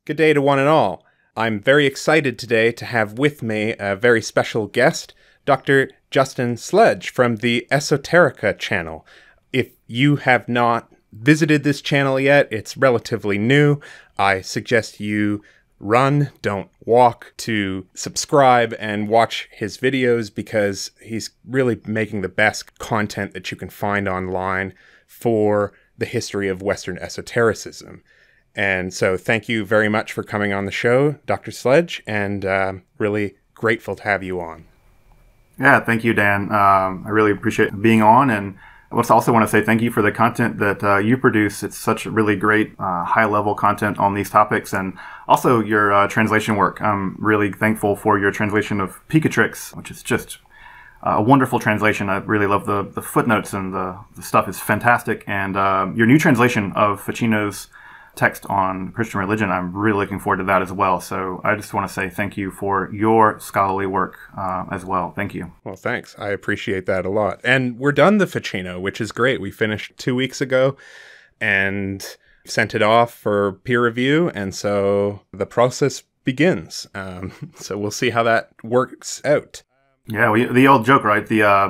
Good day to one and all. I'm very excited today to have with me a very special guest, Dr. Justin Sledge from the Esoterica channel. If you have not visited this channel yet, it's relatively new. I suggest you run, don't walk, to subscribe and watch his videos because he's really making the best content that you can find online for the history of Western esotericism. And so thank you very much for coming on the show, Dr. Sledge, and really grateful to have you on. Yeah, thank you, Dan. I really appreciate being on, and I also want to say thank you for the content that you produce. It's such really great high-level content on these topics, and also your translation work. I'm really thankful for your translation of Picatrix, which is just a wonderful translation. I really love the footnotes, and the stuff is fantastic. And your new translation of Ficino's text on Christian religion, I'm really looking forward to that as well. So I just want to say thank you for your scholarly work as well. Thank you. Well, thanks. I appreciate that a lot. And we're done the Ficino, which is great. We finished 2 weeks ago and sent it off for peer review. And so the process begins. So we'll see how that works out. Yeah, well, the old joke, right?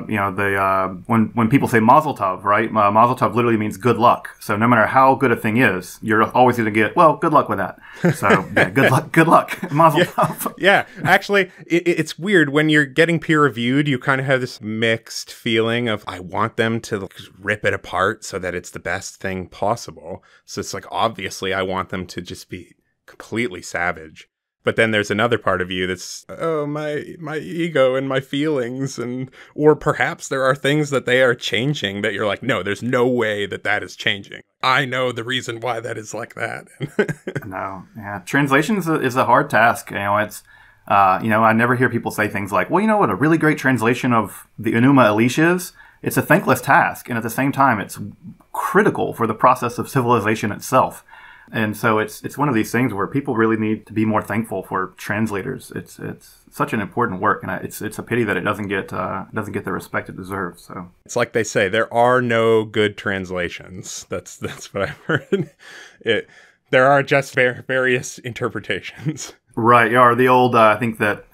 When people say Mazel Tov, right? Mazel Tov literally means good luck. So no matter how good a thing is, you're always going to get, well, good luck with that. So yeah, good luck, Mazel Tov. Yeah, actually, it's weird when you're getting peer reviewed. You kind of have this mixed feeling of I want them to rip it apart so that it's the best thing possible. So it's like obviously I want them to just be completely savage. But then there's another part of you that's, oh, my ego and my feelings. Or perhaps there are things that they are changing that you're like, no, there's no way that is changing. I know the reason why that is like that. No, yeah. Translation is a hard task. It's, I never hear people say things like, well, you know what a really great translation of the Enuma Elish is? It's a thankless task. And at the same time, it's critical for the process of civilization itself. And so it's one of these things where people really need to be more thankful for translators. It's such an important work, and it's a pity that it doesn't get the respect it deserves. So it's like they say, there are no good translations. That's what I've heard. There are just various interpretations. Right. Yeah. Or the old I think that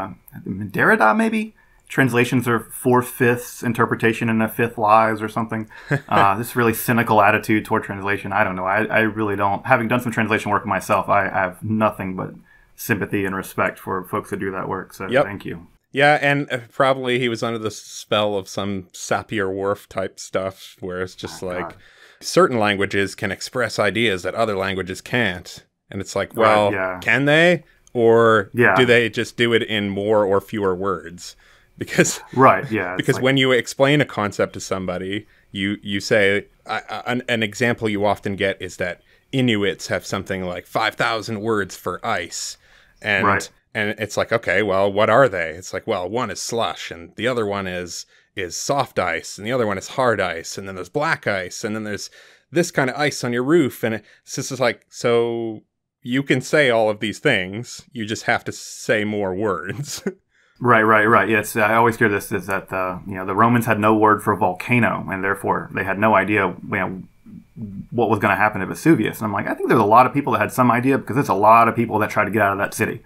Derrida maybe. Translations are 4/5 interpretation and 1/5 lies or something. This really cynical attitude toward translation. I don't know. I really don't. Having done some translation work myself, I have nothing but sympathy and respect for folks that do that work. So Thank you. Yeah, and probably he was under the spell of some Sapir-Whorf type stuff, where it's just God. Certain languages can express ideas that other languages can't. And it's like, well, Can they? Or do they just do it in more or fewer words? Because because when you explain a concept to somebody, you say an example you often get is that Inuits have something like 5,000 words for ice, and it's like, okay, well, what are they? It's like, well, one is slush, and the other one is soft ice, and the other one is hard ice, and then there's black ice, and then there's this kind of ice on your roof, and it's just like, so you can say all of these things, you just have to say more words. Right. Yes, I always hear this is that the Romans had no word for volcano, and therefore they had no idea what was going to happen to Vesuvius. And I'm like, I think there's a lot of people that had some idea because there's a lot of people that tried to get out of that city.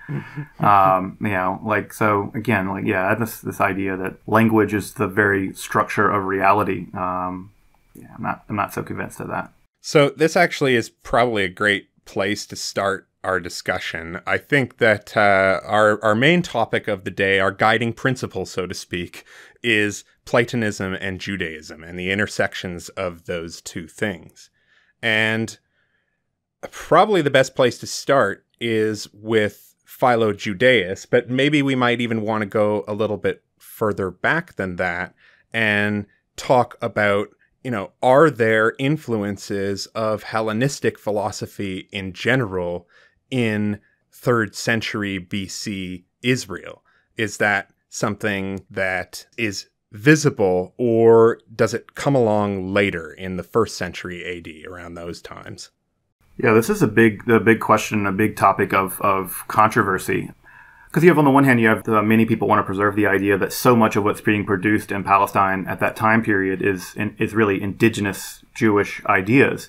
So again, this idea that language is the very structure of reality. I'm not so convinced of that. So this actually is probably a great place to start our discussion. I think that our main topic of the day, our guiding principle, so to speak, is Platonism and Judaism and the intersections of those two things. And probably the best place to start is with Philo Judaeus, but maybe we might even want to go a little bit further back than that and talk about, are there influences of Hellenistic philosophy in general in 3rd century BC Israel? Is that something that is visible, or does it come along later in the 1st century AD, around those times? Yeah, this is a big question, a big topic of controversy. Because you have, on the one hand, you have many people want to preserve the idea that so much of what's being produced in Palestine at that time period is really indigenous Jewish ideas.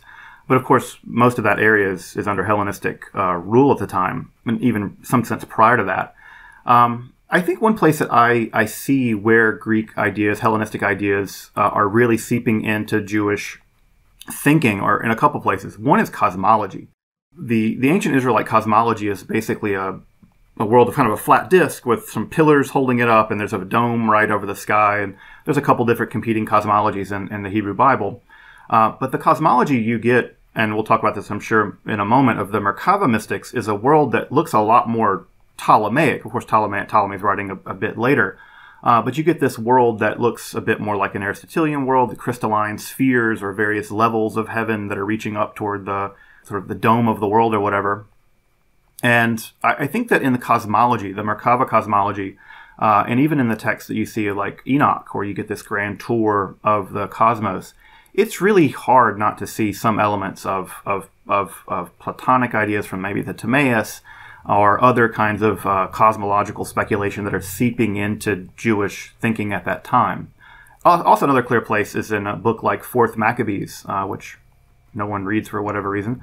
But of course, most of that area is under Hellenistic rule at the time, and even some sense prior to that. I think one place that I see where Greek ideas, Hellenistic ideas, are really seeping into Jewish thinking are in a couple places. One is cosmology. The ancient Israelite cosmology is basically a world of kind of a flat disk with some pillars holding it up, and there's a dome right over the sky, and there's a couple different competing cosmologies in the Hebrew Bible. But the cosmology you get, and we'll talk about this, I'm sure, in a moment, of the Merkava mystics, is a world that looks a lot more Ptolemaic. Of course, Ptolemy's writing a bit later. But you get this world that looks a bit more like an Aristotelian world, the crystalline spheres or various levels of heaven that are reaching up toward the sort of the dome of the world or whatever. And I think that in the cosmology, the Merkava cosmology, and even in the text that you see like Enoch, where you get this grand tour of the cosmos, it's really hard not to see some elements of Platonic ideas from maybe the Timaeus or other kinds of cosmological speculation that are seeping into Jewish thinking at that time. Also, another clear place is in a book like Fourth Maccabees, which no one reads for whatever reason.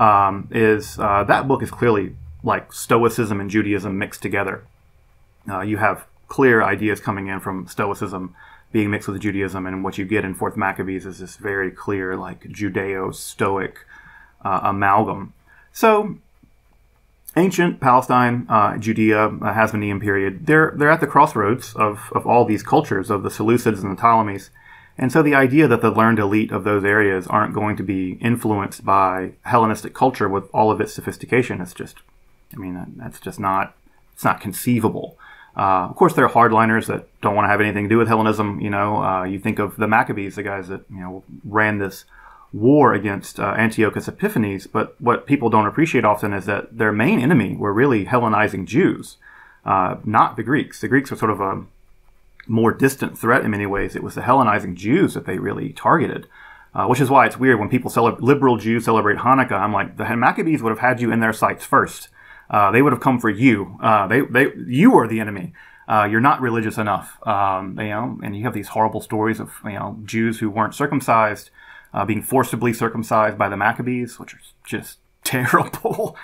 That book is clearly like Stoicism and Judaism mixed together. You have clear ideas coming in from Stoicism being mixed with Judaism, and what you get in Fourth Maccabees is this very clear, like, Judeo-Stoic amalgam. So, ancient Palestine, Judea, Hasmonean period, they're at the crossroads of all these cultures, of the Seleucids and the Ptolemies. And so the idea that the learned elite of those areas aren't going to be influenced by Hellenistic culture with all of its sophistication, it's just, that's just not, it's not conceivable. Of course, there are hardliners that don't want to have anything to do with Hellenism. You think of the Maccabees, the guys that, ran this war against Antiochus Epiphanes. But what people don't appreciate often is that their main enemy were really Hellenizing Jews, not the Greeks. The Greeks were sort of a more distant threat in many ways. It was the Hellenizing Jews that they really targeted, which is why it's weird when people liberal Jews celebrate Hanukkah. I'm like, the Maccabees would have had you in their sights first. They would have come for you. You are the enemy. You're not religious enough. And you have these horrible stories of, Jews who weren't circumcised, being forcibly circumcised by the Maccabees, which are just terrible.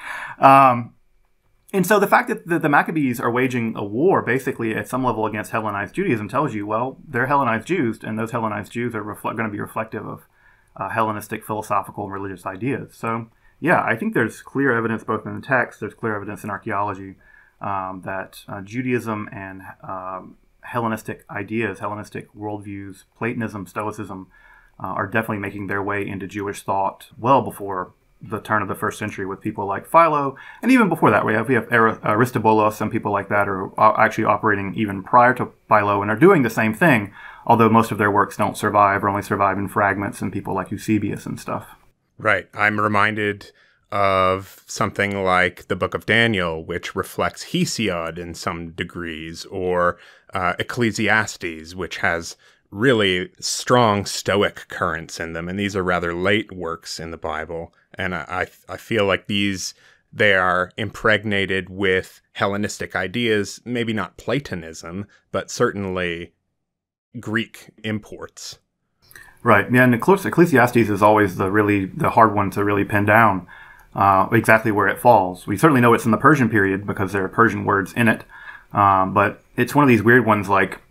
And so the fact that the Maccabees are waging a war basically at some level against Hellenized Judaism tells you, well, they're Hellenized Jews, and those Hellenized Jews are going to be reflective of Hellenistic philosophical and religious ideas. So, yeah, I think there's clear evidence both in the text, there's clear evidence in archaeology that Judaism and Hellenistic ideas, Hellenistic worldviews, Platonism, Stoicism, are definitely making their way into Jewish thought well before the turn of the first century with people like Philo. And even before that, we have Aristobulus and people like that are actually operating even prior to Philo and are doing the same thing, although most of their works don't survive or only survive in fragments, and people like Eusebius and stuff. Right. I'm reminded of something like the Book of Daniel, which reflects Hesiod in some degrees, or Ecclesiastes, which has really strong Stoic currents in them. And these are rather late works in the Bible. And I feel like they are impregnated with Hellenistic ideas, maybe not Platonism, but certainly Greek imports. Right. Yeah, and Ecclesiastes is always the hard one to really pin down exactly where it falls. We certainly know it's in the Persian period because there are Persian words in it. But it's one of these weird ones like,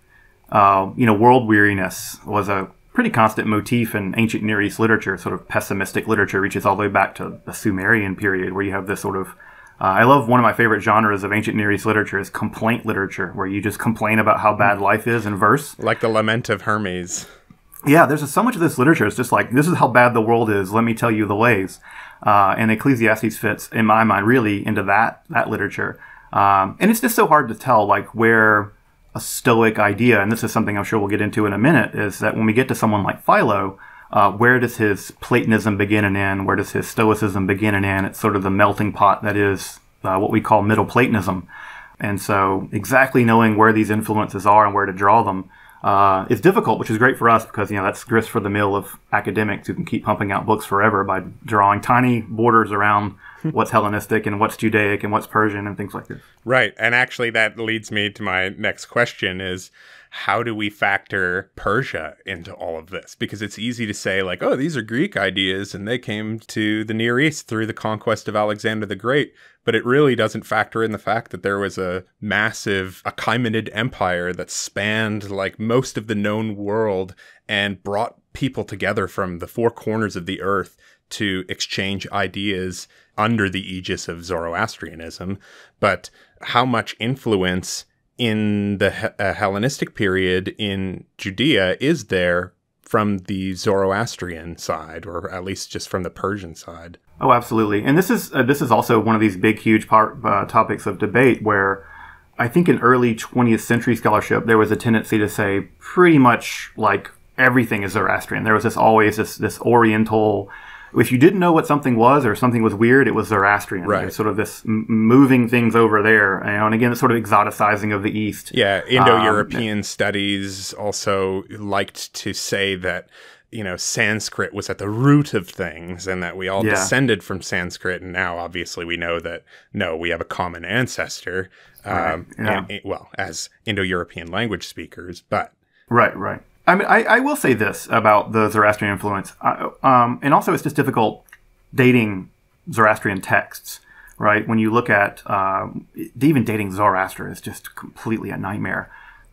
world weariness was a pretty constant motif in ancient Near East literature. Sort of pessimistic literature reaches all the way back to the Sumerian period, where you have this sort of I love one of my favorite genres of ancient Near East literature is complaint literature, where you just complain about how bad life is in verse. Like the Lament of Hermes. Yeah, there's so much of this literature. It's just like, this is how bad the world is. Let me tell you the ways. And Ecclesiastes fits, in my mind, really into that literature. And it's just so hard to tell, like, where a Stoic idea, and this is something I'm sure we'll get into in a minute, is that when we get to someone like Philo, where does his Platonism begin and end? Where does his Stoicism begin and end? It's sort of the melting pot that is what we call Middle Platonism. And so exactly knowing where these influences are and where to draw them is difficult, which is great for us because, that's grist for the mill of academics who can keep pumping out books forever by drawing tiny borders around what's Hellenistic and what's Judaic and what's Persian and things like this. Right. And actually that leads me to my next question is, how do we factor Persia into all of this? Because it's easy to say, like, oh, these are Greek ideas and they came to the Near East through the conquest of Alexander the Great. But it really doesn't factor in the fact that there was a massive Achaemenid empire that spanned like most of the known world and brought people together from the four corners of the earth to exchange ideas under the aegis of Zoroastrianism. But how much influence in the Hellenistic period in Judea is there from the Zoroastrian side, or at least just from the Persian side? Oh, absolutely. And this is also one of these big, huge topics of debate where I think in early 20th century scholarship, there was a tendency to say pretty much like everything is Zoroastrian. There was this Oriental. If you didn't know what something was or something was weird, it was Zoroastrian. Right. There's sort of this moving things over there. And again, it's sort of exoticizing of the East. Yeah. Indo-European studies also liked to say that, Sanskrit was at the root of things and that we all descended from Sanskrit. And now, obviously, we know that, no, we have a common ancestor, as Indo-European language speakers. But Right. I mean, I will say this about the Zoroastrian influence, and also it's just difficult dating Zoroastrian texts, right? When you look at even dating Zoroaster is just completely a nightmare.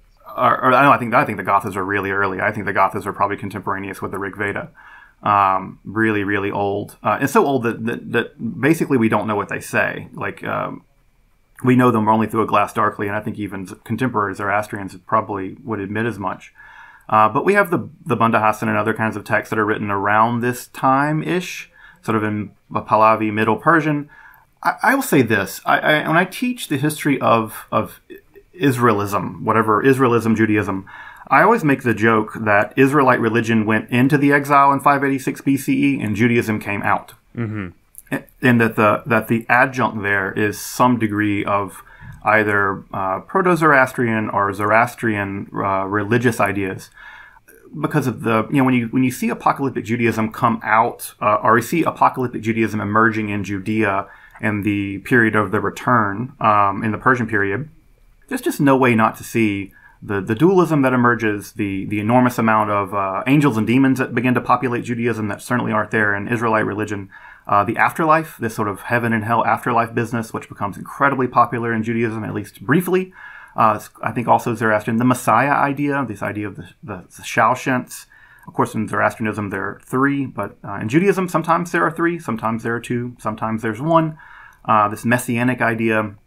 I think the Gathas are really early. I think the Gathas are probably contemporaneous with the Rig Veda, really, really old, and so old that basically we don't know what they say. Like we know them only through a glass darkly, and I think even contemporary Zoroastrians probably would admit as much. But we have the Bundahasan and other kinds of texts that are written around this time-ish, sort of in Pahlavi Middle Persian. I will say this. When I teach the history of Israelism, whatever, Israelism, Judaism, I always make the joke that Israelite religion went into the exile in 586 BCE and Judaism came out. Mm-hmm. And that the adjunct there is some degree of either Proto-Zoroastrian or Zoroastrian religious ideas, because of the when you see apocalyptic Judaism come out, or you see apocalyptic Judaism emerging in Judea in the period of the return in the Persian period, there's just no way not to see the dualism that emerges, the enormous amount of angels and demons that begin to populate Judaism that certainly aren't there in Israelite religion. The afterlife, this sort of heaven and hell afterlife business, which becomes incredibly popular in Judaism, at least briefly. I think also Zoroastrian, the Messiah idea, this idea of the Shalshents. Of course, in Zoroastrianism, there are three, but in Judaism, sometimes there are three, sometimes there are two, sometimes there's one. This messianic idea,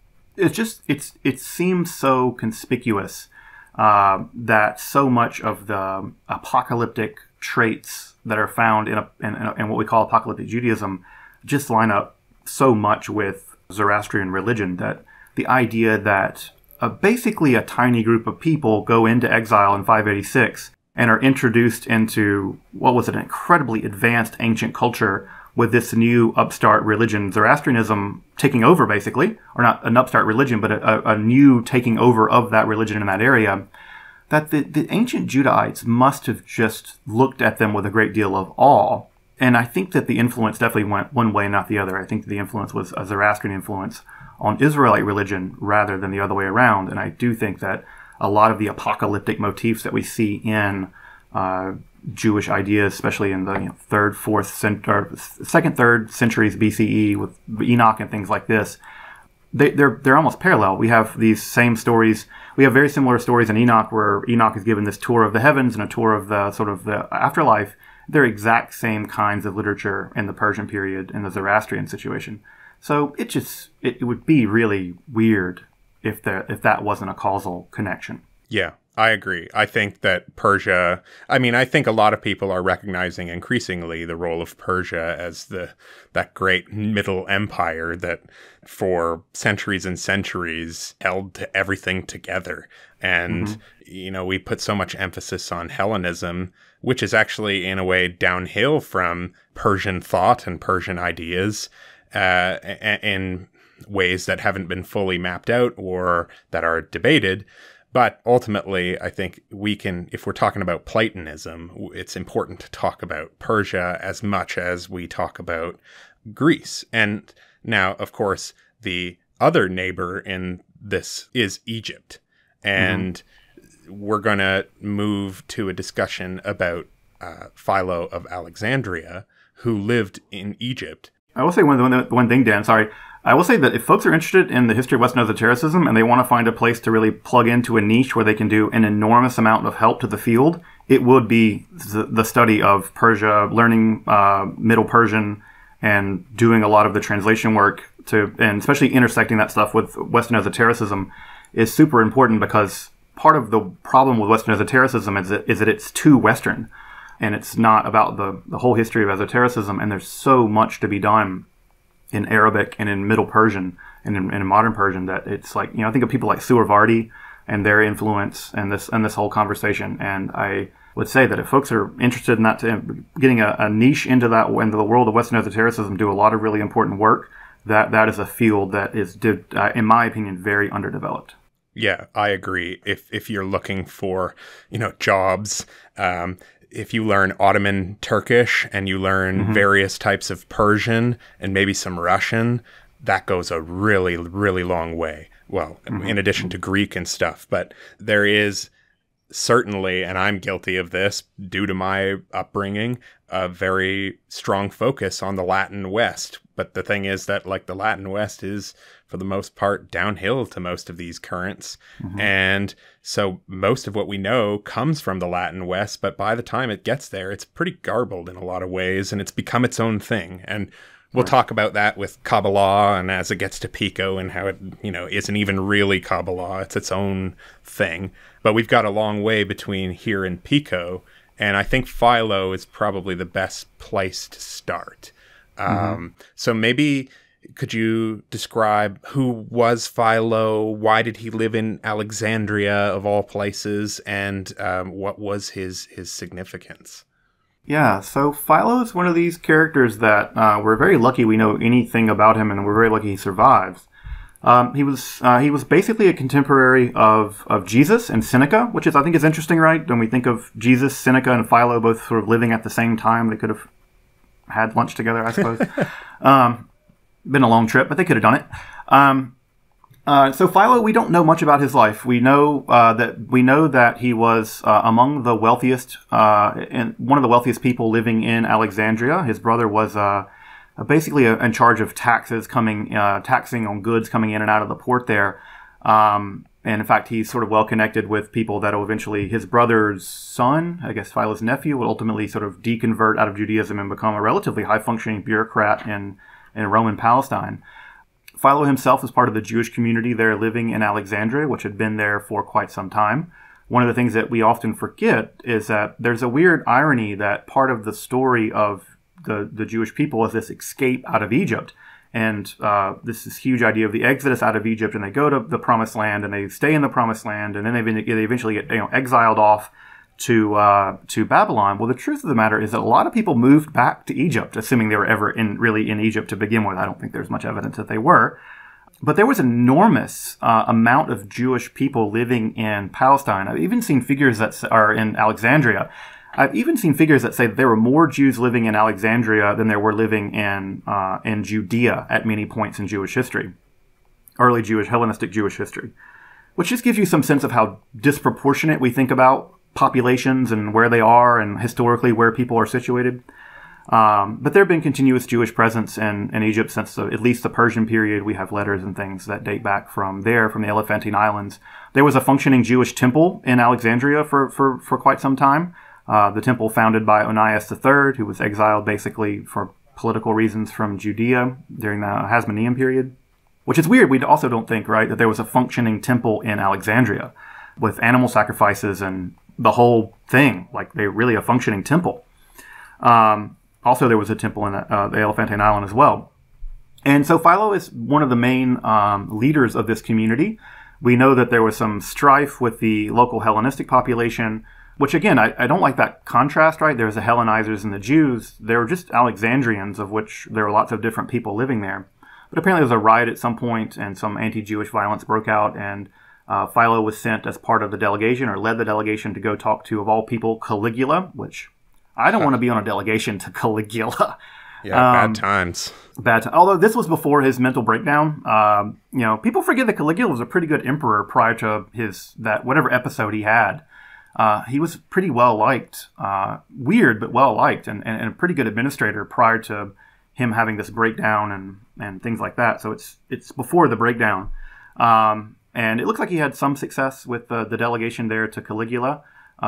it seems so conspicuous that so much of the apocalyptic traits that are found in what we call apocalyptic Judaism just line up so much with Zoroastrian religion, that the idea that basically a tiny group of people go into exile in 586 and are introduced into what was an incredibly advanced ancient culture with this new upstart religion, Zoroastrianism, taking over, basically, or not an upstart religion, but a new taking over of that religion in that area, that the ancient Judahites must have just looked at them with a great deal of awe. And I think that the influence definitely went one way, not the other. I think the influence was a Zoroastrian influence on Israelite religion rather than the other way around. And I do think that a lot of the apocalyptic motifs that we see in Jewish ideas, especially in the second, third centuries BCE with Enoch and things like this, they're almost parallel. We have these same stories. We have very similar stories in Enoch, where Enoch is given this tour of the heavens and a tour of the sort of the afterlife. They're exact same kinds of literature in the Persian period in the Zoroastrian situation. So it would be really weird if that wasn't a causal connection. Yeah, I agree. I think that Persia, I think a lot of people are recognizing increasingly the role of Persia as that great middle empire that for centuries and centuries held everything together. And, we put so much emphasis on Hellenism, which is actually in a way downhill from Persian thought and Persian ideas in ways that haven't been fully mapped out or that are debated. But ultimately, I think if we're talking about Platonism, it's important to talk about Persia as much as we talk about Greece. And now, of course, the other neighbor in this is Egypt. And we're going to move to a discussion about Philo of Alexandria, who lived in Egypt. I will say one thing, Dan, sorry. I will say that if folks are interested in the history of Western esotericism and they want to find a place to really plug into a niche where they can do an enormous amount of help to the field, it would be the study of Persia, learning Middle Persian, and doing a lot of the translation work, and especially intersecting that stuff with Western esotericism is super important, because part of the problem with Western esotericism is that it's too Western, and it's not about the whole history of esotericism, and there's so much to be done in Arabic and in Middle Persian and in modern Persian that it's like, I think of people like Suhrawardi and their influence and this whole conversation. And I would say that if folks are interested in that, getting a niche into the world of Western esotericism, do a lot of really important work, that is a field that is, in my opinion, very underdeveloped. Yeah, I agree. If you're looking for, jobs, if you learn Ottoman Turkish and you learn various types of Persian and maybe some Russian, that goes a really, really long way. Well, in addition to Greek and stuff. But there is certainly, and I'm guilty of this due to my upbringing, a very strong focus on the Latin West. But the thing is that, the Latin West is, for the most part, downhill to most of these currents. And so most of what we know comes from the Latin West, but by the time it gets there, it's pretty garbled in a lot of ways, and it's become its own thing. And we'll talk about that with Kabbalah, and as it gets to Pico, and how it, isn't even really Kabbalah, it's its own thing. But we've got a long way between here and Pico, and I think Philo is probably the best place to start. So maybe could you describe who was Philo? Why did he live in Alexandria of all places? And what was his significance? Yeah, so Philo is one of these characters that we're very lucky we know anything about him, and we're very lucky he survives. He was basically a contemporary of Jesus and Seneca, which I think is interesting, right? When we think of Jesus, Seneca, and Philo both sort of living at the same time, they could have had lunch together, I suppose. Been a long trip, but they could have done it. So Philo, we don't know much about his life. We know that he was among the wealthiest, and one of the wealthiest people living in Alexandria. His brother was basically in charge of taxing on goods coming in and out of the port there. And in fact, he's sort of well connected with people that will eventually, his brother's son, I guess Philo's nephew, will ultimately sort of deconvert out of Judaism and become a relatively high-functioning bureaucrat in Roman Palestine. Philo himself was part of the Jewish community there living in Alexandria, which had been there for quite some time. One of the things that we often forget is that there's a weird irony that part of the story of the Jewish people is this escape out of Egypt. And this huge idea of the exodus out of Egypt, and they go to the Promised Land, and they stay in the Promised Land, and then they eventually get exiled off to Babylon. Well, the truth of the matter is that a lot of people moved back to Egypt, assuming they were ever really in Egypt to begin with. I don't think there's much evidence that they were. But there was an enormous amount of Jewish people living in Palestine. I've even seen figures that are in Alexandria. I've even seen figures that say that there were more Jews living in Alexandria than there were living in Judea at many points in Jewish history, early Hellenistic Jewish history, which just gives you some sense of how disproportionate we think about populations and where they are and historically where people are situated. But there have been continuous Jewish presence in Egypt since at least the Persian period. We have letters and things that date back from the Elephantine Islands. There was a functioning Jewish temple in Alexandria for quite some time. The temple founded by Onias III, who was exiled basically for political reasons from Judea during the Hasmonean period. Which is weird. We also don't think, right, that there was a functioning temple in Alexandria with animal sacrifices and the whole thing. Like, they're really a functioning temple. Also, there was a temple in the Elephantine Island as well. And so Philo is one of the main leaders of this community. We know that there was some strife with the local Hellenistic population, which, again, I don't like that contrast, right? There's the Hellenizers and the Jews. They were just Alexandrians, of which there were lots of different people living there. But apparently there was a riot at some point, and some anti-Jewish violence broke out, and Philo was sent as part of the delegation, or led the delegation to go talk to, of all people, Caligula, which I don't want to be on a delegation to Caligula. Yeah, bad times. Although this was before his mental breakdown. People forget that Caligula was a pretty good emperor prior to whatever episode he had. He was pretty well liked, weird but well liked, and a pretty good administrator prior to him having this breakdown and things like that. So it's before the breakdown, and it looks like he had some success with the delegation there to Caligula.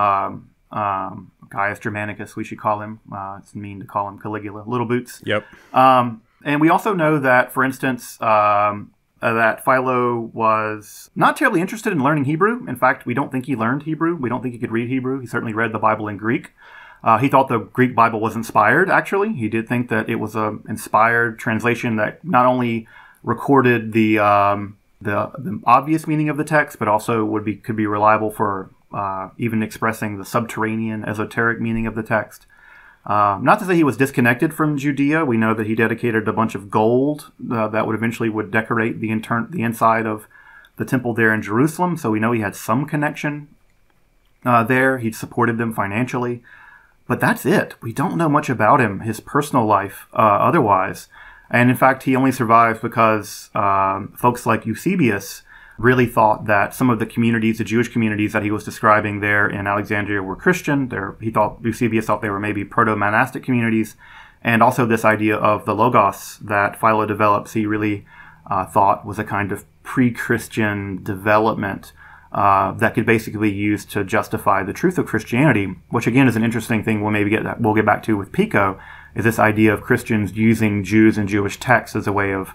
Gaius Germanicus, we should call him. It's mean to call him Caligula. Little Boots. Yep. And we also know that, for instance, that Philo was not terribly interested in learning Hebrew. In fact, we don't think he learned Hebrew. We don't think he could read Hebrew. He certainly read the Bible in Greek. He thought the Greek Bible was inspired, actually. He did think that it was an inspired translation that not only recorded the obvious meaning of the text, but also could be reliable for even expressing the subterranean, esoteric meaning of the text. Not to say he was disconnected from Judea. We know that he dedicated a bunch of gold that would decorate the inside of the temple there in Jerusalem. So we know he had some connection there. He supported them financially. But that's it. We don't know much about him, his personal life otherwise. And in fact, he only survived because folks like Eusebius really thought that some of the Jewish communities that he was describing there in Alexandria were Christian. Eusebius thought they were maybe proto-monastic communities. And also this idea of the Logos that Philo develops, he really thought was a kind of pre-Christian development that could basically be used to justify the truth of Christianity, which again is an interesting thing we'll get back to with Pico, is this idea of Christians using Jews and Jewish texts as a way of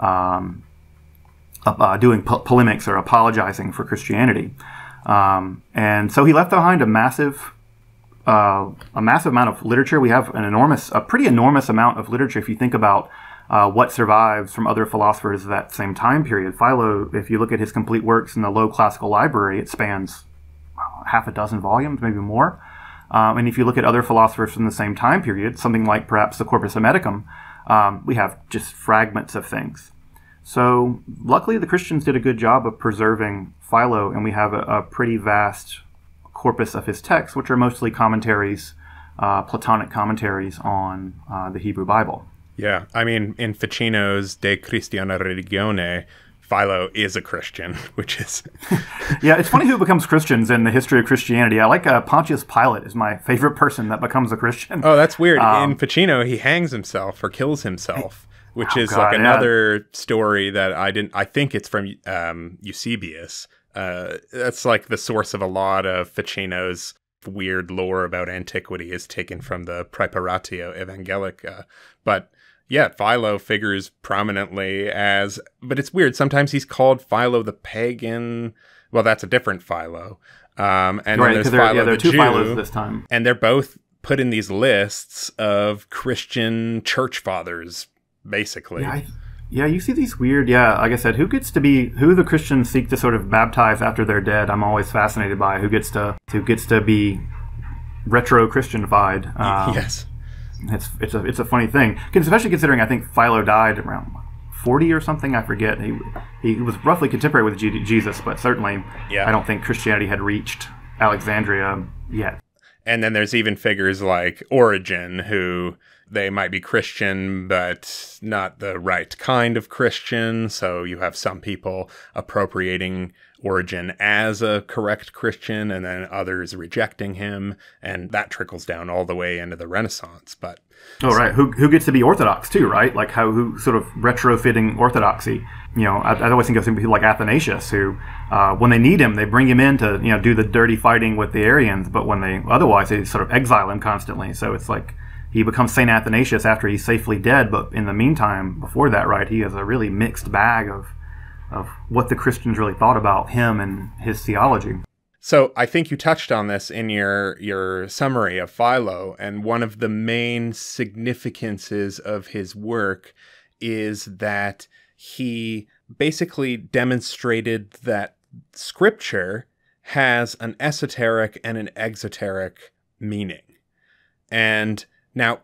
doing polemics or apologizing for Christianity. And so he left behind a massive amount of literature. We have a pretty enormous amount of literature if you think about what survives from other philosophers of that same time period. Philo, if you look at his complete works in the Low Classical Library, it spans half a dozen volumes, maybe more. And if you look at other philosophers from the same time period, something like perhaps the Corpus Hermeticum, we have just fragments of things. So luckily the Christians did a good job of preserving Philo, and we have a pretty vast corpus of his texts, which are mostly commentaries, Platonic commentaries on the Hebrew Bible. Yeah, I mean, in Ficino's De Christiana Religione, Philo is a Christian, which is... Yeah, it's funny who becomes Christians in the history of Christianity. I like Pontius Pilate is my favorite person that becomes a Christian. Oh, that's weird. In Ficino, he hangs himself or kills himself, which is like another story that I think it's from Eusebius. That's like the source of a lot of Ficino's weird lore about antiquity is taken from the Praeparatio Evangelica. But yeah, Philo figures prominently but it's weird. Sometimes he's called Philo the pagan. Well, that's a different Philo. And then there's Philo the Jew. There are two Philos this time. And they're both put in these lists of Christian church fathers, basically. Yeah, you see these weird, like I said, who the Christians seek to sort of baptize after they're dead. I'm always fascinated by who gets to be retro-Christianified. Yes. It's a funny thing, especially considering I think Philo died around 40 or something. I forget. He was roughly contemporary with Jesus, but certainly I don't think Christianity had reached Alexandria yet. And then there's even figures like Origen, who they might be Christian, but not the right kind of Christian. So you have some people appropriating Origen as a correct Christian, and then others rejecting him, and that trickles down all the way into the Renaissance. But right, who gets to be Orthodox too, right? Like who sort of retrofitting Orthodoxy. I always think of some people like Athanasius, who when they need him, they bring him in to do the dirty fighting with the Arians, but when they sort of exile him constantly. So it's like he becomes Saint Athanasius after he's safely dead, but in the meantime, before that, right, he has a really mixed bag of what the Christians really thought about him and his theology. So I think you touched on this in your summary of Philo, and one of the main significances of his work is that he basically demonstrated that Scripture has an esoteric and an exoteric meaning. And now,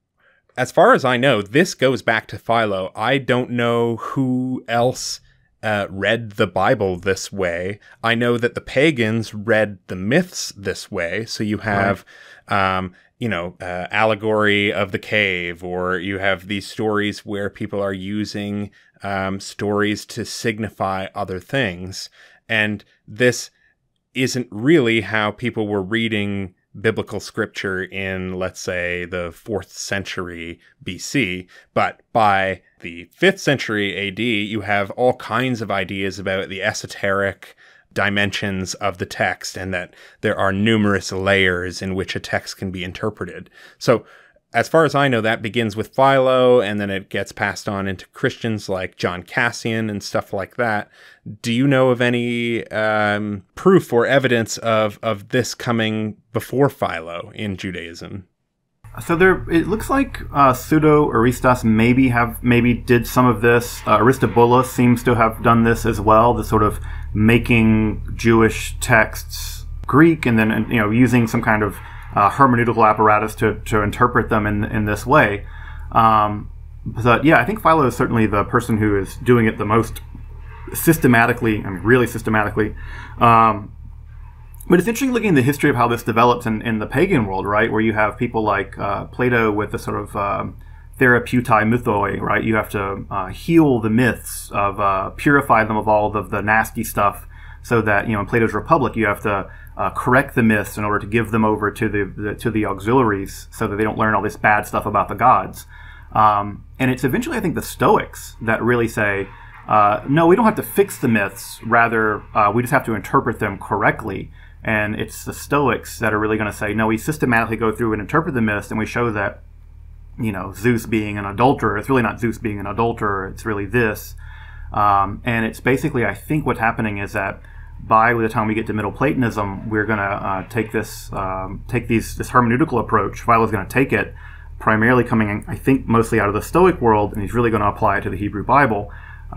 as far as I know, this goes back to Philo. I don't know who else read the Bible this way. I know that the pagans read the myths this way. So you have allegory of the cave, or you have these stories where people are using stories to signify other things. And this isn't really how people were reading biblical scripture in, let's say, the 4th century BC. But by the 5th century AD, you have all kinds of ideas about the esoteric dimensions of the text, and that there are numerous layers in which a text can be interpreted. So as far as I know, that begins with Philo, and then it gets passed on into Christians like John Cassian and stuff like that. Do you know of any proof or evidence of this coming before Philo in Judaism? So it looks like Pseudo-Aristas maybe did some of this. Aristobulus seems to have done this as well, the sort of making Jewish texts Greek, and then using some kind of hermeneutical apparatus to interpret them in this way. But yeah, I think Philo is certainly the person who is doing it the most systematically, really systematically. But it's interesting looking at the history of how this develops in the pagan world, right? Where you have people like Plato with the sort of therapeutai mythoi, right? You have to heal the myths, of purify them of all of the nasty stuff, so that in Plato's Republic you have to correct the myths in order to give them over to the auxiliaries, so that they don't learn all this bad stuff about the gods. And it's eventually, I think, the Stoics that really say, no, we don't have to fix the myths. Rather, we just have to interpret them correctly. And it's the Stoics that are really going to say, no, we systematically go through and interpret the myths, and we show that, Zeus being an adulterer, it's really not Zeus being an adulterer, it's really this. And it's basically, I think what's happening is that by the time we get to Middle Platonism, we're going to take this hermeneutical approach. Philo's going to take it, primarily coming, I think, mostly out of the Stoic world, and he's really going to apply it to the Hebrew Bible.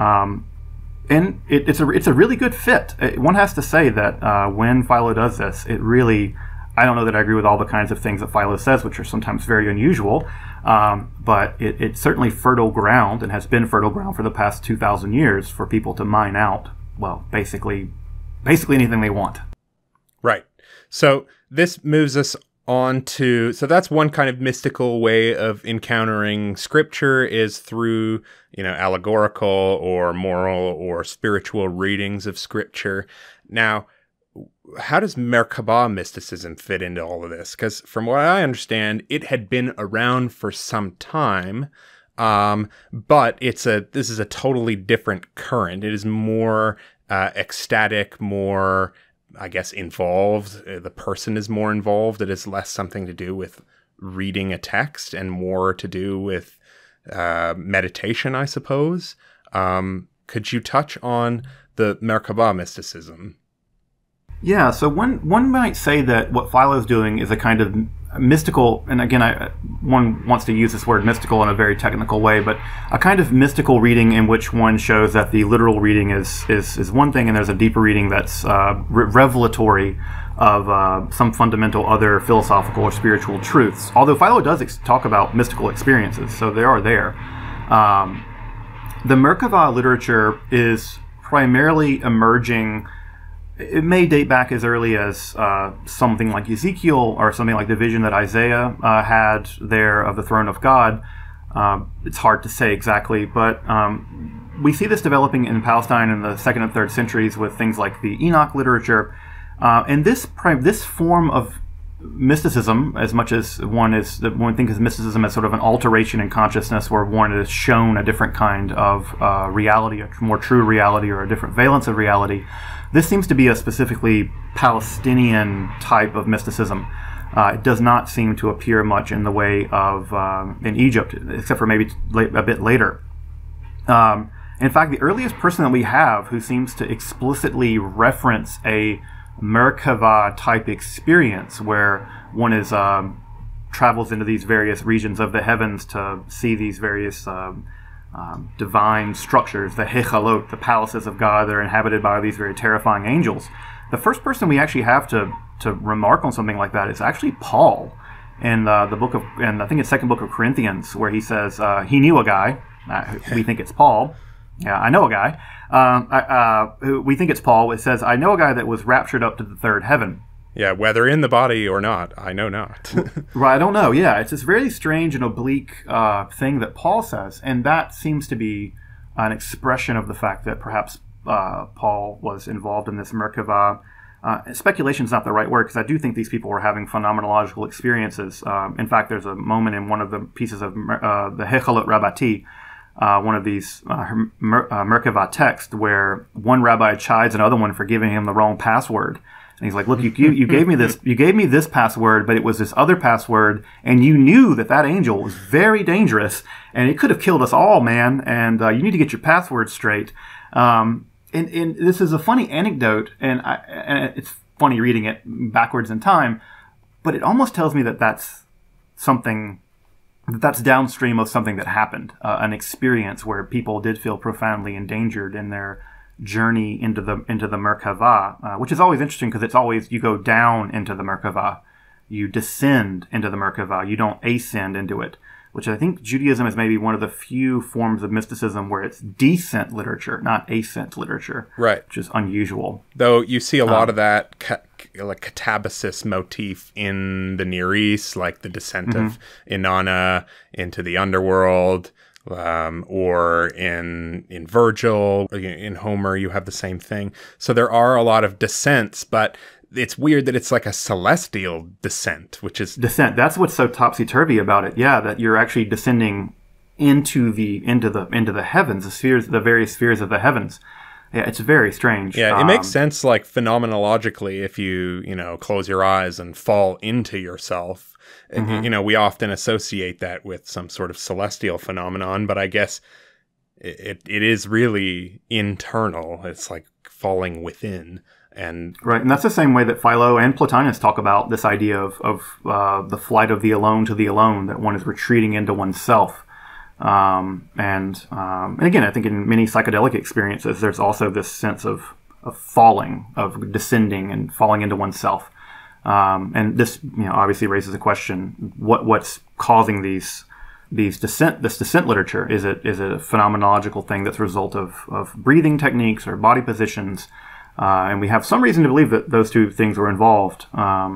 And it's a really good fit. One has to say that when Philo does this, it really, I don't know that I agree with all the kinds of things that Philo says, which are sometimes very unusual, but it's certainly fertile ground, and has been fertile ground for the past 2,000 years for people to mine out, well, basically anything they want. Right. So this moves us on to, so that's one kind of mystical way of encountering scripture, is through, allegorical or moral or spiritual readings of scripture. Now, how does Merkabah mysticism fit into all of this? Because from what I understand, it had been around for some time, but this is a totally different current. It is more ecstatic, more, I guess, involved. The person is more involved. It is less something to do with reading a text and more to do with meditation, I suppose. Could you touch on the Merkabah mysticism? Yeah, so one might say that what Philo's doing is a kind of mystical, and again, one wants to use this word mystical in a very technical way, but a kind of mystical reading in which one shows that the literal reading is one thing, and there's a deeper reading that's revelatory of some fundamental other philosophical or spiritual truths. Although Philo does talk about mystical experiences, so they are there. The Merkabah literature is primarily emerging. It may date back as early as something like Ezekiel, or something like the vision that Isaiah had there of the throne of God. It's hard to say exactly, but we see this developing in Palestine in the 2nd and 3rd centuries with things like the Enoch literature. And this form of mysticism, as much as one thinks of mysticism as sort of an alteration in consciousness, where one is shown a different kind of reality, a more true reality, or a different valence of reality, this seems to be a specifically Palestinian type of mysticism. It does not seem to appear much in the way of in Egypt, except for maybe a bit later. In fact, the earliest person that we have who seems to explicitly reference a Merkabah type experience, where one is travels into these various regions of the heavens to see these various divine structures, the Hechalot, the palaces of God that are inhabited by these very terrifying angels. The first person we actually have to remark on something like that is actually Paul in the book of, and I think it's 2nd book of Corinthians, where he says he knew a guy. We think it's Paul. Yeah, I know a guy. We think it's Paul. It says, I know a guy that was raptured up to the 3rd heaven. Yeah, whether in the body or not, I know not. Right, I don't know. Yeah, it's this very strange and oblique thing that Paul says, and that seems to be an expression of the fact that perhaps Paul was involved in this Merkava. Speculation is not the right word, because I do think these people were having phenomenological experiences. In fact, there's a moment in one of the pieces of the Hechelot Rabbati, one of these Merkava texts, where one rabbi chides another one for giving him the wrong password. And he's like, "Look, you gave me this. You gave me this password, but it was this other password, and you knew that angel was very dangerous, and it could have killed us all, man. And you need to get your password straight." And this is a funny anecdote, and it's funny reading it backwards in time, but it almost tells me that that's something that's downstream of something that happened, an experience where people did feel profoundly endangered in their journey into the Merkava, which is always interesting, because it's always, you go down into the Merkava, you descend into the Merkava, you don't ascend into it, which I think Judaism is maybe one of the few forms of mysticism where it's descent literature, not ascent literature, right? Which is unusual. Though you see a lot of that like catabasis motif in the Near East, like the descent of Inanna into the underworld. Or in Virgil, in Homer, you have the same thing. So there are a lot of descents, but it's weird that it's like a celestial descent, which is descent. That's what's so topsy-turvy about it. Yeah, that you're actually descending into the heavens, the various spheres of the heavens. Yeah, it's very strange. Yeah, it makes sense, like phenomenologically, if you close your eyes and fall into yourself. We often associate that with some sort of celestial phenomenon, but I guess it is really internal. It's like falling within. And right, and that's the same way that Philo and Plotinus talk about this idea of the flight of the alone to the alone, that one is retreating into oneself. And again, I think in many psychedelic experiences, there's also this sense of falling, of descending and falling into oneself. And this, obviously raises a question: what's causing this descent literature? Is it a phenomenological thing that's a result of breathing techniques or body positions? And we have some reason to believe that those two things were involved.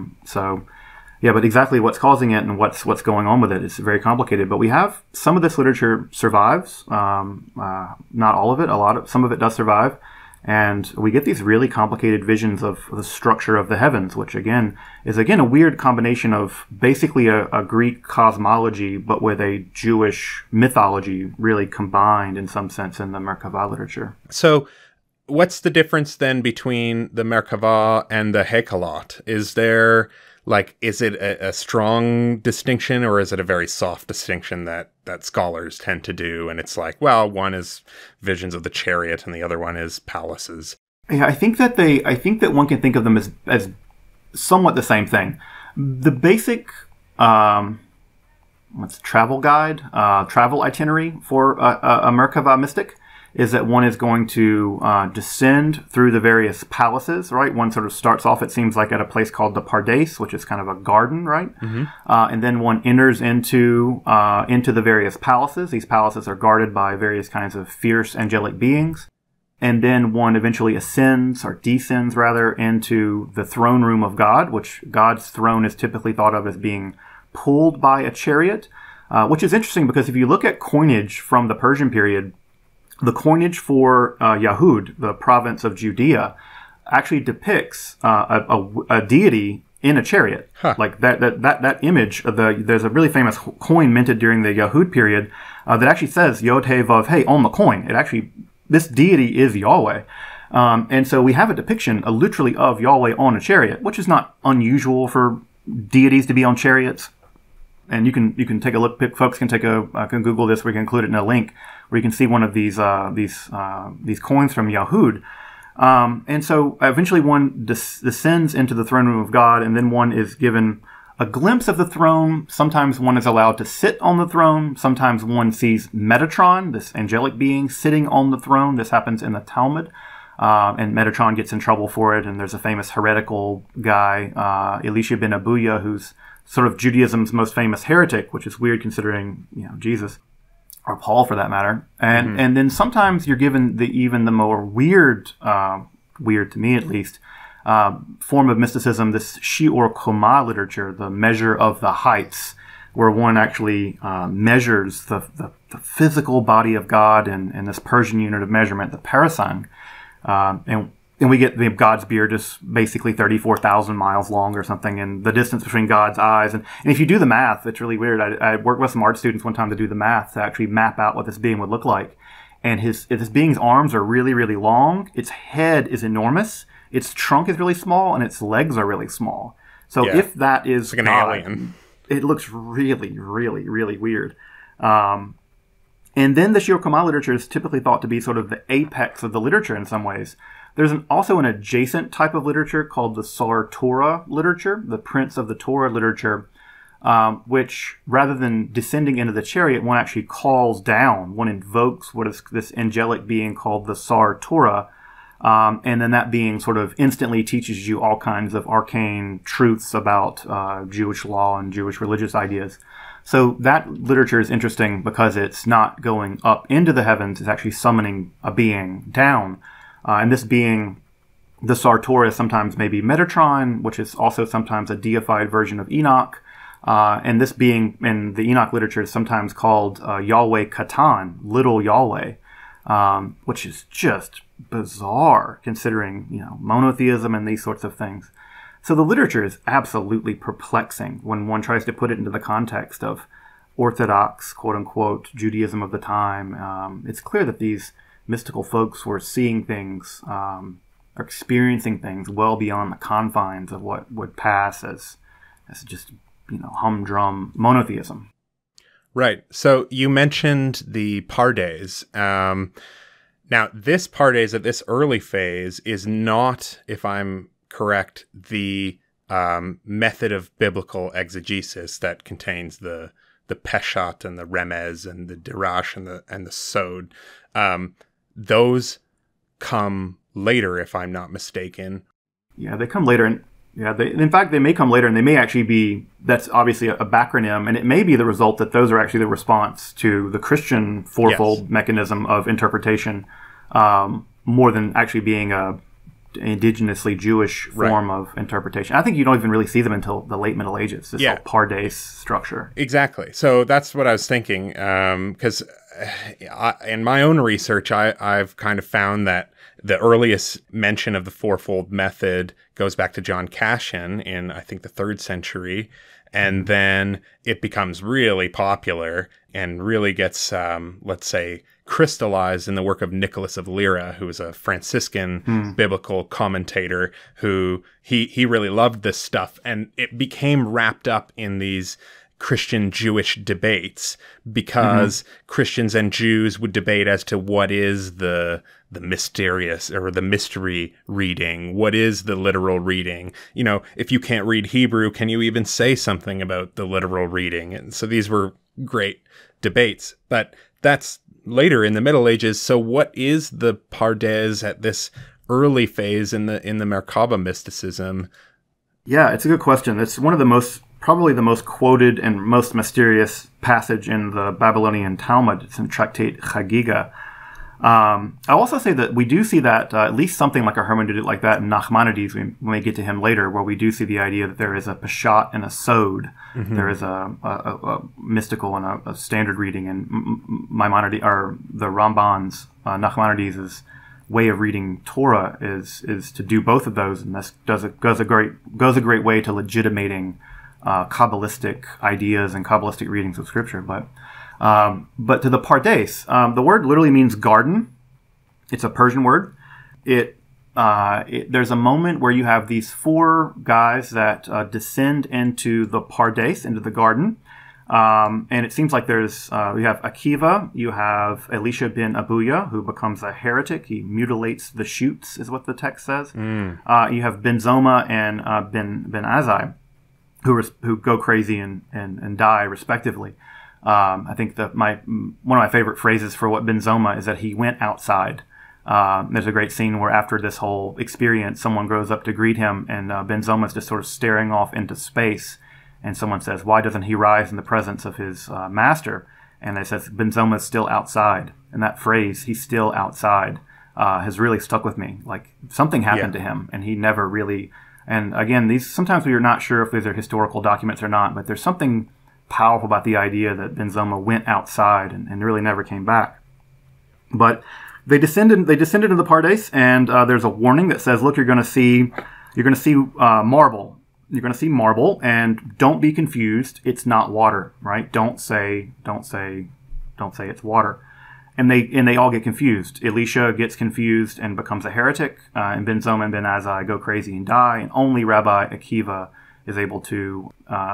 Yeah, but exactly what's causing it and what's going on with it is very complicated. But we have some of this literature survives, not all of it. Some of it does survive. And we get these really complicated visions of the structure of the heavens, which is a weird combination of basically a Greek cosmology, but with a Jewish mythology really combined in some sense in the Merkava literature. So what's the difference then between the Merkava and the Hechelot? Is it a strong distinction, or is it a very soft distinction that scholars tend to do? And it's like, well, one is visions of the chariot and the other one is palaces. Yeah, I think that one can think of them as somewhat the same thing. The basic travel guide, travel itinerary for a Merkava mystic is that one is going to descend through the various palaces, right? One sort of starts off, it seems like, at a place called the Pardes, which is kind of a garden, right? Mm-hmm. And then one enters into the various palaces. These palaces are guarded by various kinds of fierce angelic beings. And then one eventually ascends, or descends rather, into the throne room of God, which God's throne is typically thought of as being pulled by a chariot, which is interesting because if you look at coinage from the Persian period, the coinage for Yahud, the province of Judea, actually depicts a deity in a chariot. Huh. Like that image of there's a really famous coin minted during the Yahud period that actually says Yod He Vav He on the coin. This deity is Yahweh. And so we have a depiction literally of Yahweh on a chariot, which is not unusual for deities to be on chariots. And you can take a look. Folks can can Google this. We can include it in a link where you can see one of these coins from Yahud. And so eventually one descends into the throne room of God, and then one is given a glimpse of the throne. Sometimes one is allowed to sit on the throne. Sometimes one sees Metatron, this angelic being, sitting on the throne. This happens in the Talmud. And Metatron gets in trouble for it. And there's a famous heretical guy, Elisha ben Abuya, who's sort of Judaism's most famous heretic, which is weird considering, Jesus, or Paul for that matter. And and then sometimes you're given even the more weird to me at least, form of mysticism, this Shi'or Koma literature, the measure of the heights, where one actually measures the physical body of God in this Persian unit of measurement, the parasang. And we get God's beard is basically 34,000 miles long or something, and the distance between God's eyes. And if you do the math, it's really weird. I worked with some art students one time to do the math to actually map out what this being would look like. And this being's arms are really, really long. Its head is enormous. Its trunk is really small, and its legs are really small. So if that is like an God, alien, it looks really, really, really weird. And then the Shi'or Koma literature is typically thought to be sort of the apex of the literature in some ways. There's also an adjacent type of literature called the Sar Torah literature, the Prince of the Torah literature, which rather than descending into the chariot, one actually calls down. One invokes what is this angelic being called the Sar Torah, and then that being sort of instantly teaches you all kinds of arcane truths about Jewish law and Jewish religious ideas. So that literature is interesting because it's not going up into the heavens, it's actually summoning a being down. And this being, the Sar Torah, is sometimes maybe Metatron, which is also sometimes a deified version of Enoch. And this being in the Enoch literature is sometimes called Yahweh Katan, Little Yahweh, which is just bizarre considering, monotheism and these sorts of things. So the literature is absolutely perplexing when one tries to put it into the context of Orthodox, quote-unquote, Judaism of the time. It's clear that these mystical folks were seeing things, or experiencing things well beyond the confines of what would pass as just, humdrum monotheism. Right. So you mentioned the Pardes. Now, this Pardes at this early phase is not, if I'm correct, the method of biblical exegesis that contains the Peshat and the Remez and the Dirash and the Sod. Those come later, if I'm not mistaken. Yeah, they come later. And in fact, they may come later, and they may actually be, that's obviously a backronym, and it may be the result that those are actually the response to the Christian fourfold mechanism of interpretation, more than actually being a indigenously Jewish form of interpretation. I think you don't even really see them until the late Middle Ages, this whole Pardes structure. Exactly. So that's what I was thinking, because in my own research, I've kind of found that the earliest mention of the fourfold method goes back to John Cassian in, I think, the 3rd century. And then it becomes really popular and really gets, let's say, crystallized in the work of Nicholas of Lyra, who was a Franciscan biblical commentator who he really loved this stuff. And it became wrapped up in these Christian-Jewish debates because Christians and Jews would debate as to what is the mysterious or the mystery reading, what is the literal reading. If you can't read Hebrew, can you even say something about the literal reading? And so these were great debates, but that's later in the Middle Ages. So what is the Pardes at this early phase in the Merkaba mysticism? Yeah, it's a good question. It's one of probably the most quoted and most mysterious passage in the Babylonian Talmud. It's in Tractate Chagiga. I'll also say that we do see that at least something like a hermeneutic like that in Nachmanides. We may get to him later, where we do see the idea that there is a Peshat and a Sod. There is a mystical and a standard reading, and Maimonides, or the Ramban's Nachmanides' way of reading Torah is to do both of those, and this goes a great way to legitimating Kabbalistic ideas and Kabbalistic readings of Scripture. But to the Pardes, the word literally means garden. It's a Persian word. There's a moment where you have these 4 guys that descend into the Pardes, into the garden. And it seems like you have Akiva, you have Elisha ben Abuya, who becomes a heretic. He mutilates the shoots, is what the text says. You have Ben Zoma and Ben Azai, who go crazy and die respectively. I think one of my favorite phrases for what Ben Zoma is that he went outside. There's a great scene where after this whole experience, someone goes up to greet him, and Ben Zoma is just sort of staring off into space. And someone says, "Why doesn't he rise in the presence of his master?" And they says, "Ben Zoma is still outside." And that phrase, "he's still outside," has really stuck with me. Like something happened to him, and he never really. And again, these sometimes we are not sure if these are historical documents or not, but there's something powerful about the idea that Benzoma went outside and really never came back. But they descended into the Pardes, and there's a warning that says, "Look, you're going to see marble. You're going to see marble, and don't be confused. It's not water, right? Don't say it's water." And they all get confused. Elisha gets confused and becomes a heretic, and Benzoma and Ben Azai go crazy and die, and only Rabbi Akiva is able to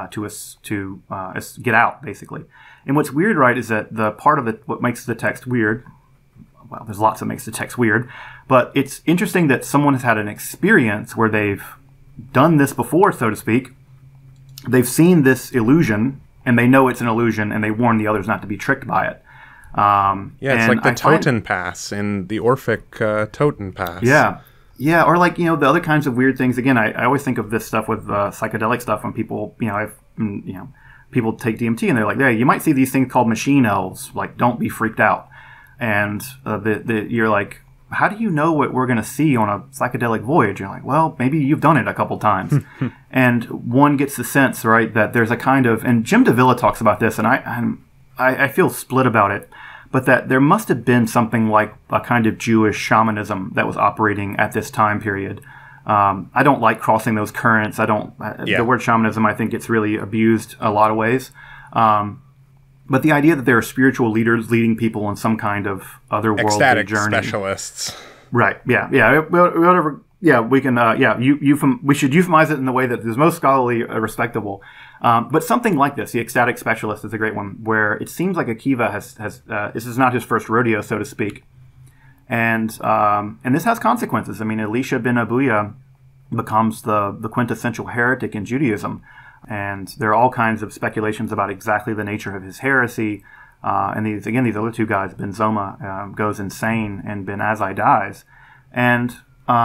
get out, basically. And what's weird, right, is that the part of what makes the text weird. Well, there's lots that makes the text weird, but it's interesting that someone has had an experience where they've done this before, so to speak. They've seen this illusion, and they know it's an illusion, and they warn the others not to be tricked by it. It's like the Toten Pass in the Orphic Toten Pass. Yeah, or like, the other kinds of weird things. Again, I always think of this stuff with psychedelic stuff when people, people take DMT and they're like, yeah, you might see these things called machine elves. Like, don't be freaked out. And you're like, how do you know what we're going to see on a psychedelic voyage? You're like, well, maybe you've done it a couple times. And one gets the sense, right, that there's a kind of, and Jim Davila talks about this, and I feel split about it, but that there must have been something like a kind of Jewish shamanism that was operating at this time period. I don't like crossing those currents. The word shamanism, I think, gets really abused a lot of ways. But the idea that there are spiritual leaders leading people on some kind of otherworldly ecstatic journey. Specialists. Right. Yeah. Whatever. Yeah. We can. We should euphemize it in the way that is most scholarly respectable. But something like this, the ecstatic specialist, is a great one, where it seems like Akiva has this is not his first rodeo, so to speak, and this has consequences. I mean, Elisha ben Abuya becomes the quintessential heretic in Judaism. And there are all kinds of speculations about exactly the nature of his heresy. And these other two guys, Benzoma goes insane and Ben Azai dies. And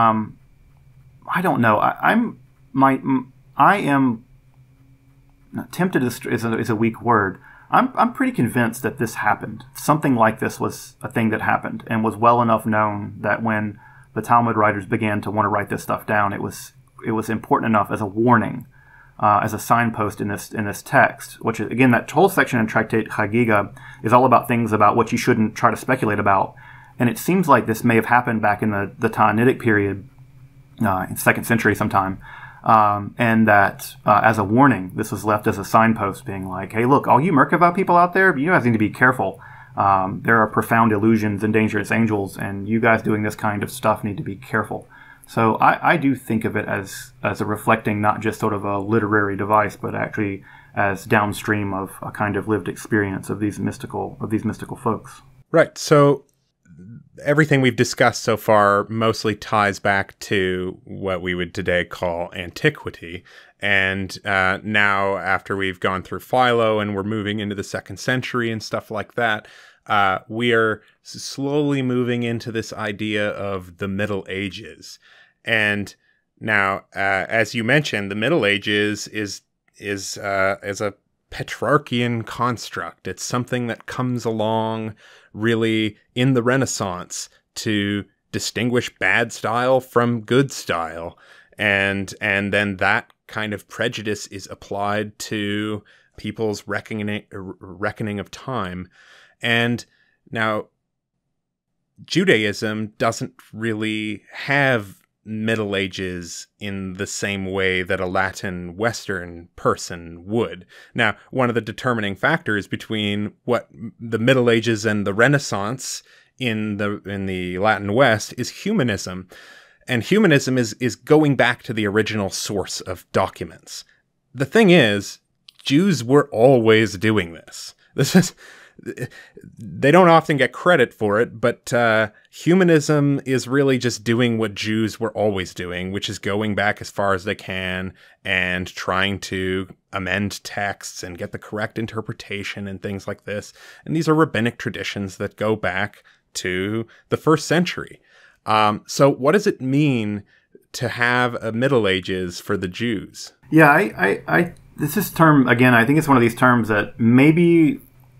I don't know. I am tempted is a weak word. I'm pretty convinced that this happened. Something like this was a thing that happened and was well enough known that when the Talmud writers began to want to write this stuff down, it was important enough as a warning. As a signpost in this text, which is, again, that whole section in Tractate Chagiga is all about things about what you shouldn't try to speculate about. And it seems like this may have happened back in the Ta'anitic period, in 2nd century sometime, and that as a warning, this was left as a signpost being like, hey, look, all you Merkava people out there, you guys need to be careful. There are profound illusions and dangerous angels, and you guys doing this kind of stuff need to be careful. So I do think of it as a reflecting not just sort of a literary device, but actually as downstream of a kind of lived experience of these mystical folks. Right. So everything we've discussed so far mostly ties back to what we would today call antiquity. And now, after we've gone through Philo and we're moving into the 2nd century and stuff like that, we are slowly moving into this idea of the Middle Ages. And now, as you mentioned, the Middle Ages is a Petrarchian construct. It's something that comes along really in the Renaissance to distinguish bad style from good style. And then that kind of prejudice is applied to people's reckoning of time. And now, Judaism doesn't really have Middle Ages in the same way that a Latin Western person would. Now, one of the determining factors between what the Middle Ages and the Renaissance in the Latin West is humanism. And humanism is going back to the original source of documents. The thing is, Jews were always doing this. They don't often get credit for it, but humanism is really just doing what Jews were always doing, which is going back as far as they can and trying to amend texts and get the correct interpretation and things like this. And these are rabbinic traditions that go back to the 1st century. So what does it mean to have a Middle Ages for the Jews? Yeah, this term, again, I think it's one of these terms that maybe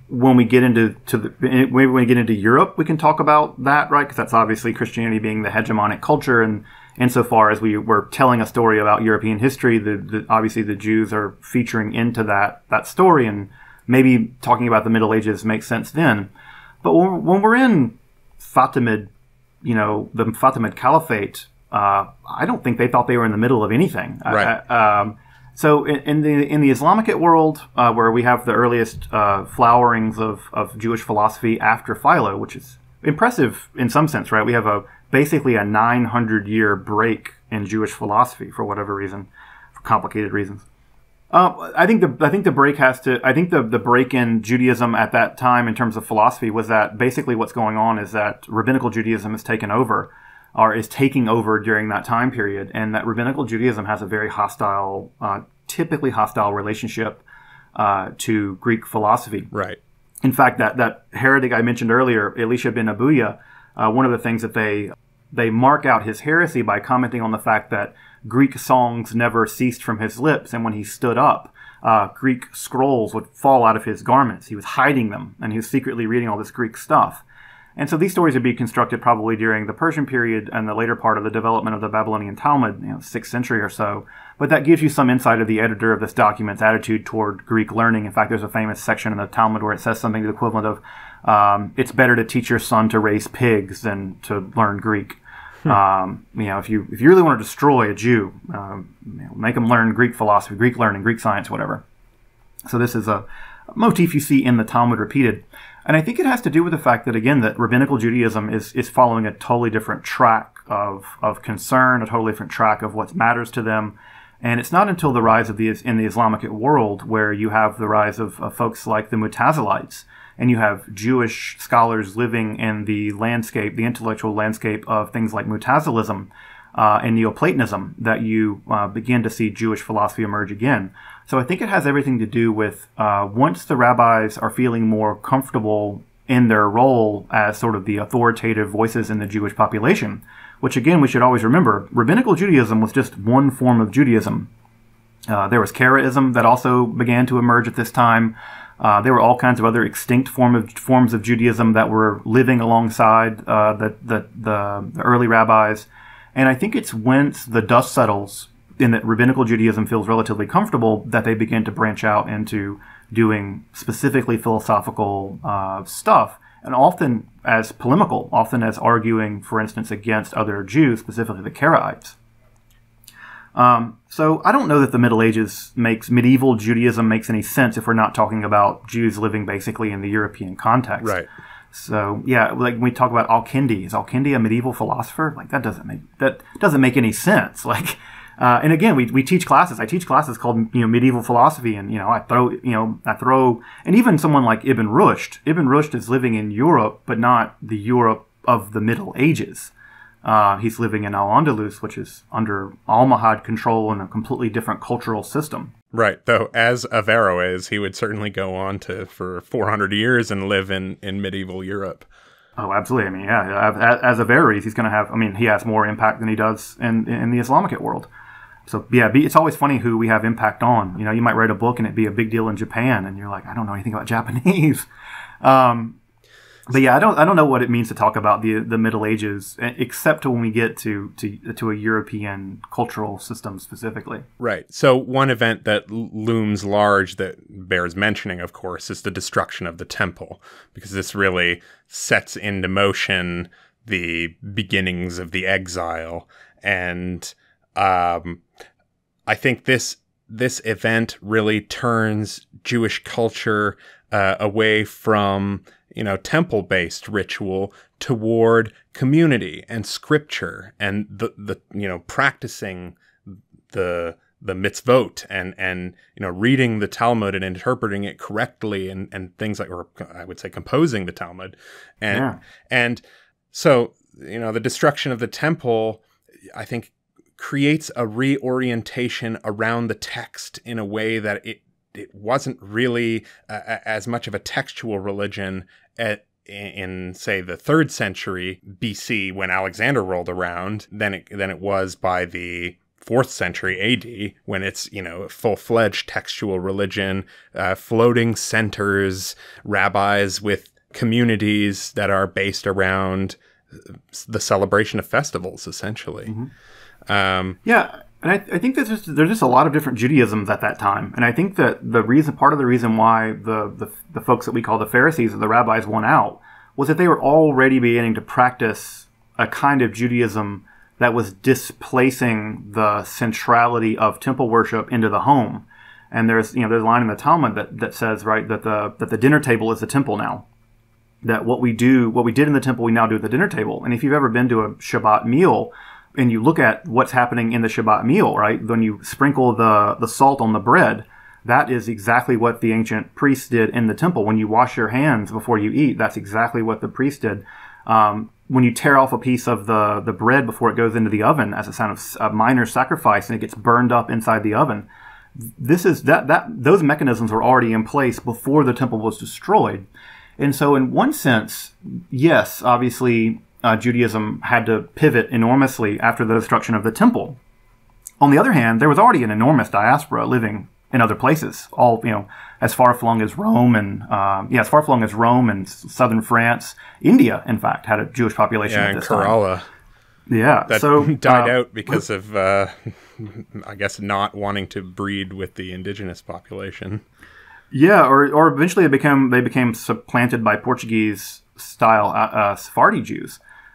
when we get into when we get into Europe, we can talk about that, right? Because that's obviously Christianity being the hegemonic culture, and insofar as we were telling a story about European history, obviously the Jews are featuring into that story, and maybe talking about the Middle Ages makes sense then. But when we're in Fatimid, the Fatimid Caliphate, I don't think they thought they were in the middle of anything. Right. So in the Islamic world, where we have the earliest flowerings of Jewish philosophy after Philo, which is impressive in some sense, right? We have basically a 900-year break in Jewish philosophy for whatever reason, for complicated reasons. I think the break in Judaism at that time in terms of philosophy was that basically what's going on is that rabbinical Judaism has taken over, or is taking over during that time period, and that rabbinical Judaism has a very hostile, typically hostile relationship to Greek philosophy. Right. In fact, that heretic I mentioned earlier, Elisha ben Abuya, one of the things that they mark out his heresy by commenting on the fact that Greek songs never ceased from his lips, and when he stood up, Greek scrolls would fall out of his garments. He was hiding them, and he was secretly reading all this Greek stuff. And so these stories would be constructed probably during the Persian period and the later part of the development of the Babylonian Talmud, 6th century or so. But that gives you some insight of the editor of this document's attitude toward Greek learning. In fact, there's a famous section in the Talmud where it says something to the equivalent of, it's better to teach your son to raise pigs than to learn Greek. If you really want to destroy a Jew, make them learn Greek philosophy, Greek learning, Greek science, whatever. So this is a motif you see in the Talmud repeated. And I think it has to do with the fact that, again, that rabbinical Judaism is following a totally different track of concern, a totally different track of what matters to them. And it's not until the rise in the Islamic world where you have the rise of folks like the Mutazilites, and you have Jewish scholars living in the landscape, the intellectual landscape of things like Mutazilism and Neoplatonism, that you begin to see Jewish philosophy emerge again. So I think it has everything to do with once the rabbis are feeling more comfortable in their role as sort of the authoritative voices in the Jewish population, which again, we should always remember, rabbinical Judaism was just one form of Judaism. There was Karaism that also began to emerge at this time. There were all kinds of other extinct forms of Judaism that were living alongside the early rabbis. And I think it's once the dust settles in that rabbinical Judaism feels relatively comfortable that they begin to branch out into doing specifically philosophical stuff, and often as polemical, often as arguing, for instance, against other Jews, specifically the Karaites. So I don't know that the Middle Ages medieval Judaism makes any sense if we're not talking about Jews living basically in the European context. Right. So yeah, like when we talk about Al-Kindi, is Al-Kindi a medieval philosopher? Like that doesn't make any sense. Like, and again, we teach classes. I teach classes called medieval philosophy, and I throw, and even someone like Ibn Rushd. Ibn Rushd is living in Europe, but not the Europe of the Middle Ages. He's living in Al-Andalus, which is under Almohad control and a completely different cultural system. Right, though as Averroes, he would certainly go on for 400 years and live in medieval Europe. Oh, absolutely. I mean, yeah, as Averroes, he's going to have, he has more impact than he does in the Islamic world. So, yeah, it's always funny who we have impact on. You might write a book and it'd be a big deal in Japan, and you're like, I don't know anything about Japanese. But yeah, I don't know what it means to talk about the Middle Ages, except when we get to a European cultural system specifically. Right. So one event that looms large that bears mentioning, of course, is the destruction of the temple, because this really sets into motion the beginnings of the exile. And I think this event really turns Jewish culture away from temple-based ritual toward community and scripture and the practicing the mitzvot and reading the Talmud and interpreting it correctly and things like, or I would say composing the Talmud. And so, the destruction of the temple, I think, creates a reorientation around the text in a way that it wasn't really as much of a textual religion in, say, the 3rd century BC when Alexander rolled around than it was by the 4th century AD, when it's, you know, a full-fledged textual religion, floating centers, rabbis with communities that are based around the celebration of festivals, essentially. Mm-hmm. Yeah, and I think there's just a lot of different Judaisms at that time, and I think that part of the reason why the folks that we call the Pharisees or the rabbis won out was that they were already beginning to practice a kind of Judaism that was displacing the centrality of temple worship into the home. And there's a line in the Talmud that says, right, that the dinner table is the temple now. That what we did in the temple, we now do at the dinner table. And if you've ever been to a Shabbat meal and you look at what's happening in the Shabbat meal, right, when you sprinkle the salt on the bread, that is exactly what the ancient priests did in the temple. When you wash your hands before you eat, that's exactly what the priest did. When you tear off a piece of the bread before it goes into the oven as a sign of a minor sacrifice and it gets burned up inside the oven, those mechanisms were already in place before the temple was destroyed. And so in one sense, yes, obviously Judaism had to pivot enormously after the destruction of the temple. On the other hand, there was already an enormous diaspora living in other places, all, you know, as far flung as Rome and southern France. India, in fact, had a Jewish population at this time. Kerala. Yeah, that died out because of, I guess, not wanting to breed with the indigenous population. Yeah, or eventually they became supplanted by Portuguese style Sephardi Jews.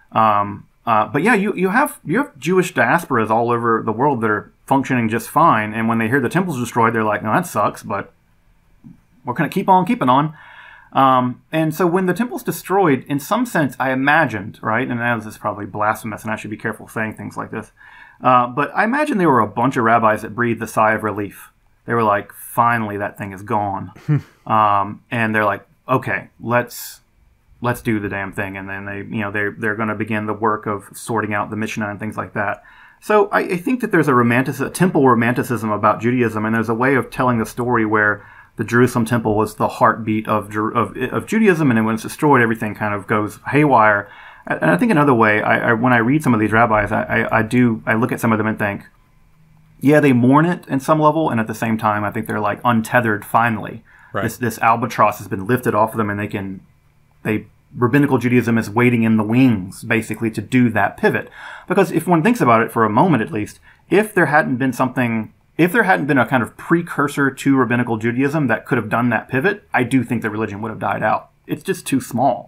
But yeah, you have Jewish diasporas all over the world that are functioning just fine, and when they hear the temple's destroyed, they're like, no, that sucks, but we're going to keep on keeping on. And so when the temple's destroyed, in some sense, I imagined, right, and now this is probably blasphemous, and I should be careful saying things like this, but I imagine there were a bunch of rabbis that breathed a sigh of relief. They were like, finally, that thing is gone. And they're like, okay, let's do the damn thing. And then they're going to begin the work of sorting out the Mishnah and things like that. So I think that there's a temple romanticism about Judaism, and there's a way of telling the story where the Jerusalem temple was the heartbeat of Judaism, and then when it's destroyed, everything kind of goes haywire. And I think another way, when I read some of these rabbis, I look at some of them and think, yeah, they mourn it in some level, and at the same time, I think they're like untethered finally. Right. This albatross has been lifted off of them, and rabbinical Judaism is waiting in the wings, basically, to do that pivot. Because if one thinks about it for a moment at least, if there hadn't been a kind of precursor to rabbinical Judaism that could have done that pivot, I do think the religion would have died out. It's just too small.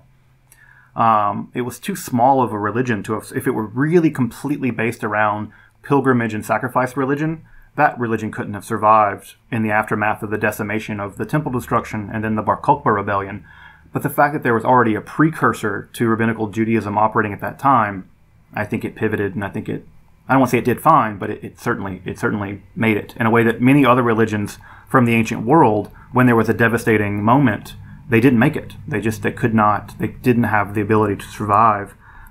It was too small of a religion if it were really completely based around pilgrimage and sacrifice religion, that religion couldn't have survived in the aftermath of the decimation of the temple destruction and then the Bar Kokhba rebellion. But the fact that there was already a precursor to rabbinical Judaism operating at that time, I think it pivoted, and I don't want to say it did fine, but it certainly made it in a way that many other religions from the ancient world, when there was a devastating moment, they didn't make it. They didn't have the ability to survive.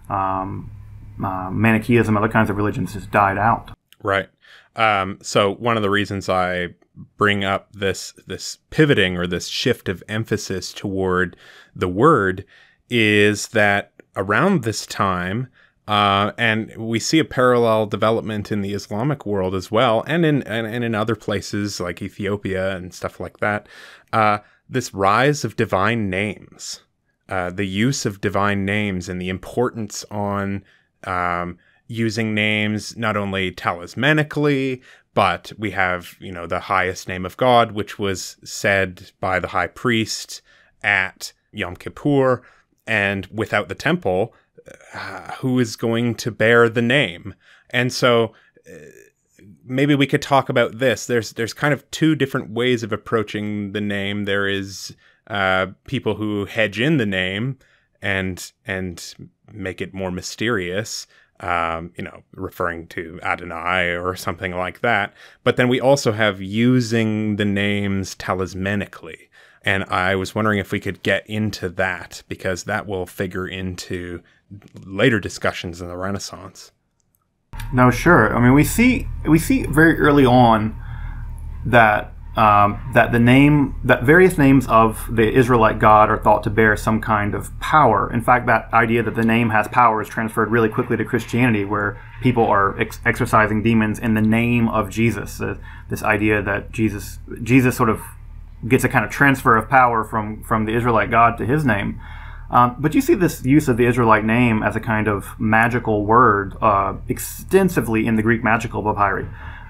Manichaeism, other kinds of religions just died out. Right. So one of the reasons I bring up this pivoting or this shift of emphasis toward the word is that around this time, and we see a parallel development in the Islamic world as well, and in other places like Ethiopia and stuff like that, this rise of divine names, the use of divine names and the importance on using names not only talismanically, but we have, the highest name of God, which was said by the high priest at Yom Kippur, and without the temple, who is going to bear the name? And so maybe we could talk about this. There's kind of two different ways of approaching the name. There is people who hedge in the name and make it more mysterious, referring to Adonai or something like that. But then we also have using the names talismanically. And I was wondering if we could get into that, because that will figure into later discussions in the Renaissance. No, sure. I mean, we see very early on that that various names of the Israelite God are thought to bear some kind of power. In fact, that idea that the name has power is transferred really quickly to Christianity, where people are exorcising demons in the name of Jesus. This idea that Jesus sort of gets a kind of transfer of power from the Israelite God to his name. But you see this use of the Israelite name as a kind of magical word extensively in the Greek magical papyri,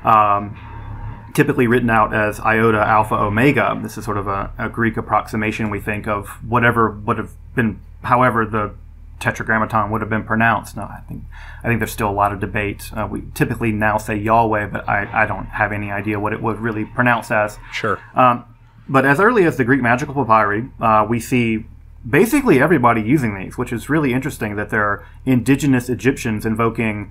typically written out as iota, alpha, omega. This is sort of a Greek approximation, we think, of whatever would have been, however the Tetragrammaton would have been pronounced. No, I think there's still a lot of debate. We typically now say Yahweh, but I don't have any idea what it would really pronounce as. Sure. But as early as the Greek magical papyri, we see basically everybody using these, which is really interesting that there are indigenous Egyptians invoking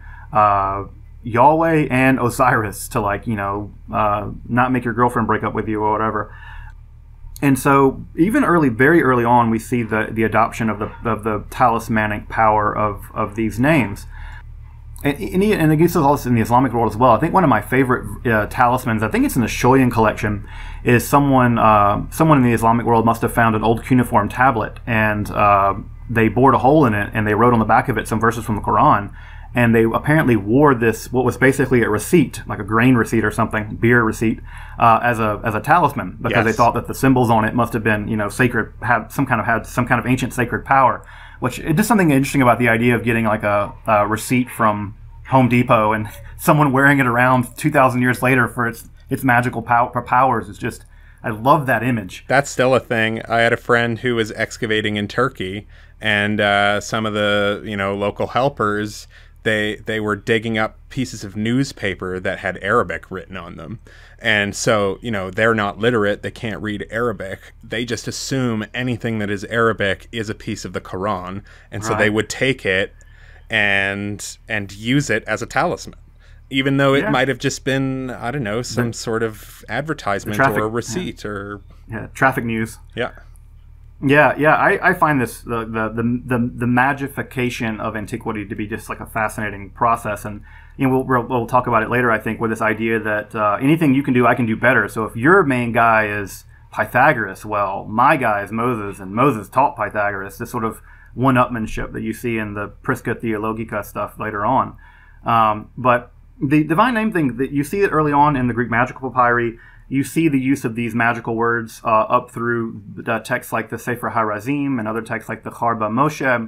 Yahweh and Osiris to, like, not make your girlfriend break up with you or whatever. And so even very early on, we see the adoption of the talismanic power of these names. And it gives us all this in the Islamic world as well. I think one of my favorite talismans, I think it's in the Shoyan collection, is someone in the Islamic world must have found an old cuneiform tablet, and they bored a hole in it, and they wrote on the back of it some verses from the Quran. And they apparently wore this, what was basically a receipt, like a grain receipt or something, beer receipt, as a talisman, because they thought that the symbols on it must have been, sacred, had some kind of ancient sacred power. Which it is something interesting about the idea of getting like a receipt from Home Depot and someone wearing it around 2,000 years later for its magical powers. Is just, I love that image. That's still a thing. I had a friend who was excavating in Turkey, and some of the local helpers, they were digging up pieces of newspaper that had Arabic written on them. And so, they're not literate. They can't read Arabic. They just assume anything that is Arabic is a piece of the Quran. And so they would take it and use it as a talisman, even though it might have just been, I don't know, some sort of advertisement or a receipt or traffic news. Yeah. Yeah. I find this the magification of antiquity to be just like a fascinating process, and we'll talk about it later. I think with this idea that anything you can do, I can do better. So if your main guy is Pythagoras, well, my guy is Moses, and Moses taught Pythagoras. This sort of one-upmanship that you see in the Prisca Theologica stuff later on. But the divine name thing, that you see it early on in the Greek magical papyri. You see the use of these magical words up through the texts like the Sefer HaRazim and other texts like the Charba Moshe.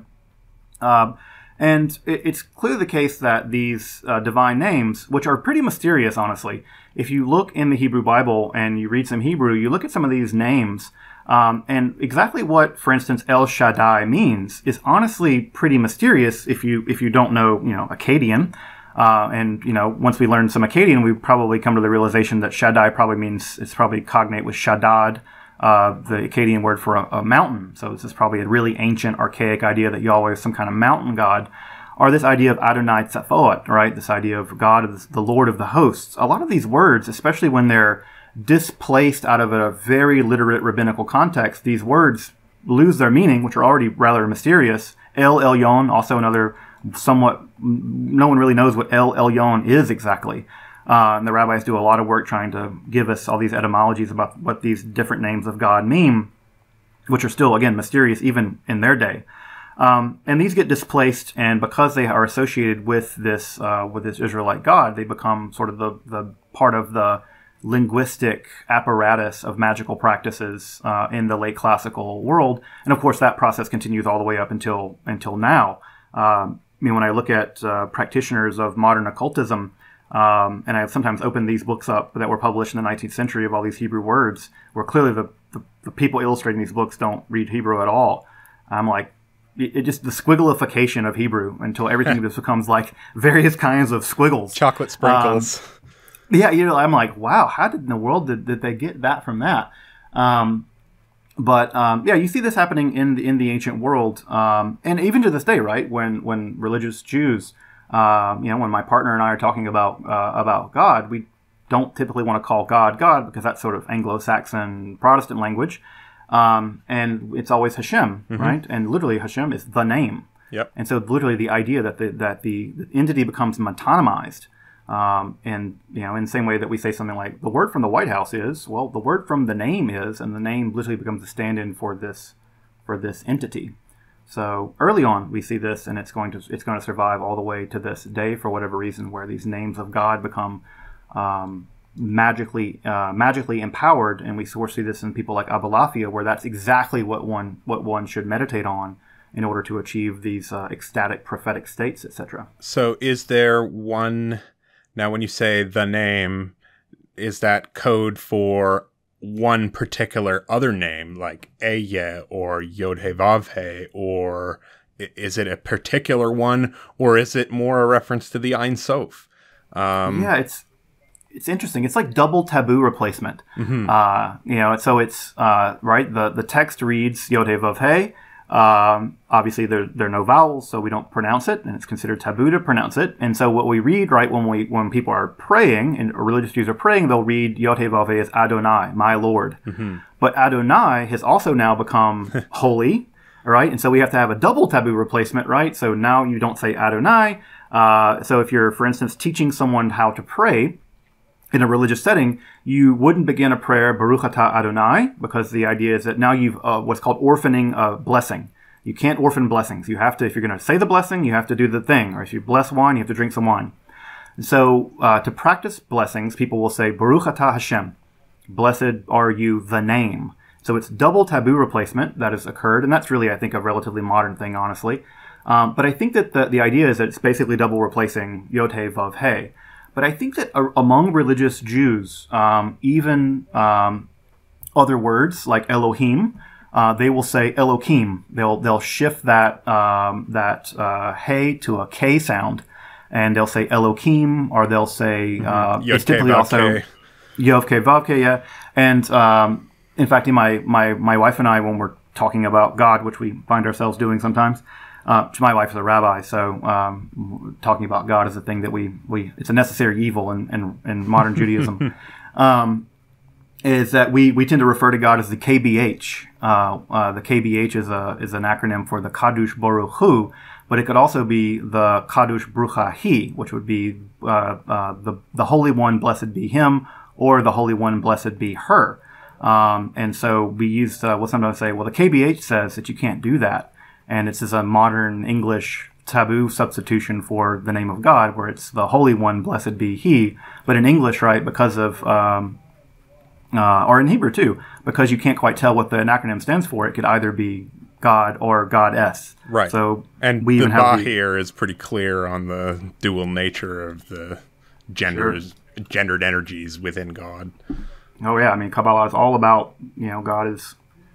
And it's clearly the case that these divine names, which are pretty mysterious, honestly, if you look in the Hebrew Bible and you read some Hebrew, you look at some of these names, and exactly what, for instance, El Shaddai means is honestly pretty mysterious if you don't know, Akkadian. And once we learn some Akkadian, we probably come to the realization that Shaddai it's probably cognate with Shaddad, the Akkadian word for a mountain. So this is probably a really ancient, archaic idea that Yahweh is some kind of mountain god, or this idea of Adonai Tsephot, right? This idea of God, the Lord of the hosts. A lot of these words, especially when they're displaced out of a very literate rabbinical context, these words lose their meaning, which are already rather mysterious. El Elyon, also another somewhat, no one really knows what El Elyon is exactly. And the rabbis do a lot of work trying to give us all these etymologies about what these different names of God mean, which are still, again, mysterious even in their day. And these get displaced, and because they are associated with this Israelite God, they become sort of the part of the linguistic apparatus of magical practices in the late classical world. And of course, that process continues all the way up until now. When I look at practitioners of modern occultism, and I sometimes open these books up that were published in the 19th century of all these Hebrew words, where clearly the people illustrating these books don't read Hebrew at all. I'm like, it just the squigglification of Hebrew until everything just becomes like various kinds of squiggles. Chocolate sprinkles. I'm like, wow, how in the world did they get that from that? But you see this happening in the ancient world, and even to this day, right? When religious Jews, when my partner and I are talking about God, we don't typically want to call God because that's sort of Anglo-Saxon Protestant language, and it's always Hashem, right? And literally, Hashem is the name. Yep. And so, literally, the idea that the entity becomes metonymized And in the same way that we say something like the word from the White House is, well, the word from the name is, and the name literally becomes the stand-in for this entity. So early on, we see this, and it's going to survive all the way to this day for whatever reason, where these names of God become magically empowered, and we see this in people like Abulafia, where that's exactly what one should meditate on in order to achieve these ecstatic prophetic states, etc. So is there one, now when you say the name, is that code for one particular other name, like Eye or Yod-Heh-Vav-Heh, or is it a particular one, or is it more a reference to the Ein Sof? Yeah, it's interesting. It's like double taboo replacement. So it's right. The text reads Yod-Heh-Vav-Heh. Obviously, there are no vowels, so we don't pronounce it, and it's considered taboo to pronounce it. And so what we read, right, when people are praying, and religious Jews are praying, they'll read Yod-Heh-Vav-Heh as Adonai, my Lord. But Adonai has also now become holy, right? And so we have to have a double taboo replacement, right? So now you don't say Adonai. So if you're, for instance, teaching someone how to pray in a religious setting, you wouldn't begin a prayer, Baruch atah Adonai, because the idea is that now you've what's called orphaning a blessing. You can't orphan blessings. You have to, if you're going to say the blessing, you have to do the thing. Or if you bless wine, you have to drink some wine. And so to practice blessings, people will say, Baruch atah Hashem. Blessed are you, the name. So it's double taboo replacement that has occurred. And that's really, I think, a relatively modern thing, honestly. But I think that the idea is that it's basically double replacing Yod-Heh-Vav-Heh. But I think that among religious Jews, even other words like Elohim, they will say Elohim. They'll shift that hey to a K sound, and they'll say Elohim, or they'll say it's typically also Yod-Heh-Vav-Heh. Yeah, and in fact, my wife and I, when we're talking about God, which we find ourselves doing sometimes. My wife is a rabbi, so talking about God is a thing that we it's a necessary evil in modern Judaism. Is that we tend to refer to God as the KBH. The KBH is an acronym for the Kadosh Baruch Hu, but it could also be the Kadosh Baruch Hu, which would be the Holy One, blessed be Him, or the Holy One, blessed be her. And so we use we'll sometimes say, well, the KBH says that you can't do that. And it's a modern English taboo substitution for the name of God, where it's the Holy One, blessed be He. But in English, right, because of, or in Hebrew too, because you can't quite tell what the acronym stands for, it could either be God or Goddess. Right. So and we even have here is pretty clear on the dual nature of the gendered energies within God. Oh yeah, I mean, Kabbalah is all about, God is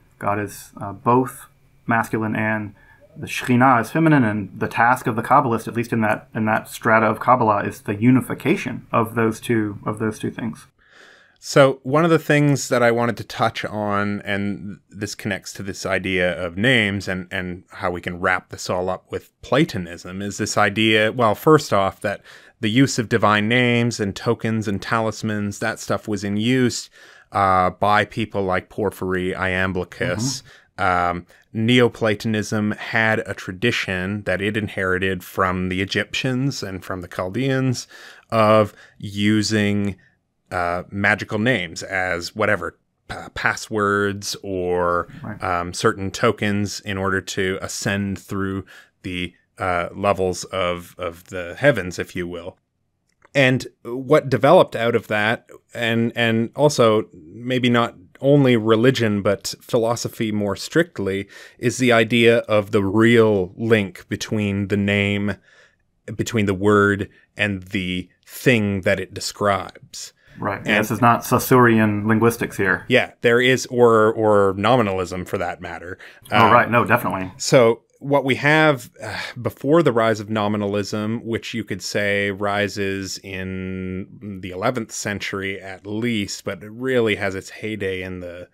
both masculine and the Shekhinah is feminine, and the task of the Kabbalist, at least in that strata of Kabbalah, is the unification of those two things. So one of the things that I wanted to touch on, and this connects to this idea of names and how we can wrap this all up with Platonism, is this idea, well, first off, that the use of divine names and tokens and talismans, that stuff was in use by people like Porphyry, Iamblichus. Neoplatonism had a tradition that it inherited from the Egyptians and from the Chaldeans of using magical names as whatever passwords or certain tokens in order to ascend through the levels of the heavens, if you will. And what developed out of that, and also maybe not only religion, but philosophy more strictly, is the idea of the real link between the name, between the word, and the thing that it describes. Right. And this is not Saussurean linguistics here. Yeah, there is, or nominalism for that matter. Right. No, definitely. So what we have before the rise of nominalism, which you could say rises in the 11th century at least, but it really has its heyday in the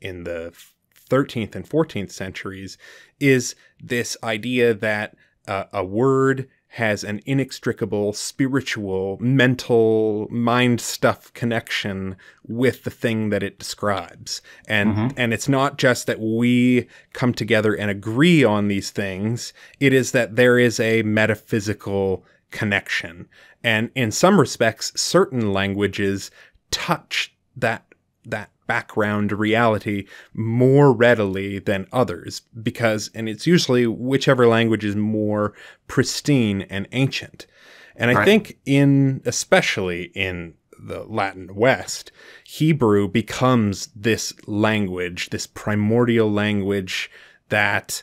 13th and 14th centuries, is this idea that a word has an inextricable spiritual, mental, mind stuff connection with the thing that it describes. And it's not just that we come together and agree on these things. It is that there is a metaphysical connection. And in some respects, certain languages touch that background reality more readily than others because, and it's usually whichever language is more pristine and ancient. And I think especially in the Latin West, Hebrew becomes this language, this primordial language that,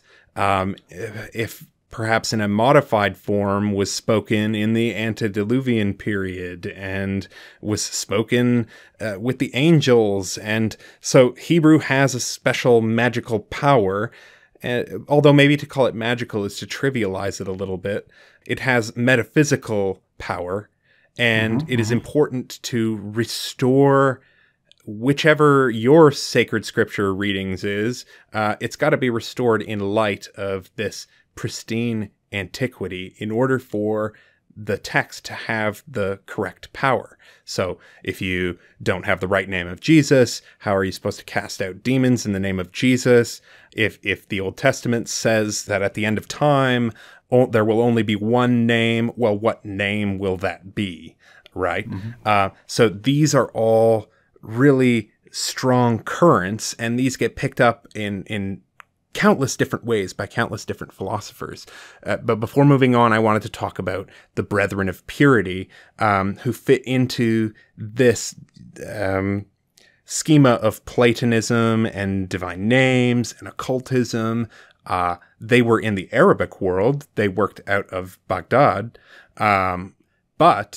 if perhaps in a modified form, was spoken in the antediluvian period and was spoken with the angels. And so Hebrew has a special magical power, although maybe to call it magical is to trivialize it a little bit. It has metaphysical power, and it is important to restore whichever your sacred scripture readings is. It's got to be restored in light of this pristine antiquity in order for the text to have the correct power. So if you don't have the right name of Jesus, how are you supposed to cast out demons in the name of Jesus? If the Old Testament says that at the end of time, there will only be one name, well, what name will that be, right? So these are all really strong currents, and these get picked up in countless different ways by countless different philosophers. But before moving on, I wanted to talk about the Brethren of Purity, who fit into this schema of Platonism and divine names and occultism. They were in the Arabic world. They worked out of Baghdad. But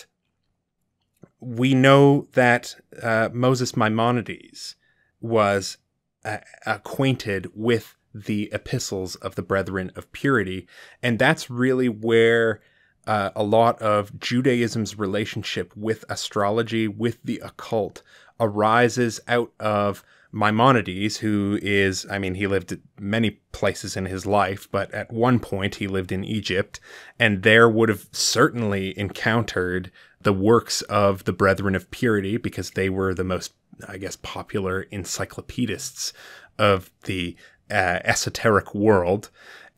we know that Moses Maimonides was acquainted with the epistles of the Brethren of Purity. And that's really where a lot of Judaism's relationship with astrology, with the occult, arises out of Maimonides, who is, I mean, he lived at many places in his life, but at one point he lived in Egypt, and there would have certainly encountered the works of the Brethren of Purity, because they were the most, I guess, popular encyclopedists of the esoteric world.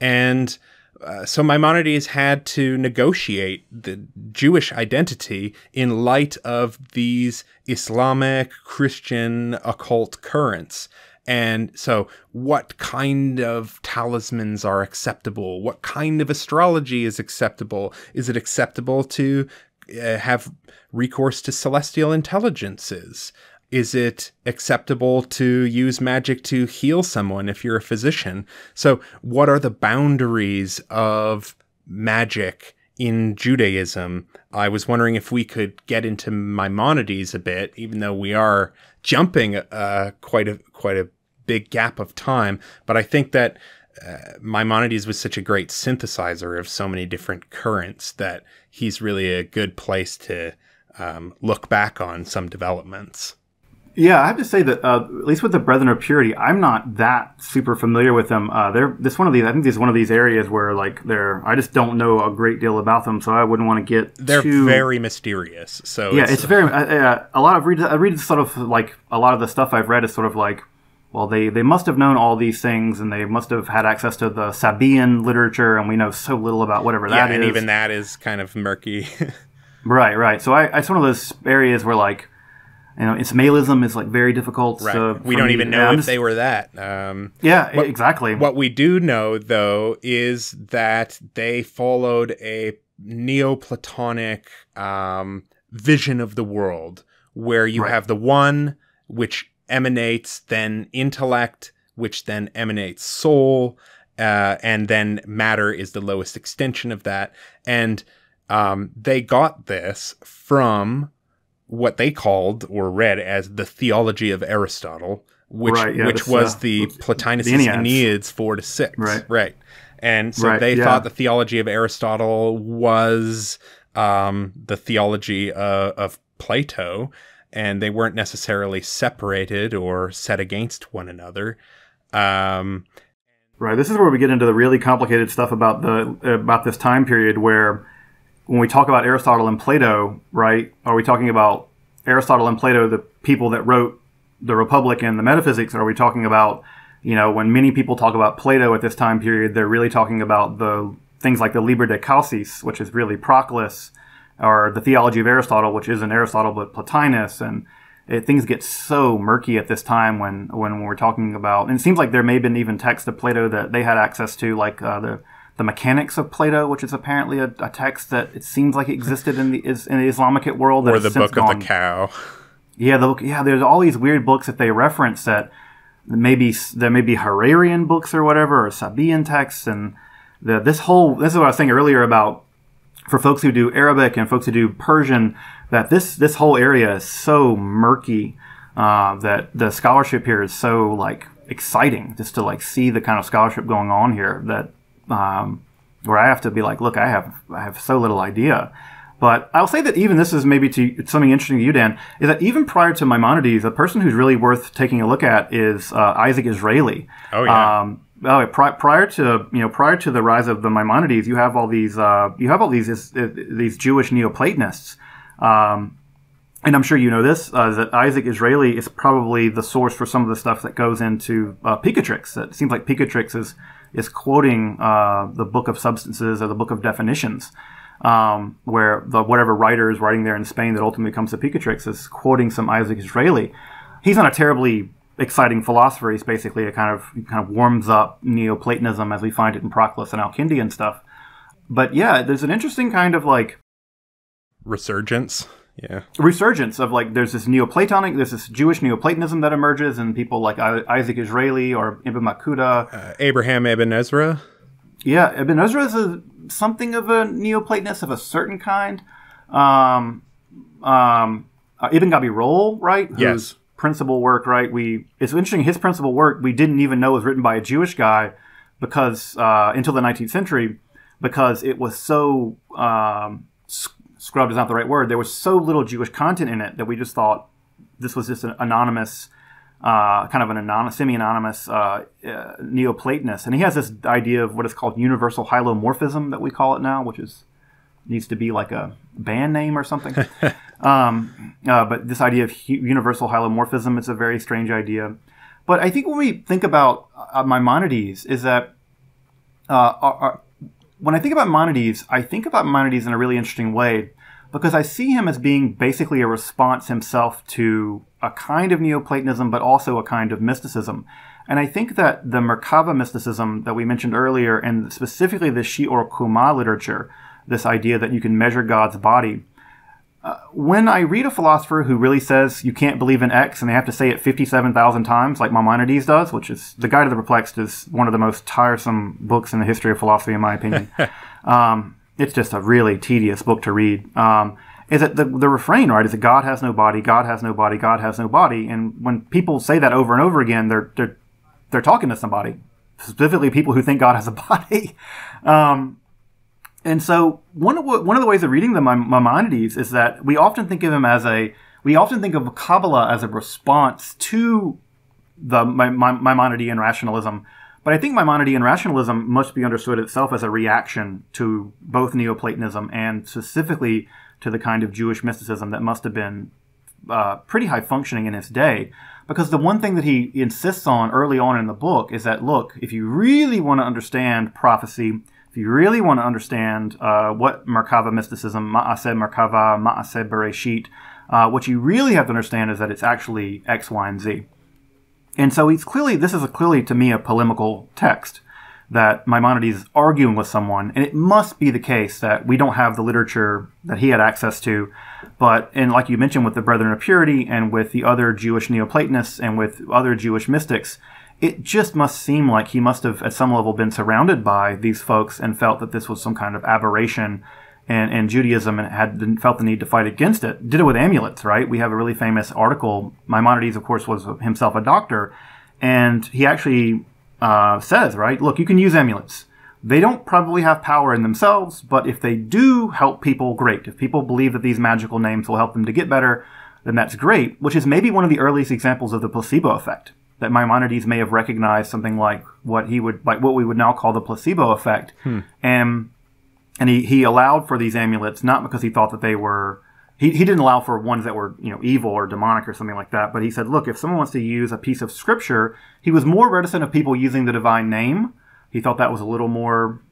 And so Maimonides had to negotiate the Jewish identity in light of these Islamic, Christian, occult currents. And so what kind of talismans are acceptable? What kind of astrology is acceptable? Is it acceptable to have recourse to celestial intelligences? Is it acceptable to use magic to heal someone if you're a physician? So what are the boundaries of magic in Judaism? I was wondering if we could get into Maimonides a bit, even though we are jumping quite a big gap of time. But I think that Maimonides was such a great synthesizer of so many different currents that he's really a good place to look back on some developments. Yeah, I have to say that at least with the Brethren of Purity, I'm not that super familiar with them. This one of these, I think, this is one of these areas where I just don't know a great deal about them, so I wouldn't want to get. They're very mysterious. So yeah, it's very a lot of I read sort of like a lot of the stuff I've read is sort of like, well, they must have known all these things, and they must have had access to the Sabaean literature, and we know so little about whatever that is. Yeah, and even that is kind of murky. Right. So it's one of those areas where like, you know, Ismailism is like very difficult. Right. We don't even know if they were that. Exactly. What we do know, though, is that they followed a Neoplatonic vision of the world, where you have the one, which emanates then intellect, which then emanates soul, and then matter is the lowest extension of that. And they got this from what they called or read as the theology of Aristotle, which was the Plotinus' Aeneads 4-6. Right. And so they thought the theology of Aristotle was the theology of Plato, and they weren't necessarily separated or set against one another. Right. This is where we get into the really complicated stuff about this time period where, when we talk about Aristotle and Plato, right, are we talking about Aristotle and Plato, the people that wrote the Republic and the Metaphysics? Or are we talking about, you know, when many people talk about Plato at this time period, they're really talking about the things like the Liber de Chalcis, which is really Proclus, or the Theology of Aristotle, which isn't Aristotle but Plotinus, and things get so murky at this time when we're talking about, and it seems like there may have been even texts of Plato that they had access to, like the Mechanics of Plato, which is apparently a text that it seems like existed in the Islamic world. Or the Book of the Cow. Yeah, there's all these weird books that they reference that there may be Hararian books or whatever, or Sabaean texts, and this is what I was saying earlier about, for folks who do Arabic and folks who do Persian, that this whole area is so murky, that the scholarship here is so like exciting just to like see the kind of scholarship going on here, that where I have to be like, look, I have so little idea. But I'll say that even this is maybe something interesting to you, Dan, is that even prior to Maimonides, a person who's really worth taking a look at is Isaac Israeli. Oh yeah. Prior to the rise of the Maimonides, you have all these Jewish Neoplatonists, and I'm sure you know this, that Isaac Israeli is probably the source for some of the stuff that goes into Picatrix. It seems like Picatrix is quoting the Book of Substances or the Book of Definitions, where whatever writer is writing there in Spain that ultimately comes to Picatrix is quoting some Isaac Israeli. He's not a terribly exciting philosopher. He's basically he kind of warms up Neoplatonism as we find it in Proclus and Al-Kindi and stuff. But yeah, there's an interesting kind of like resurgence. Yeah. Resurgence of like, there's this Jewish Neoplatonism that emerges, and people like Isaac Israeli or Ibn Makuda. Abraham Ibn Ezra. Yeah, Ibn Ezra is something of a Neoplatonist of a certain kind. Ibn Gabirol, right? Yes. Principal work, right? It's interesting, his principal work we didn't even know was written by a Jewish guy because until the 19th century, because it was so scrubbed is not the right word. There was so little Jewish content in it that we just thought this was just an anonymous, semi-anonymous Neoplatonist. And he has this idea of what is called universal hylomorphism that we call it now, which needs to be like a band name or something. But this idea of universal hylomorphism is a very strange idea. But I think when we think about Maimonides, is that when I think about Maimonides, I think about Maimonides in a really interesting way, because I see him as being basically a response himself to a kind of Neoplatonism, but also a kind of mysticism. And I think that the Merkava mysticism that we mentioned earlier, and specifically the Shi'or Kuma literature, this idea that you can measure God's body, when I read a philosopher who really says you can't believe in X and they have to say it 57,000 times like Maimonides does, which is The Guide to the Perplexed is one of the most tiresome books in the history of philosophy, in my opinion. It's just a really tedious book to read. Is that the refrain, right, is that God has no body, God has no body, God has no body. And when people say that over and over again, they're talking to somebody, specifically people who think God has a body. And so one of the ways of reading the Maimonides is that we often think of Kabbalah as a response to the Maimonidean rationalism. But I think Maimonidean rationalism must be understood itself as a reaction to both Neoplatonism and specifically to the kind of Jewish mysticism that must have been pretty high functioning in its day. Because the one thing that he insists on early on in the book is that, look, if you really want to understand prophecy, if you really want to understand what Merkava mysticism, Ma'aseh Merkava, Ma'aseh Bereshit, what you really have to understand is that it's actually X, Y, and Z. And so this is clearly to me a polemical text that Maimonides is arguing with someone, and it must be the case that we don't have the literature that he had access to, and like you mentioned with the Brethren of Purity and with the other Jewish Neoplatonists and with other Jewish mystics, it just must seem like he must have at some level been surrounded by these folks and felt that this was some kind of aberration in Judaism and felt the need to fight against it. Did it with amulets, right? We have a really famous article. Maimonides, of course, was himself a doctor, and he actually says, right, look, you can use amulets. They don't probably have power in themselves, but if they do help people, great. If people believe that these magical names will help them to get better, then that's great, which is maybe one of the earliest examples of the placebo effect, that Maimonides may have recognized something like what we would now call the placebo effect. And he allowed for these amulets, not because he thought that they were, he didn't allow for ones that were, evil or demonic or something like that. But he said, look, if someone wants to use a piece of scripture, he was more reticent of people using the divine name. He thought that was a little more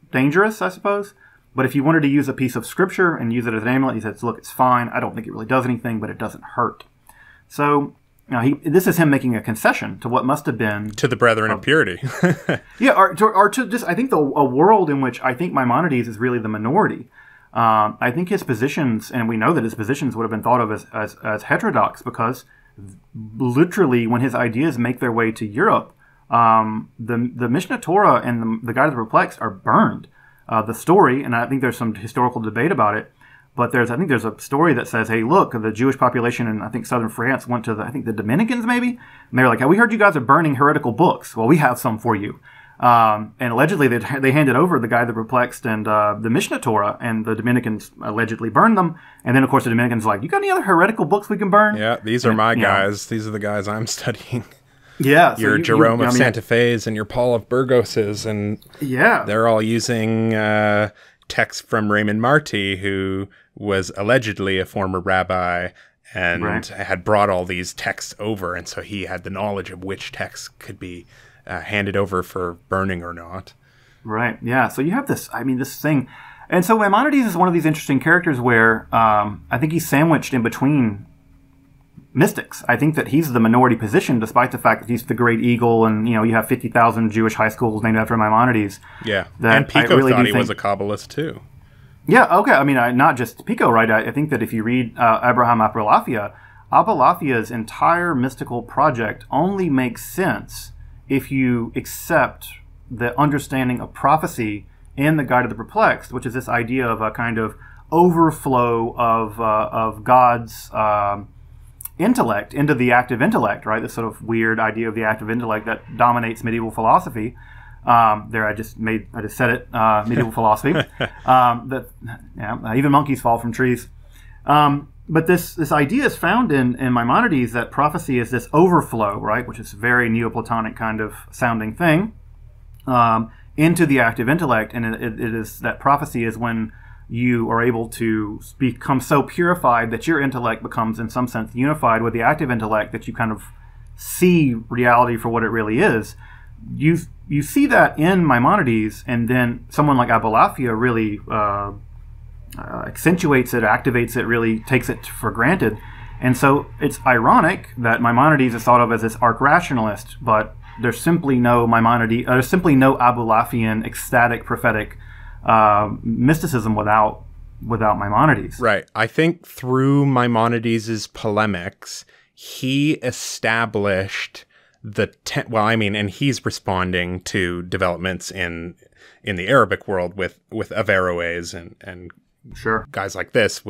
dangerous, I suppose. But if you wanted to use a piece of scripture and use it as an amulet, he says, look, it's fine. I don't think it really does anything, but it doesn't hurt. So this is him making a concession to what must have been... To the Brethren of Purity. Yeah, or to just, I think, a world in which I think Maimonides is really the minority. I think his positions, and we know that his positions would have been thought of as heterodox, because literally when his ideas make their way to Europe, the Mishneh Torah and the Guide of the Perplexed are burned. The story, and I think there's some historical debate about it, but I think there's a story that says, hey, look, the Jewish population in, I think, southern France went to the Dominicans maybe, and they were like, hey, we heard you guys are burning heretical books. Well, we have some for you. And allegedly they handed over the Guide of the Perplexed and the Mishneh Torah, and the Dominicans allegedly burned them. And then, of course, the Dominicans were like, you got any other heretical books we can burn? Yeah, these are my guys. These are the guys I'm studying. Yeah, your Jerome of Santa Fe's and your Paul of Burgos's, and they're all using texts from Raymond Marty, who was allegedly a former rabbi and had brought all these texts over, and so he had the knowledge of which texts could be handed over for burning or not. Right. Yeah. So you have this. I mean, this thing, and so Maimonides is one of these interesting characters where I think he's sandwiched in between mystics. I think that he's the minority position, despite the fact that he's the great eagle, and you have 50,000 Jewish high schools named after Maimonides. Yeah, and Pico thought he was a Kabbalist too. Yeah, okay. I mean, not just Pico, right? I think that if you read Abraham Abulafia, Abulafia's entire mystical project only makes sense if you accept the understanding of prophecy in the Guide of the Perplexed, which is this idea of a kind of overflow of God's intellect into the active intellect, right? This sort of weird idea of the active intellect that dominates medieval philosophy. I just said it. Medieval philosophy. Even monkeys fall from trees. But this idea is found in Maimonides that prophecy is this overflow, right, which is a very Neoplatonic kind of sounding thing, into the active intellect, and it is that prophecy is when you are able to become so purified that your intellect becomes, in some sense, unified with the active intellect, that you kind of see reality for what it really is. You see that in Maimonides, and then someone like Abulafia really accentuates it, activates it, really takes it for granted. And so it's ironic that Maimonides is thought of as this arch-rationalist, but there's simply no Abulafian ecstatic prophetic mysticism without Maimonides. Right. I think through Maimonides' polemics, he established and he's responding to developments in the Arabic world with Averroes and sure, guys like this.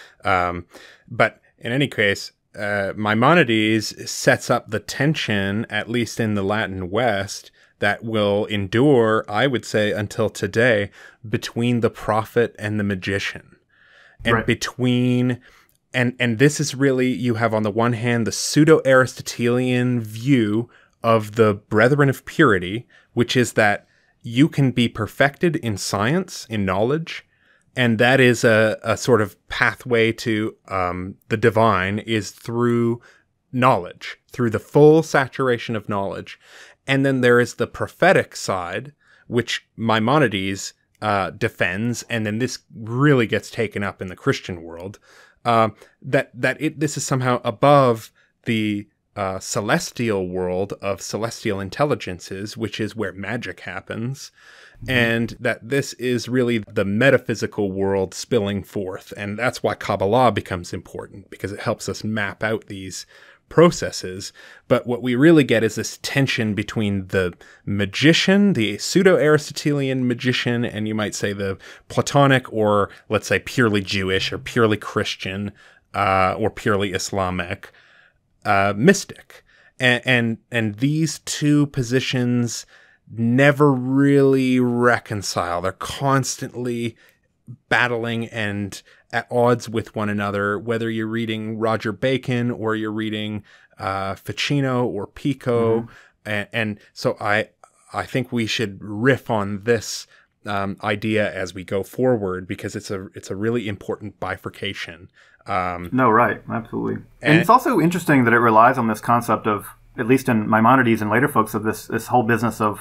But in any case, Maimonides sets up the tension, at least in the Latin West, that will endure, I would say, until today, between the prophet and the magician. And between... And this is really, you have on the one hand the pseudo-Aristotelian view of the Brethren of Purity, which is that you can be perfected in science, in knowledge, and that is a sort of pathway to the divine is through knowledge, through the full saturation of knowledge. And then there is the prophetic side, which Maimonides defends, and then this really gets taken up in the Christian world, this is somehow above the celestial world of celestial intelligences, which is where magic happens, and that this is really the metaphysical world spilling forth. And that's why Kabbalah becomes important, because it helps us map out these processes. But what we really get is this tension between the magician, the pseudo-Aristotelian magician, and you might say the Platonic, or let's say purely Jewish or purely Christian or purely Islamic mystic. And these two positions never really reconcile. They're constantly battling and at odds with one another, whether you're reading Roger Bacon or you're reading Ficino or Pico. And so I think we should riff on this idea as we go forward, because it's a really important bifurcation. No, right. Absolutely. And it's also interesting that it relies on this concept of, at least in Maimonides and later folks, of this whole business of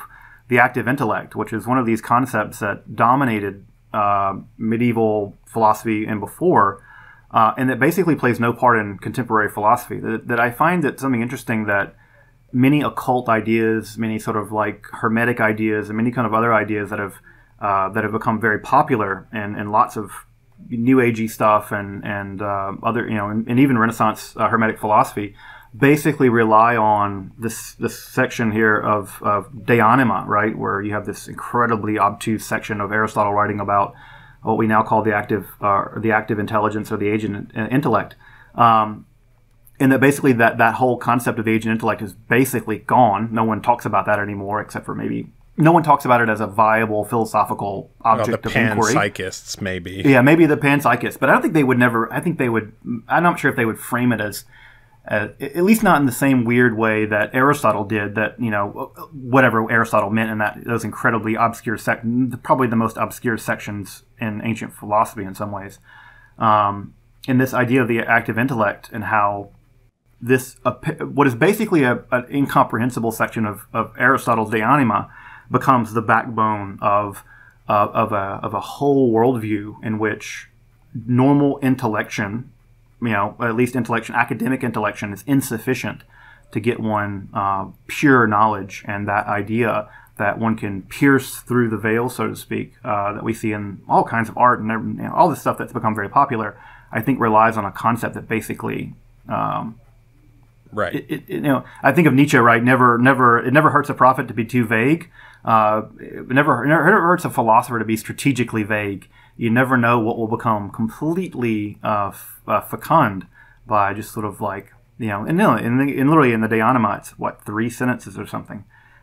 the active intellect, which is one of these concepts that dominated medieval philosophy and before, and that basically plays no part in contemporary philosophy. That I find that something interesting that many occult ideas, many sort of like hermetic ideas, and many kind of other ideas that have become very popular and lots of New Agey stuff and other, and even Renaissance hermetic philosophy basically rely on this section here of De Anima, right, where you have this incredibly obtuse section of Aristotle writing about what we now call the active intelligence or the agent intellect, and that basically that whole concept of the agent intellect is basically gone. No one talks about that anymore, except for maybe no one talks about it as a viable philosophical object of inquiry. The panpsychists, maybe. Yeah, maybe the panpsychists, but I don't think they would never. I think they would. I'm not sure if they would frame it as at least not in the same weird way that Aristotle did, that, whatever Aristotle meant in those incredibly obscure probably the most obscure sections in ancient philosophy in some ways. In this idea of the active intellect and how this, what is basically an incomprehensible section of Aristotle's De Anima becomes the backbone of a whole worldview in which normal intellection, at least academic intellection, is insufficient to get one pure knowledge, and that idea that one can pierce through the veil, so to speak, that we see in all kinds of art and all this stuff that's become very popular, I think relies on a concept that basically, right. I think of Nietzsche, right? It never hurts a prophet to be too vague. It never hurts a philosopher to be strategically vague. You never know what will become completely fecund by just sort of like, and literally in the De Anima, it's 3 sentences or something.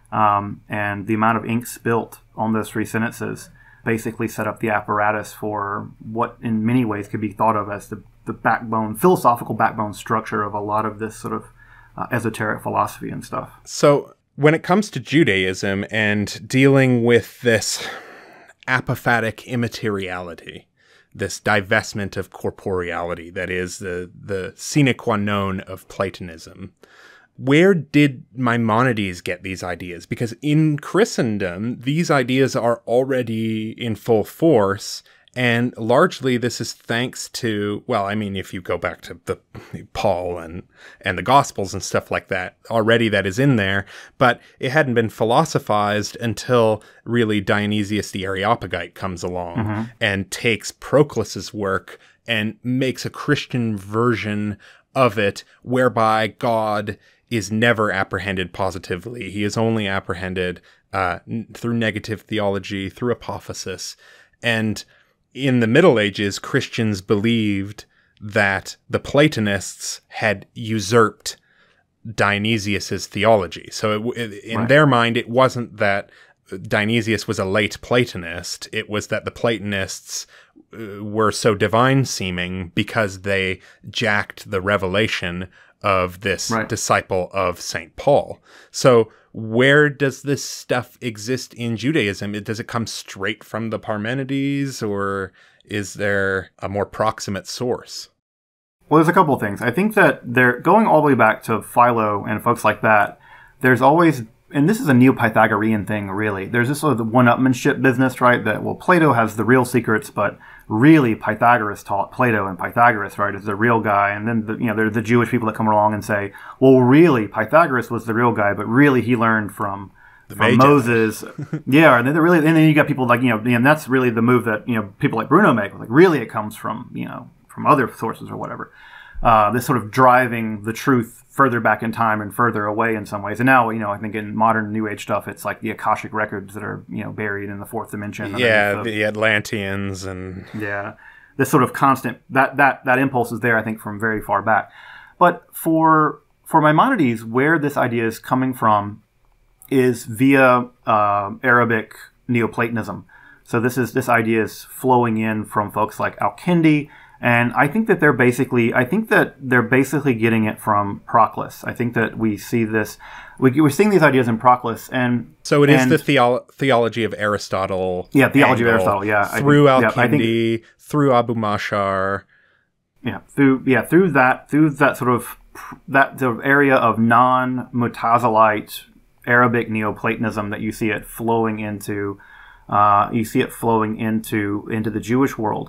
And the amount of ink spilt on those 3 sentences basically set up the apparatus for what in many ways could be thought of as the backbone, philosophical backbone structure of a lot of this sort of esoteric philosophy and stuff. So when it comes to Judaism and dealing with this apophatic immateriality, this divestment of corporeality that is the sine qua non of Platonism, where did Maimonides get these ideas? Because in Christendom, these ideas are already in full force, and largely this is thanks to, if you go back to the Paul and the Gospels and stuff like that, already that is in there, but it hadn't been philosophized until really Dionysius the Areopagite comes along and takes Proclus's work and makes a Christian version of it, whereby God is never apprehended positively. He is only apprehended through negative theology, through apophasis. And in the Middle Ages, Christians believed that the Platonists had usurped Dionysius's theology. So in their mind, it wasn't that Dionysius was a late Platonist. It was that the Platonists were so divine-seeming because they jacked the revelation of this disciple of St. Paul. So where does this stuff exist in Judaism? Does it come straight from the Parmenides, or is there a more proximate source? Well, there's a couple of things. I think that they're going all the way back to Philo and folks like that. There's always, and this is a Neo-Pythagorean thing, really. There's this sort of the one-upmanship business, right? That, Plato has the real secrets, but really Pythagoras taught Plato, and Pythagoras, right, is the real guy. And then, there are the Jewish people that come along and say, well, really, Pythagoras was the real guy, but really he learned from Moses. Yeah, and then you got people like, and that's really the move that, people like Bruno make. Like, really it comes from, from other sources or whatever. This sort of driving the truth further back in time and further away in some ways. And now, I think in modern New Age stuff, it's like the Akashic records that are, buried in the 4th dimension. Yeah, the Atlanteans and... Yeah, this sort of constant, that impulse is there, I think, from very far back. But for Maimonides, where this idea is coming from is via Arabic Neoplatonism. So this idea is flowing in from folks like Al-Kindi. And I think that they're basically getting it from Proclus. I think that we see this, we're seeing these ideas in Proclus, and so it is the theology of Aristotle. Yeah, theology of Aristotle. Yeah, through Al-Kindi, through Abu Mashar. Yeah, through that sort of area of non-Mutazilite Arabic Neoplatonism that you see it flowing into. Into the Jewish world.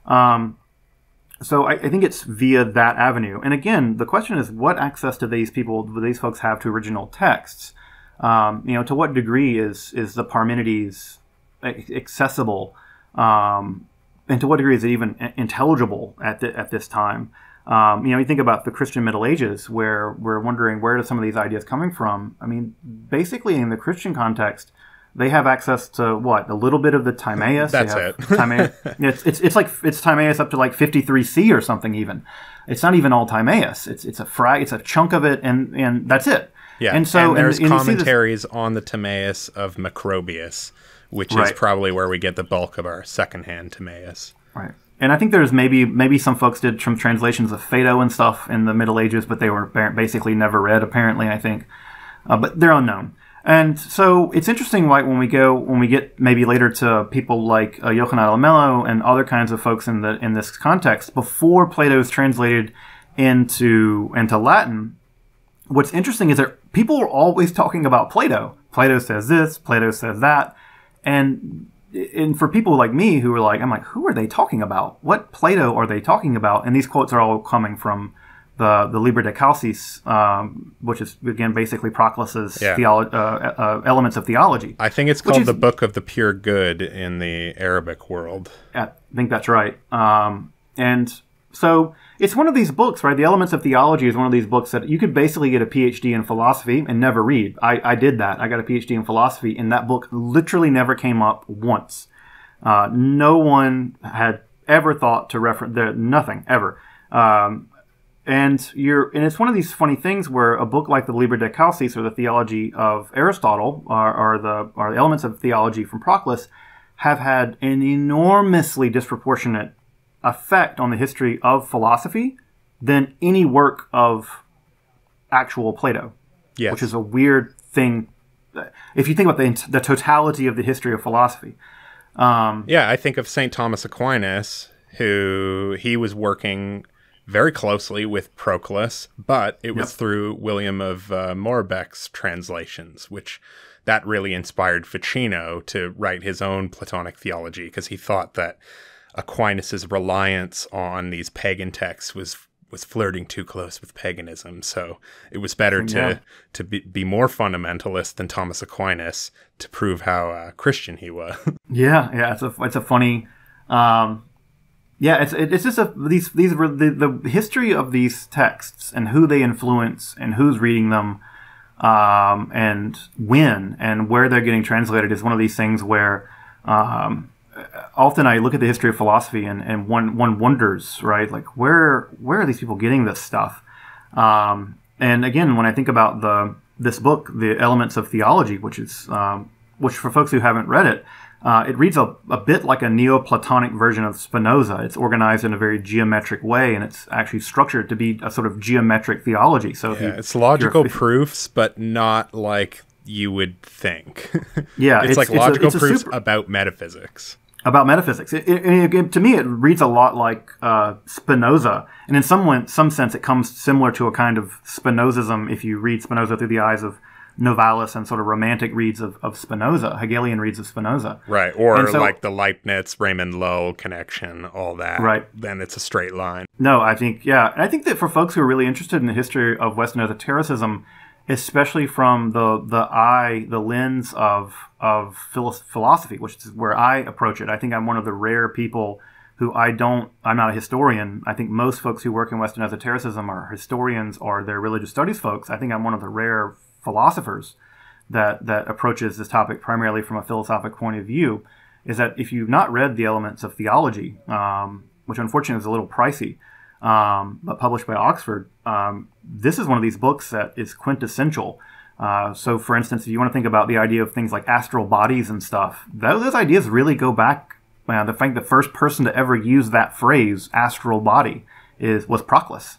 So I think it's via that avenue. And again, the question is, what access do these folks have to original texts? To what degree is the Parmenides accessible? And to what degree is it even intelligible at this time? You think about the Christian Middle Ages, where we're wondering, where are some of these ideas coming from? I mean, basically in the Christian context, they have access to what? A little bit of the Timaeus. That's it. Timaeus. It's Timaeus up to like 53c or something even. It's not even all Timaeus. It's a chunk of it, and that's it. Yeah. And there's commentaries on the Timaeus of Macrobius, which is probably where we get the bulk of our secondhand Timaeus. Right. And I think there's maybe some folks did some translations of Phaedo and stuff in the Middle Ages, but they were basically never read, apparently, I think. But they're unknown. And so it's interesting, like when we get maybe later to people like Yochanan Alamello and other kinds of folks in this context, before Plato is translated into Latin, what's interesting is that people are always talking about Plato. Plato says this, Plato says that, and for people like me who are like, I'm like, who are they talking about? What Plato are they talking about? And these quotes are all coming from the Liber de Chalcis, which is, again, basically Proclus's Elements of Theology. I think it's called the Book of the Pure Good in the Arabic world. I think that's right. And so it's one of these books, right? The Elements of Theology is one of these books that you could basically get a PhD in philosophy and never read. I did that. I got a PhD in philosophy, and that book literally never came up once. No one had ever thought to reference nothing, ever. And it's one of these funny things where a book like the Liber de Chalcis, or the Theology of Aristotle, or the Elements of Theology from Proclus, have had an enormously disproportionate effect on the history of philosophy than any work of actual Plato. Yes. Which is a weird thing if you think about the totality of the history of philosophy. I think of St. Thomas Aquinas, who he was working very closely with Proclus, but it was through William of Moerbecke's translations, which that really inspired Ficino to write his own Platonic theology, because he thought that Aquinas's reliance on these pagan texts was flirting too close with paganism. So it was better to be more fundamentalist than Thomas Aquinas to prove how Christian he was. It's a funny. It's just the history of these texts and who they influence and who's reading them, and when and where they're getting translated is one of these things where often I look at the history of philosophy and one wonders, right, like where are these people getting this stuff? And again, when I think about this book, The Elements of Theology, which for folks who haven't read it, it reads a bit like a Neoplatonic version of Spinoza. It's organized in a very geometric way, and it's actually structured to be a sort of geometric theology. So it's logical proofs, but not like you would think. It's like logical proofs about metaphysics. About metaphysics. To me, it reads a lot like Spinoza, and in some sense, it comes similar to a kind of Spinozism if you read Spinoza through the eyes of Novalis and sort of romantic reads of Spinoza, Hegelian reads of Spinoza. Right, or like the Leibniz, Raymond Lull connection, all that. Right. Then it's a straight line. No, I think that for folks who are really interested in the history of Western esotericism, especially from the lens of philosophy, which is where I approach it. I think I'm one of the rare people who I'm not a historian. I think most folks who work in Western esotericism are historians or they're religious studies folks. I think I'm one of the rare philosophers that approaches this topic primarily from a philosophic point of view, is that if you've not read The Elements of Theology, which unfortunately is a little pricey, but published by Oxford, this is one of these books that is quintessential. So, for instance, if you want to think about the idea of things like astral bodies and stuff, those ideas really go back. The first person to ever use that phrase, astral body, was Proclus.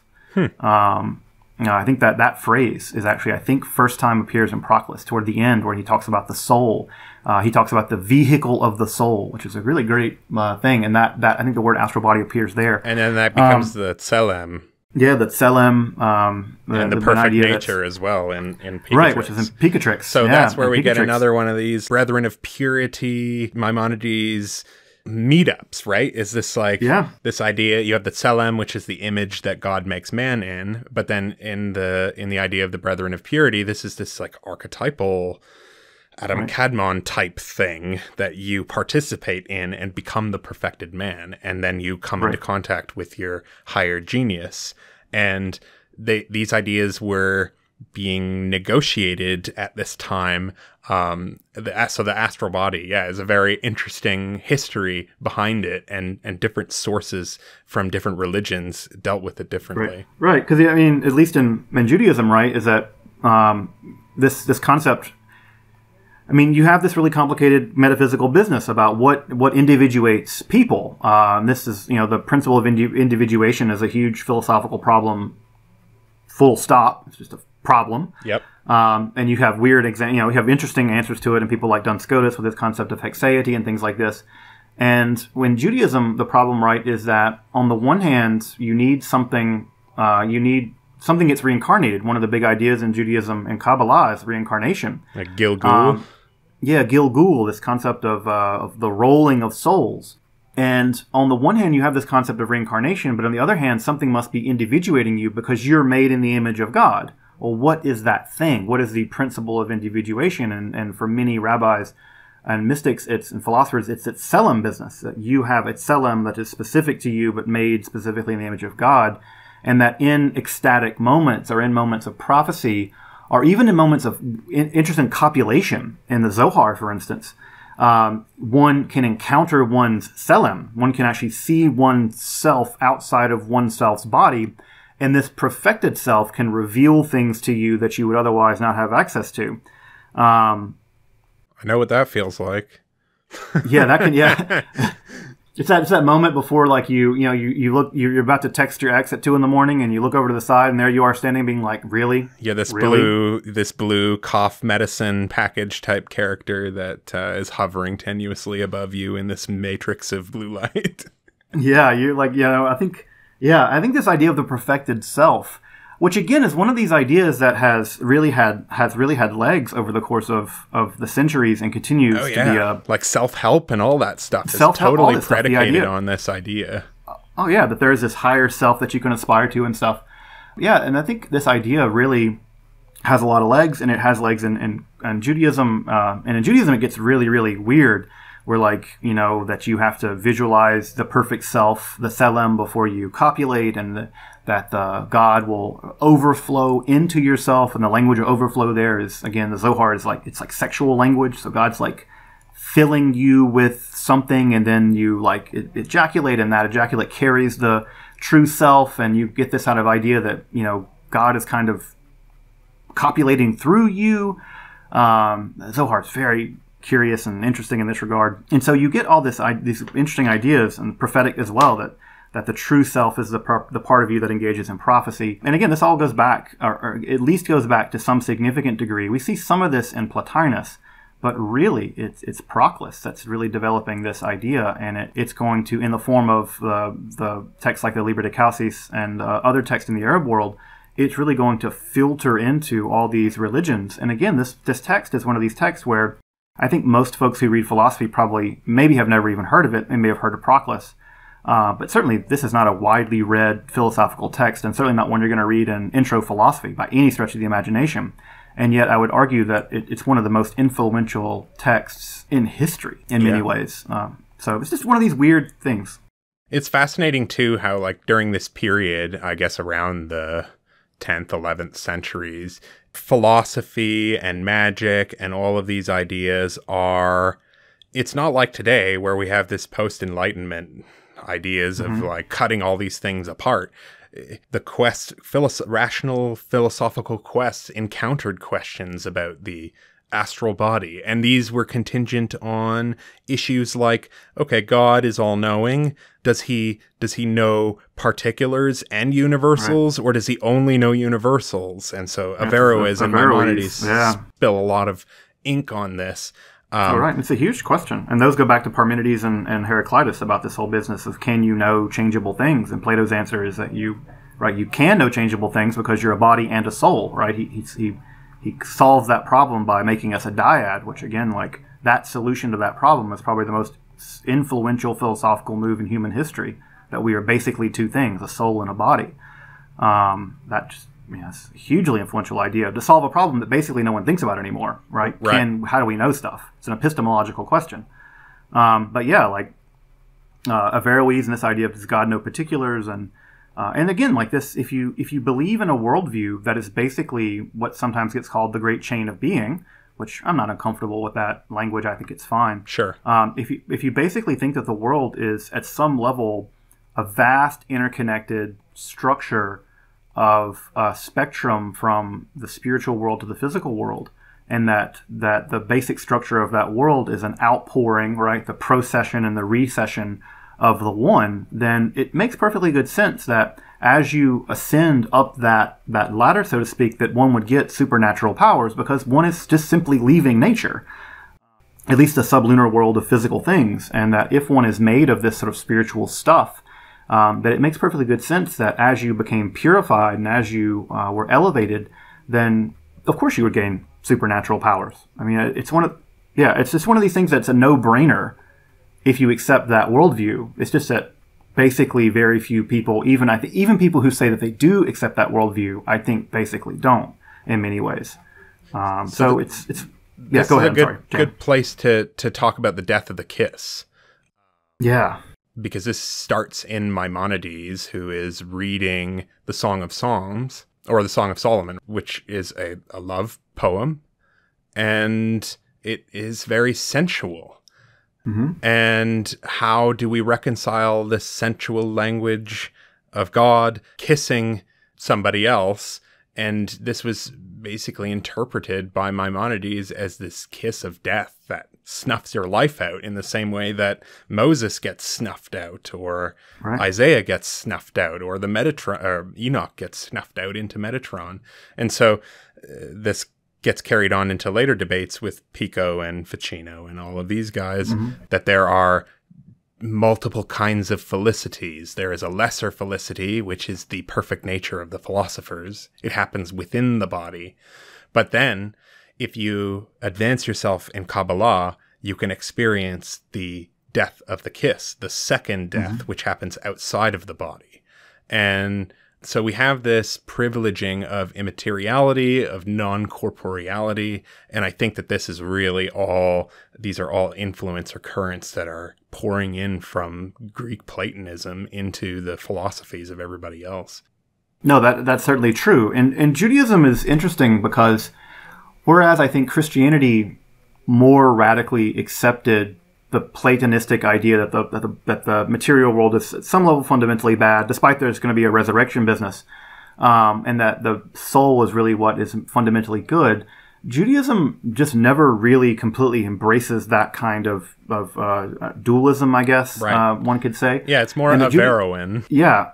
I think that phrase is actually, first time appears in Proclus toward the end, where he talks about the soul. He talks about the vehicle of the soul, which is a really great thing. And that I think the word astral body appears there. And then that becomes the tselem, Yeah, that Tselem, and the perfect nature as well in Picatrix. Right, which is in Picatrix. So that's where we get another one of these Brethren of Purity, Maimonides meetups, right? Is this like this idea? You have the Tselem, which is the image that God makes man in, but then in the idea of the Brethren of Purity, this is this like archetypal Adam Kadmon type thing that you participate in and become the perfected man, and then you come into contact with your higher genius. And these ideas were being negotiated at this time. So the astral body, is a very interesting history behind it, and different sources from different religions dealt with it differently. Right, because I mean, at least in Judaism, right, is that this concept. I mean, you have this really complicated metaphysical business about what individuates people. This is, the principle of individuation is a huge philosophical problem. Full stop. It's just a problem. Yep. And you have weird you have interesting answers to it, and people like Duns Scotus with this concept of hexaity and things like this. And when Judaism, the problem, right, is that on the one hand, you need something gets reincarnated. One of the big ideas in Judaism and Kabbalah is reincarnation. Like Gilgul. Gilgul, this concept of the rolling of souls. And on the one hand, you have this concept of reincarnation, but on the other hand, something must be individuating you because you're made in the image of God. Well, what is that thing? What is the principle of individuation? And for many rabbis and mystics, and philosophers, it's Tselem business. That you have a Tselem that is specific to you, but made specifically in the image of God. And that in ecstatic moments, or in moments of prophecy, or even in moments of interesting copulation, in the Zohar, for instance, one can encounter one's Tselem. One can actually see oneself outside of oneself's body, and this perfected self can reveal things to you that you would otherwise not have access to. I know what that feels like. It's that moment before, like, you look, you're about to text your ex at 2 a.m, and you look over to the side, and there you are standing, being like, really? Yeah, this blue cough medicine package type character that is hovering tenuously above you in this matrix of blue light. Yeah, you're like, I think this idea of the perfected self, which again is one of these ideas that has really had legs over the course of the centuries and continues to be like self-help and all that stuff. Self-help, totally predicated on this idea. Oh yeah, that there is this higher self that you can aspire to and stuff. Yeah, and I think this idea really has a lot of legs, and it has legs in Judaism. And in Judaism, it gets really, really weird. Where, like, that you have to visualize the perfect self, the Tselem, before you copulate, and that God will overflow into yourself. And the language of overflow there is, again, the Zohar is like, it's like sexual language. So God's like filling you with something, and then you like ejaculate, and that ejaculate carries the true self, and you get this kind of idea that, God is kind of copulating through you. Zohar is very curious and interesting in this regard. And so you get all these interesting ideas, and prophetic as well, that the true self is the part of you that engages in prophecy. And again, this all goes back, or at least goes back to some significant degree. We see some of this in Plotinus, but really it's Proclus that's really developing this idea, and it's going to, in the form of the texts like the Liber de Chalcis and other texts in the Arab world, it's really going to filter into all these religions. And again, this text is one of these texts where I think most folks who read philosophy probably maybe have never even heard of it. They may have heard of Proclus. But certainly this is not a widely read philosophical text, and certainly not one you're going to read in intro philosophy by any stretch of the imagination. And yet I would argue that it's one of the most influential texts in history in many ways. So it's just one of these weird things. It's fascinating, too, how, like, during this period, I guess around the 10th, 11th centuries, philosophy and magic and all of these ideas it's not like today where we have this post-enlightenment ideas of like cutting all these things apart. The rational philosophical quests encountered questions about the astral body, and these were contingent on issues like, okay, God is all-knowing. Does he know particulars and universals, or does he only know universals? And so Averroes and Maimonides spill a lot of ink on this. Right, it's a huge question, and those go back to Parmenides and Heraclitus about this whole business of, can you know changeable things? And Plato's answer is that you right? You can know changeable things because you're a body and a soul, right? He solves that problem by making us a dyad, which again, like that solution to that problem is probably the most influential philosophical move in human history, that we are basically two things, a soul and a body. That just, it's a hugely influential idea to solve a problem that basically no one thinks about anymore, right? How do we know stuff? It's an epistemological question. But yeah, like Averroes and this idea of does God know particulars, and again, like this, if you believe in a worldview that is basically what sometimes gets called the great chain of being, which I'm not uncomfortable with that language, I think it's fine. Sure. If you basically think that the world is at some level a vast interconnected structure of a spectrum from the spiritual world to the physical world, and that the basic structure of that world is an outpouring, right, the procession and the recession of the one, then it makes perfectly good sense that as you ascend up that ladder, so to speak, that one would get supernatural powers, because one is just simply leaving nature, at least the sublunar world of physical things, and that if one is made of this sort of spiritual stuff, that it makes perfectly good sense that as you became purified and as you were elevated, then of course you would gain supernatural powers. I mean, it's just one of these things that's a no-brainer if you accept that worldview. It's just that basically very few people, even people who say that they do accept that worldview, I think basically don't in many ways. So it's yeah. Go ahead. Good place to talk about the death of the kiss. Yeah. Because this starts in Maimonides, who is reading the Song of Songs, or the Song of Solomon, which is a love poem, and it is very sensual. Mm-hmm. And how do we reconcile this sensual language of God kissing somebody else? And this was basically interpreted by Maimonides as this kiss of death that snuffs your life out, in the same way that Moses gets snuffed out, or Isaiah gets snuffed out, or or Enoch gets snuffed out into Metatron. And so this gets carried on into later debates with Pico and Ficino and all of these guys, mm-hmm. that there are multiple kinds of felicities. There is a lesser felicity, which is the perfect nature of the philosophers. It happens within the body. But then, if you advance yourself in Kabbalah, you can experience the death of the kiss, the second death, mm-hmm. which happens outside of the body. And so we have this privileging of immateriality, of non-corporeality, and I think that this is really these are all influence or currents that are pouring in from Greek Platonism into the philosophies of everybody else. No, that's certainly true. And Judaism is interesting because whereas I think Christianity more radically accepted the Platonistic idea that the material world is at some level fundamentally bad, despite there's going to be a resurrection business, and that the soul is really what is fundamentally good, Judaism just never really completely embraces that kind of dualism, I guess, one could say. Yeah, it's more Averroan.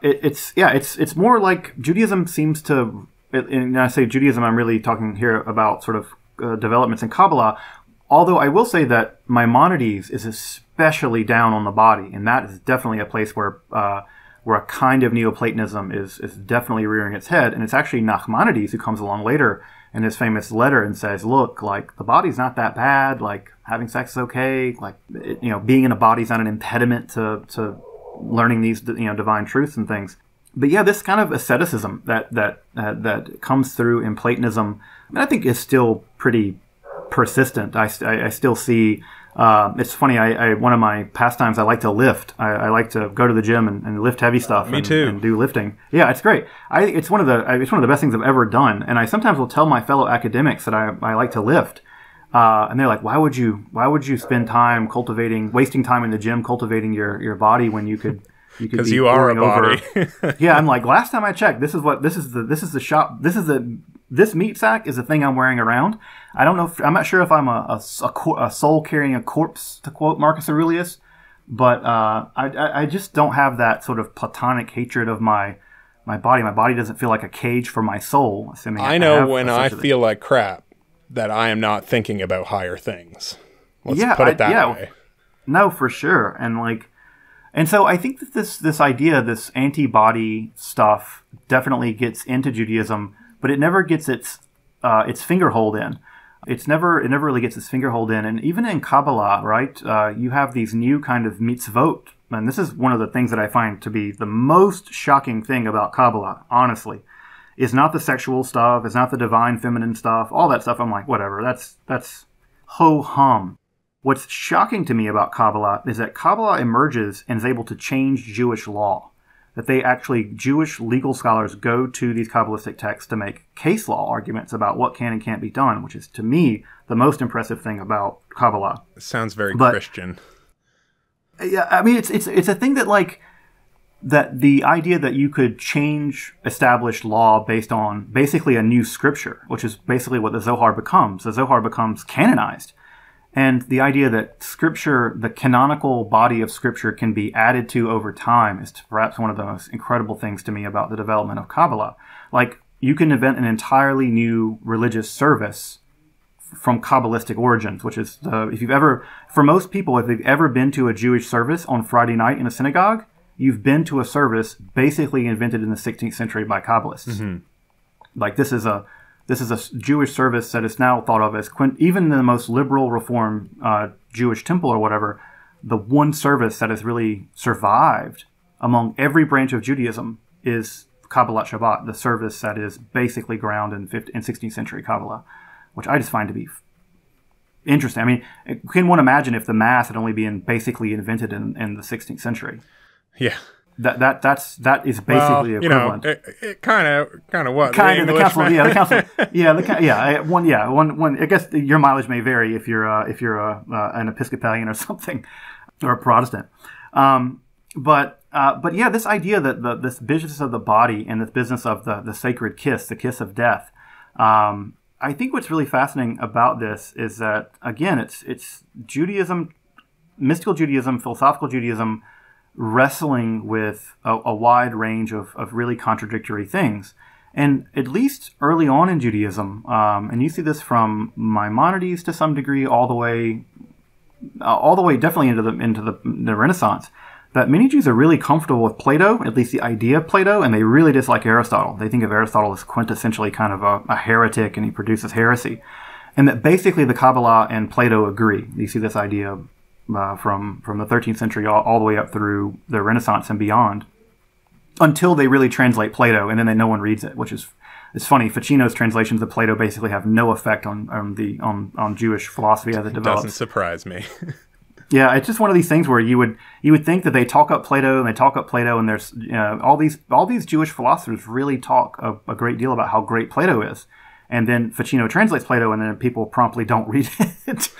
It's more like Judaism seems to, and when I say Judaism, I'm really talking here about sort of developments in Kabbalah. Although I will say that Maimonides is especially down on the body, and that is definitely a place where a kind of Neoplatonism is definitely rearing its head. And it's actually Nachmanides who comes along later in his famous letter and says, look, like, the body's not that bad, like, having sex is okay, like, being in a body's not an impediment to learning these, divine truths and things. But yeah, this kind of asceticism that comes through in Platonism, I think is still pretty persistent. I still see, it's funny, I one of my pastimes, I like to lift. I like to go to the gym and lift heavy stuff. Me too. And do lifting. Yeah, it's great. It's one of the best things I've ever done. And I sometimes will tell my fellow academics that I like to lift. And they're like, why would you spend time wasting time in the gym cultivating your body when you could because you are a body. Yeah, I'm like, last time I checked, this meat sack is the thing I'm wearing around. I don't know. I'm not sure if I'm a soul carrying a corpse, to quote Marcus Aurelius, but I just don't have that sort of platonic hatred of my body. My body doesn't feel like a cage for my soul. I know when I feel like crap that I am not thinking about higher things. Let's put it that way. No, for sure. And so I think that this idea, this antibody stuff, definitely gets into Judaism, but it never gets its fingerhold in. It never really gets its fingerhold in. And even in Kabbalah, right, you have these new kind of mitzvot. And this is one of the things that I find to be the most shocking thing about Kabbalah, honestly, is not the sexual stuff, it's not the divine feminine stuff, all that stuff. I'm like, whatever, that's ho-hum. What's shocking to me about Kabbalah is that Kabbalah emerges and is able to change Jewish law. That Jewish legal scholars go to these Kabbalistic texts to make case law arguments about what can and can't be done, which is, to me, the most impressive thing about Kabbalah. It sounds very Christian. Yeah, I mean, it's a thing that, like, that the idea that you could change established law based on basically a new scripture, which is basically what the Zohar becomes. The Zohar becomes canonized. And the idea that scripture, the canonical body of scripture, can be added to over time is perhaps one of the most incredible things to me about the development of Kabbalah. Like, you can invent an entirely new religious service from Kabbalistic origins, which is, for most people, if they've ever been to a Jewish service on Friday night in a synagogue, you've been to a service basically invented in the 16th century by Kabbalists. Mm-hmm. Like, this is a Jewish service that is now thought of as, even in the most liberal reform Jewish temple or whatever, the one service that has really survived among every branch of Judaism is Kabbalat Shabbat, the service that is basically ground in 16th century Kabbalah, which I just find to be interesting. I mean, can one imagine if the Mass had only been basically invented in the 16th century? Yeah. That is basically equivalent. It kind of what the council, I guess your mileage may vary if you're an Episcopalian or something, or a Protestant. But yeah, this idea that this business of the body and this business of the sacred kiss, the kiss of death. I think what's really fascinating about this is that, again, it's Judaism, mystical Judaism, philosophical Judaism, wrestling with a wide range of really contradictory things. And at least early on in Judaism, and you see this from Maimonides to some degree, all the way definitely into the Renaissance, that many Jews are really comfortable with Plato, at least the idea of Plato, and they really dislike Aristotle. They think of Aristotle as quintessentially kind of a heretic, and he produces heresy. And that basically the Kabbalah and Plato agree. You see this idea from the 13th century all the way up through the Renaissance and beyond, until they really translate Plato, and then no one reads it, which is, it's funny. Ficino's translations of Plato basically have no effect on Jewish philosophy as it develops. Doesn't surprise me. Yeah, it's just one of these things where you would think that they talk up Plato, and there's all these Jewish philosophers really talk a great deal about how great Plato is, and then Ficino translates Plato, and then people promptly don't read it.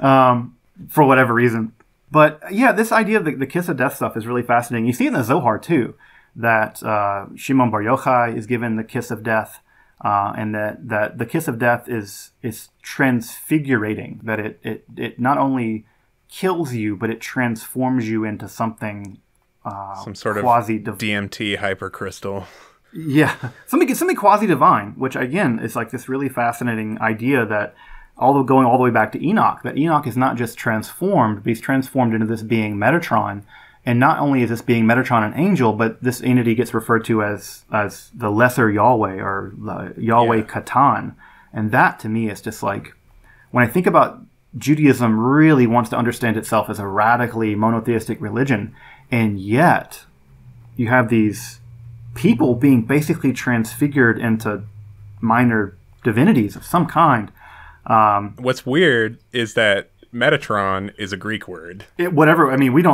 For whatever reason. But yeah, this idea of the kiss of death stuff is really fascinating. You see it in the Zohar too, that Shimon Bar Yochai is given the kiss of death, and that the kiss of death is transfigurating, that it not only kills you, but it transforms you into something some sort of DMT hypercrystal. Yeah, something quasi-divine, which again is like this really fascinating idea that, going all the way back to Enoch, that Enoch is not just transformed, but he's transformed into this being Metatron. And not only is this being Metatron an angel, but this entity gets referred to as the lesser Yahweh, or the Yahweh Katan. And that, to me, is just like, when I think about Judaism really wants to understand itself as a radically monotheistic religion, and yet you have these people being basically transfigured into minor divinities of some kind. What's weird is that Metatron is a Greek word. Whatever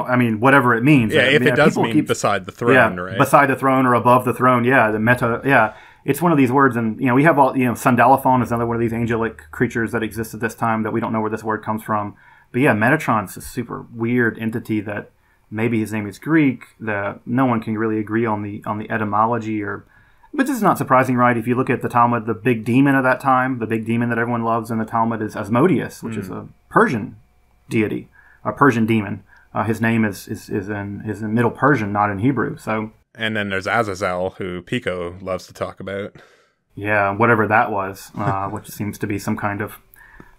it means. Yeah, if it does mean beside the throne, right? Beside the throne or above the throne, the meta, it's one of these words, and we have all, Sandalaphon is another one of these angelic creatures that exist at this time that we don't know where this word comes from. But yeah, Metatron's a super weird entity that maybe his name is Greek, that no one can really agree on the etymology But this is not surprising, right? If you look at the Talmud, the big demon of that time, the big demon that everyone loves in the Talmud is Asmodeus, which is a Persian deity, a Persian demon. His name is in Middle Persian, not in Hebrew. So, and then there's Azazel, who Pico loves to talk about. Yeah, whatever that was, which seems to be some kind of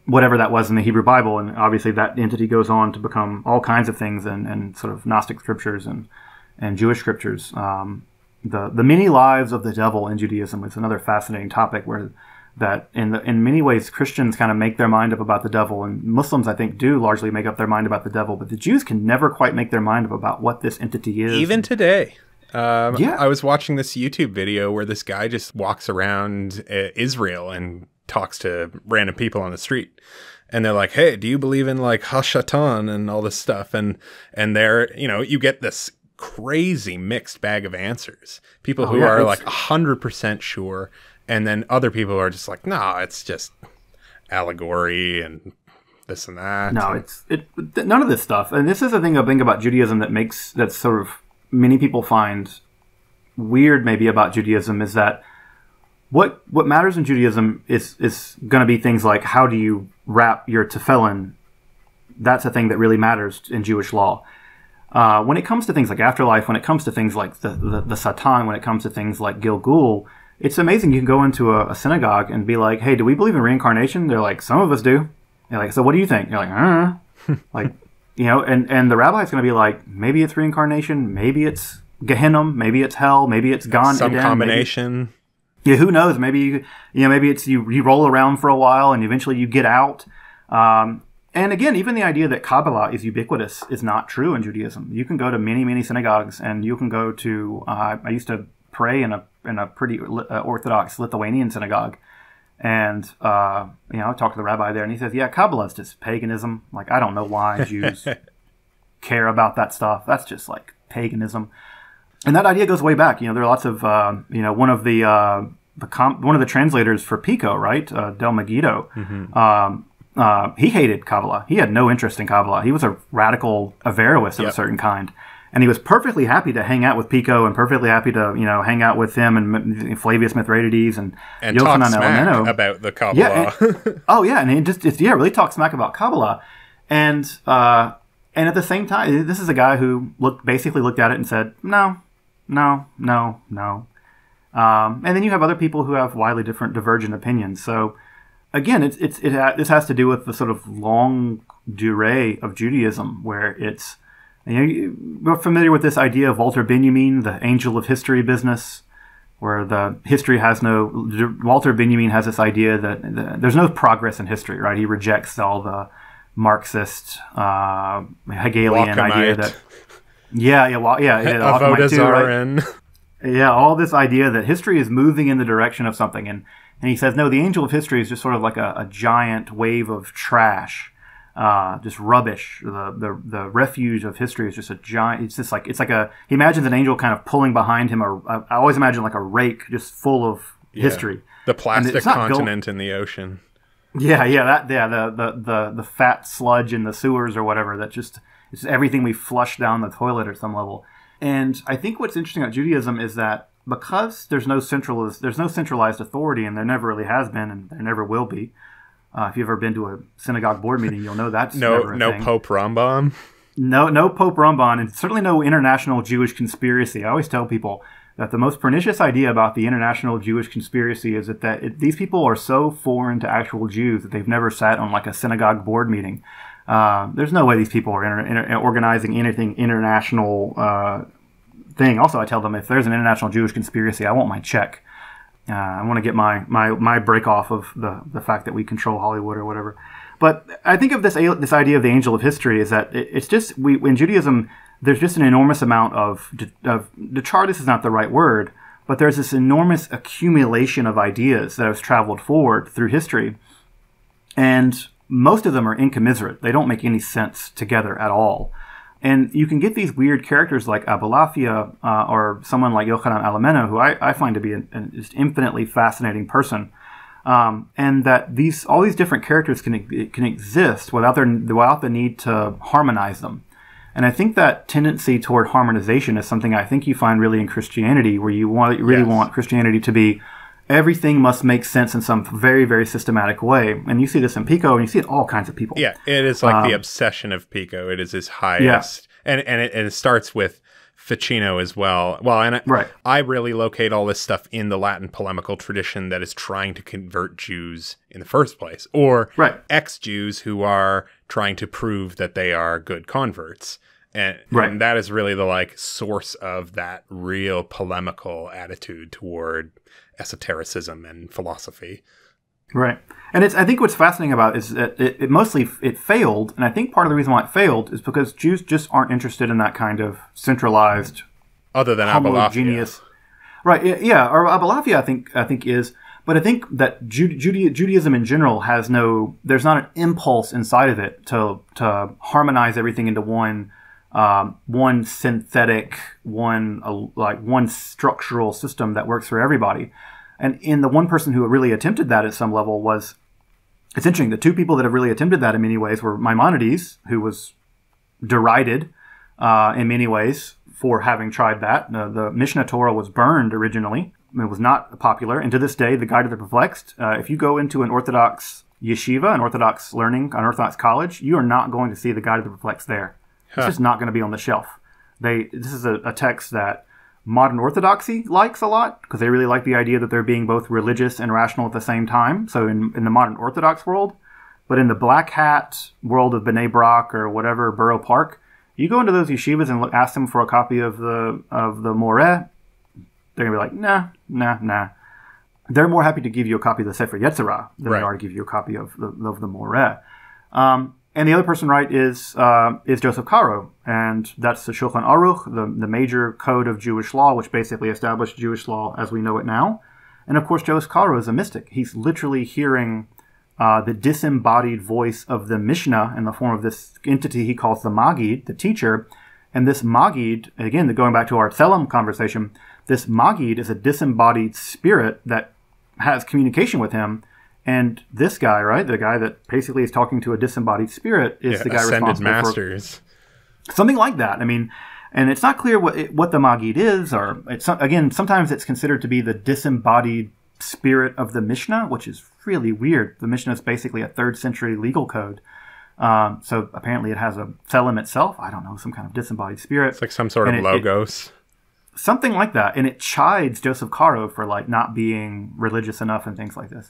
whatever that was in the Hebrew Bible. And obviously that entity goes on to become all kinds of things and sort of Gnostic scriptures and Jewish scriptures. The many lives of the devil in Judaism is another fascinating topic, where that in many ways Christians kind of make their mind up about the devil, and Muslims, I think, do largely make up their mind about the devil, but the Jews can never quite make their mind up about what this entity is. Even today. I was watching this YouTube video where this guy just walks around Israel and talks to random people on the street. And they're like, hey, do you believe in like Hashatan and all this stuff? And they're, you get this crazy mixed bag of answers. People who are like 100% sure. And then other people are just like, no, it's just allegory and this and that. No, it's none of this stuff. And this is the thing I think about Judaism that sort of many people find weird maybe about Judaism, is that what matters in Judaism is going to be things like, how do you wrap your tefillin? That's a thing that really matters in Jewish law. When it comes to things like afterlife, when it comes to things like the Satan, when it comes to things like Gilgul, it's amazing. You can go into a synagogue and be like, hey, do we believe in reincarnation? They're like, some of us do. They're like, so what do you think? You're like, I don't know. Like, and the rabbi's going to be like, maybe it's reincarnation, maybe it's Gehenna, maybe it's hell, maybe it's Gan some Eden, combination. Maybe, who knows? Maybe maybe it's you roll around for a while and eventually you get out. And again, even the idea that Kabbalah is ubiquitous is not true in Judaism. You can go to many, many synagogues, and you can go to. I used to pray in a pretty Orthodox Lithuanian synagogue, and I talked to the rabbi there, and he says, "Yeah, Kabbalah is just paganism. Like, I don't know why Jews care about that stuff. That's just like paganism." And that idea goes way back. There are lots of one of the translators for Pico, right, Del Megiddo. Mm-hmm. He hated Kabbalah. He had no interest in Kabbalah. He was a radical Averroist of a certain kind. And he was perfectly happy to hang out with Pico and perfectly happy to, hang out with him and Flavius Mithridates and Yochanan Elemento about the Kabbalah. Yeah, and he really talked smack about Kabbalah. And at the same time, this is a guy who basically looked at it and said, no. And then you have other people who have widely different, divergent opinions. So again, this has to do with the sort of long durée of Judaism, where it's. We're familiar with this idea of Walter Benjamin, the angel of history business, where Walter Benjamin has this idea that there's no progress in history, right? He rejects all the Marxist, Hegelian idea that, Avodah right? All this idea that history is moving in the direction of something. And he says, no, the angel of history is just sort of like a giant wave of trash. Just rubbish. The refuge of history is just a giant. He imagines an angel kind of pulling behind him. I always imagine like a rake just full of history. The plastic continent in the ocean. The fat sludge in the sewers or whatever. It's everything we flush down the toilet at some level. And I think what's interesting about Judaism is that because there's no centralized authority, and there never really has been, and there never will be. If you've ever been to a synagogue board meeting, you'll know that's never a thing. Pope Ramban. No Pope Ramban, and certainly no international Jewish conspiracy. I always tell people that the most pernicious idea about the international Jewish conspiracy is that these people are so foreign to actual Jews that they've never sat on like a synagogue board meeting. There's no way these people are organizing anything international thing. Also, I tell them, if there's an international Jewish conspiracy, I want my check. I want to get my break off of the fact that we control Hollywood or whatever. But I think of this idea of the angel of history is that it's just in Judaism there's just an enormous amount of detritus is not the right word, but there's this enormous accumulation of ideas that has traveled forward through history, and most of them are incommensurate. They don't make any sense together at all. And you can get these weird characters like Abulafia or someone like Yochanan Elemento, who I find to be an just infinitely fascinating person, and that all these different characters can exist without the need to harmonize them. And I think that tendency toward harmonization is something I think you find really in Christianity, where you really want Christianity to be everything must make sense in some very, very systematic way. And you see this in Pico, and you see it in all kinds of people. Yeah, it is like the obsession of Pico. It is his highest. Yeah. And it starts with Ficino as well. Well, and Right. I really locate all this stuff in the Latin polemical tradition that is trying to convert Jews in the first place, or Right. ex-Jews who are trying to prove that they are good converts. And Right. that is really the like source of that real polemical attitude toward esotericism and philosophy. Right. And I think what's fascinating about it is that it mostly failed. And I think part of the reason why it failed is because Jews just aren't interested in that kind of centralized, Other than Abulafia. homogeneous. Right. Yeah. Or Abulafia, I think is. But I think that Judaism in general has there's not an impulse inside of it to harmonize everything into one synthetic, one structural system that works for everybody. And in the one person who really attempted that at some level it's interesting. The two people that have really attempted that in many ways were Maimonides, who was derided in many ways for having tried that. The Mishnah Torah was burned originally. It was not popular. And to this day, the Guide to the Perplexed, if you go into an Orthodox yeshiva, an Orthodox learning, an Orthodox college, you are not going to see the Guide to the Perplexed there. It's just not going to be on the shelf. This is a text that modern Orthodoxy likes a lot because they really like the idea that they're being both religious and rational at the same time. So in the modern Orthodox world, but in the black hat world of B'nai Brak or whatever, Borough Park, you go into those yeshivas and ask them for a copy of the Moreh, they're going to be like, nah. They're more happy to give you a copy of the Sefer Yetzirah than they are to give you a copy of the Moreh. And the other person, right, is Joseph Caro, and that's the Shulchan Aruch, the major code of Jewish law, which basically established Jewish law as we know it now. And of course, Joseph Caro is a mystic. He's literally hearing the disembodied voice of the Mishnah in the form of this entity he calls the Magid, the teacher. And this Magid, again, going back to our Tselem conversation, this Magid is a disembodied spirit that has communication with him. And this guy, right, the guy that basically is talking to a disembodied spirit, is the guy ascended responsible masters. for something like that. I mean, and it's not clear what the Magid is, or again, sometimes it's considered to be the disembodied spirit of the Mishnah, which is really weird. The Mishnah is basically a 3rd century legal code. So apparently it has a Tselem itself. I don't know, some kind of disembodied spirit. It's like some sort of logos. Something like that. And it chides Joseph Caro for like not being religious enough and things like this.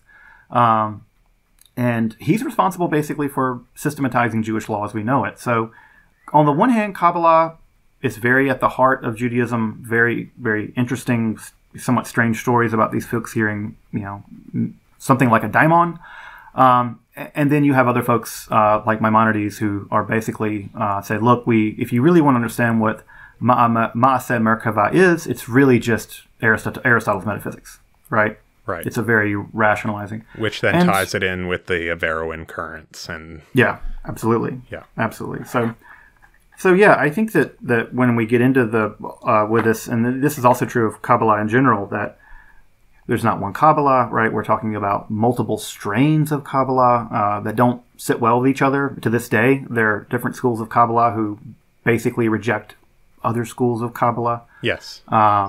And he's responsible basically for systematizing Jewish law as we know it. So on the one hand, Kabbalah is very at the heart of Judaism, very, very interesting, somewhat strange stories about these folks hearing, something like a daimon. And then you have other folks like Maimonides who are basically say, look, if you really want to understand what Ma'aseh Merkava is, it's really just Aristotle's metaphysics, right? Right. It's a very rationalizing. Which then ties it in with the Averroan currents. And yeah, absolutely. Yeah. Absolutely. So yeah, I think that when we get into with this, and this is also true of Kabbalah in general, that there's not one Kabbalah, right? We're talking about multiple strains of Kabbalah that don't sit well with each other. To this day, there are different schools of Kabbalah who basically reject other schools of Kabbalah. Yes.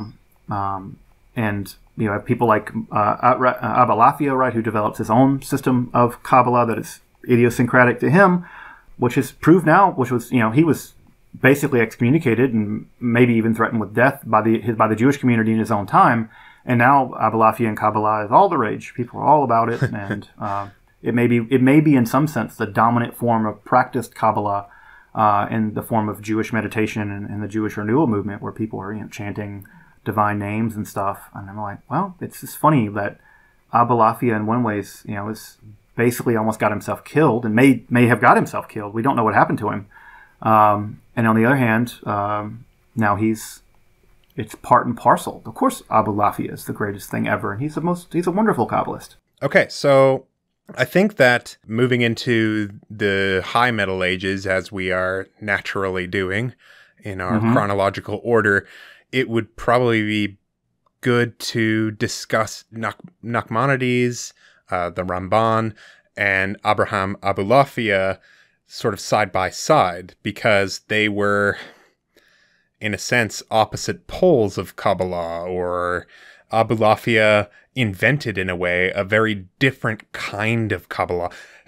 And you have people like Abulafia, right, who develops his own system of Kabbalah that is idiosyncratic to him, which is proved now, which was, he was basically excommunicated and maybe even threatened with death by the Jewish community in his own time. And now Abulafia and Kabbalah is all the rage. People are all about it, and it may be in some sense the dominant form of practiced Kabbalah in the form of Jewish meditation and the Jewish renewal movement, where people are chanting divine names and stuff. And I'm like, well, it's just funny that Abulafia in one ways, is basically almost got himself killed and may have got himself killed. We don't know what happened to him. And on the other hand, now it's part and parcel. Of course, Abulafia is the greatest thing ever, and he's a wonderful Kabbalist. Okay, so I think that moving into the High Middle Ages, as we are naturally doing in our chronological order, it would probably be good to discuss Nachmanides, the Ramban, and Abraham Abulafia sort of side by side, because they were, in a sense, opposite poles of Kabbalah. Or Abulafia invented, in a way, a very different kind of Kabbalah.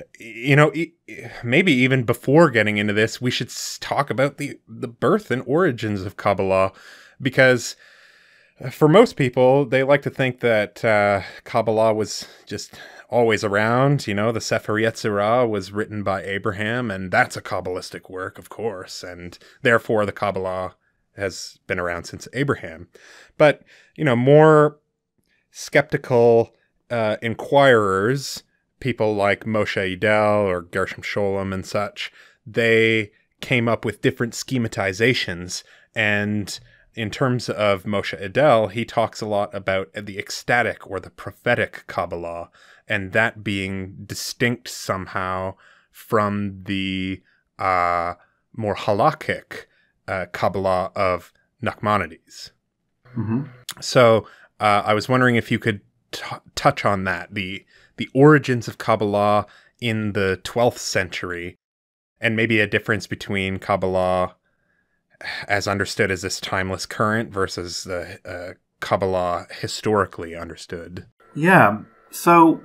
Maybe even before getting into this, we should talk about the birth and origins of Kabbalah, because for most people, they like to think that Kabbalah was just always around. The Sefer Yetzirah was written by Abraham, and that's a Kabbalistic work, of course, and therefore the Kabbalah has been around since Abraham. But, more skeptical inquirers, people like Moshe Idel or Gershom Scholem and such, they came up with different schematizations. And in terms of Moshe Idel, he talks a lot about the ecstatic or the prophetic Kabbalah, and that being distinct somehow from the more halakhic Kabbalah of Nachmanides. Mm-hmm. So I was wondering if you could touch on that, the origins of Kabbalah in the 12th century, and maybe a difference between Kabbalah as understood as this timeless current versus the Kabbalah historically understood. Yeah. So,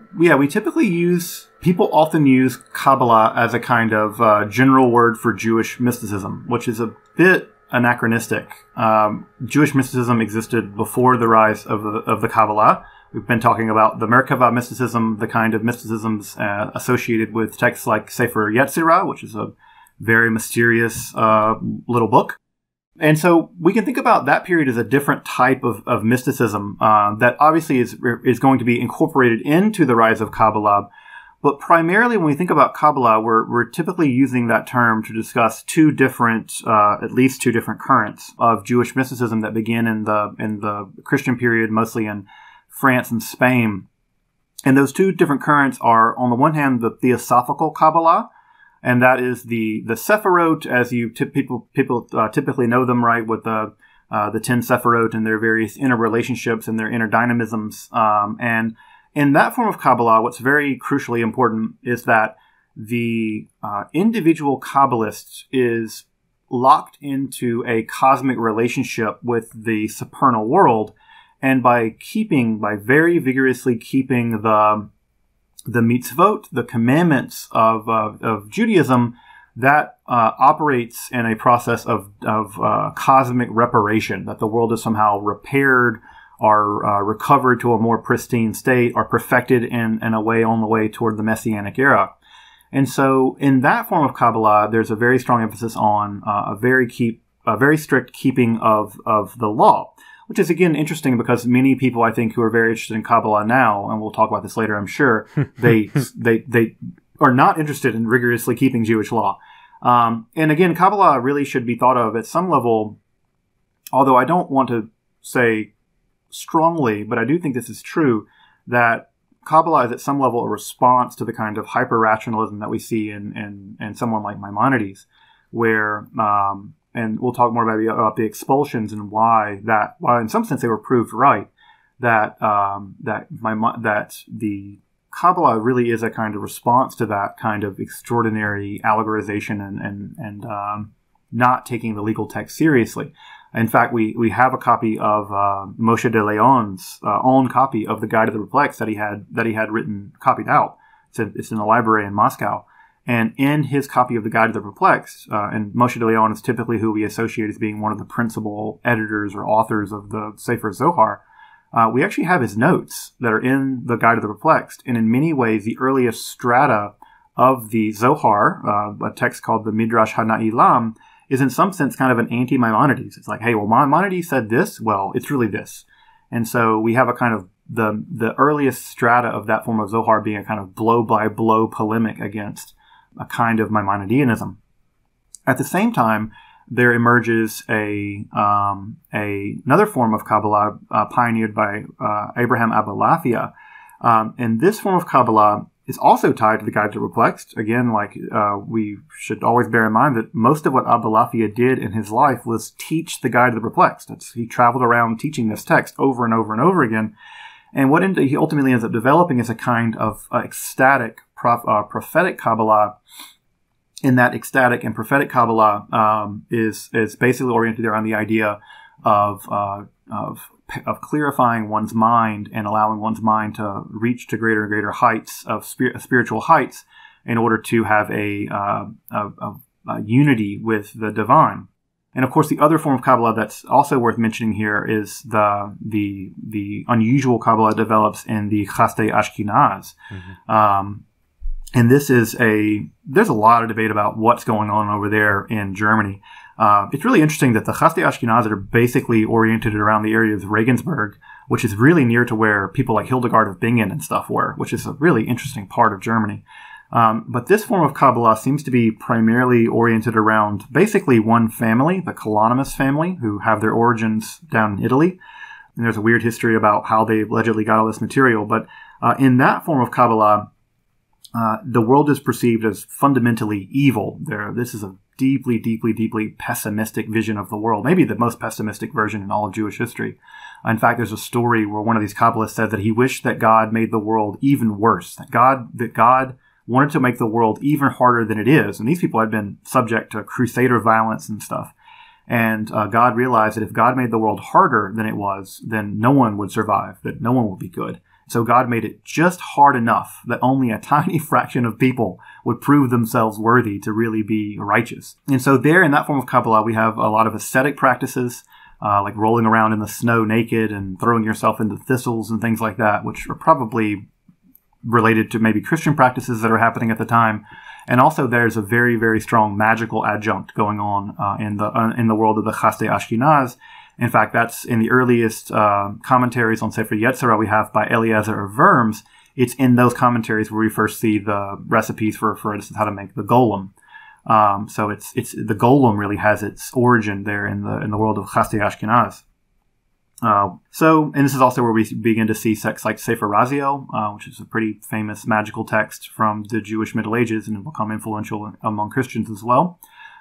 people often use Kabbalah as a kind of general word for Jewish mysticism, which is a bit anachronistic. Jewish mysticism existed before the rise of the Kabbalah. We've been talking about the Merkava mysticism, the kind of mysticisms associated with texts like Sefer Yetzirah, which is a very mysterious little book. And so we can think about that period as a different type of mysticism that obviously is going to be incorporated into the rise of Kabbalah. But primarily when we think about Kabbalah, we're typically using that term to discuss at least two different currents of Jewish mysticism that begin in the Christian period, mostly in France and Spain. And those two different currents are, on the one hand, the Theosophical Kabbalah, and that is the Sephirot, as people typically know them, right, with the 10 Sephirot and their various interrelationships and their interdynamisms. And in that form of Kabbalah, what's very crucially important is that the individual Kabbalist is locked into a cosmic relationship with the supernal world, and by very vigorously keeping the mitzvot, the commandments of Judaism, that operates in a process of cosmic reparation, that the world is somehow repaired or recovered to a more pristine state, or perfected in a way on the way toward the Messianic era. And so in that form of Kabbalah, there's a very strong emphasis on a very strict keeping of the law, which is, again, interesting because many people, I think, who are very interested in Kabbalah now, and we'll talk about this later, I'm sure, they are not interested in rigorously keeping Jewish law. And again, Kabbalah really should be thought of at some level, although I don't want to say strongly, but I do think this is true, that Kabbalah is at some level a response to the kind of hyper-rationalism that we see in someone like Maimonides, where, and we'll talk more about the expulsions and why in some sense they were proved right, that the Kabbalah really is a kind of response to that kind of extraordinary allegorization and not taking the legal text seriously. In fact, we have a copy of Moshe de Leon's own copy of the Guide of the Perplexed that he had written, copied out. It's in the library in Moscow. And in his copy of the Guide of the Perplexed, and Moshe de Leon is typically who we associate as being one of the principal editors or authors of the Sefer Zohar, we actually have his notes that are in the Guide of the Perplexed. And in many ways, the earliest strata of the Zohar, a text called the Midrash HaNa'ilam, is in some sense kind of an anti-Maimonides. It's like, hey, well, Maimonides said this, well, it's really this. And so we have a kind of the earliest strata of that form of Zohar being a kind of blow-by-blow polemic against a kind of Maimonideanism. At the same time, there emerges another form of Kabbalah pioneered by Abraham Abulafia. And this form of Kabbalah is also tied to the Guide to the Perplexed. Again, we should always bear in mind that most of what Abulafia did in his life was teach the Guide to the Perplexed. He traveled around teaching this text over and over and over again. And what he ultimately ends up developing is a kind of ecstatic prophetic Kabbalah. In that ecstatic and prophetic Kabbalah is basically oriented around the idea of clarifying one's mind and allowing one's mind to reach to greater and greater heights of spiritual heights in order to have a unity with the divine. And of course, the other form of Kabbalah that's also worth mentioning here is the unusual Kabbalah develops in the Chasdei Ashkenaz. And there's a lot of debate about what's going on over there in Germany. It's really interesting that the Chasdei Ashkenaz are basically oriented around the area of Regensburg, which is really near to where people like Hildegard of Bingen and stuff were, which is a really interesting part of Germany. But this form of Kabbalah seems to be primarily oriented around basically one family, the Kalonymus family, who have their origins down in Italy. And there's a weird history about how they allegedly got all this material. But in that form of Kabbalah, the world is perceived as fundamentally evil. This is a deeply, deeply, deeply pessimistic vision of the world, maybe the most pessimistic version in all of Jewish history. In fact, there's a story where one of these Kabbalists said that he wished that God made the world even worse, that God wanted to make the world even harder than it is. And these people had been subject to crusader violence and stuff. And God realized that if God made the world harder than it was, then no one would survive, that no one would be good. So God made it just hard enough that only a tiny fraction of people would prove themselves worthy to really be righteous. And so there, in that form of Kabbalah, we have a lot of ascetic practices, like rolling around in the snow naked and throwing yourself into thistles and things like that, which are probably related to maybe Christian practices that are happening at the time. And also there's a very, very strong magical adjunct going on in the world of the Chasdei Ashkenaz. In fact, that's in the earliest commentaries on Sefer Yetzirah we have by Eliezer of Worms. It's in those commentaries where we first see the recipes for instance, how to make the golem. So it's the golem really has its origin there in the world of Chasdei Ashkenaz. And this is also where we begin to see texts like Sefer Raziel, which is a pretty famous magical text from the Jewish Middle Ages and will become influential among Christians as well.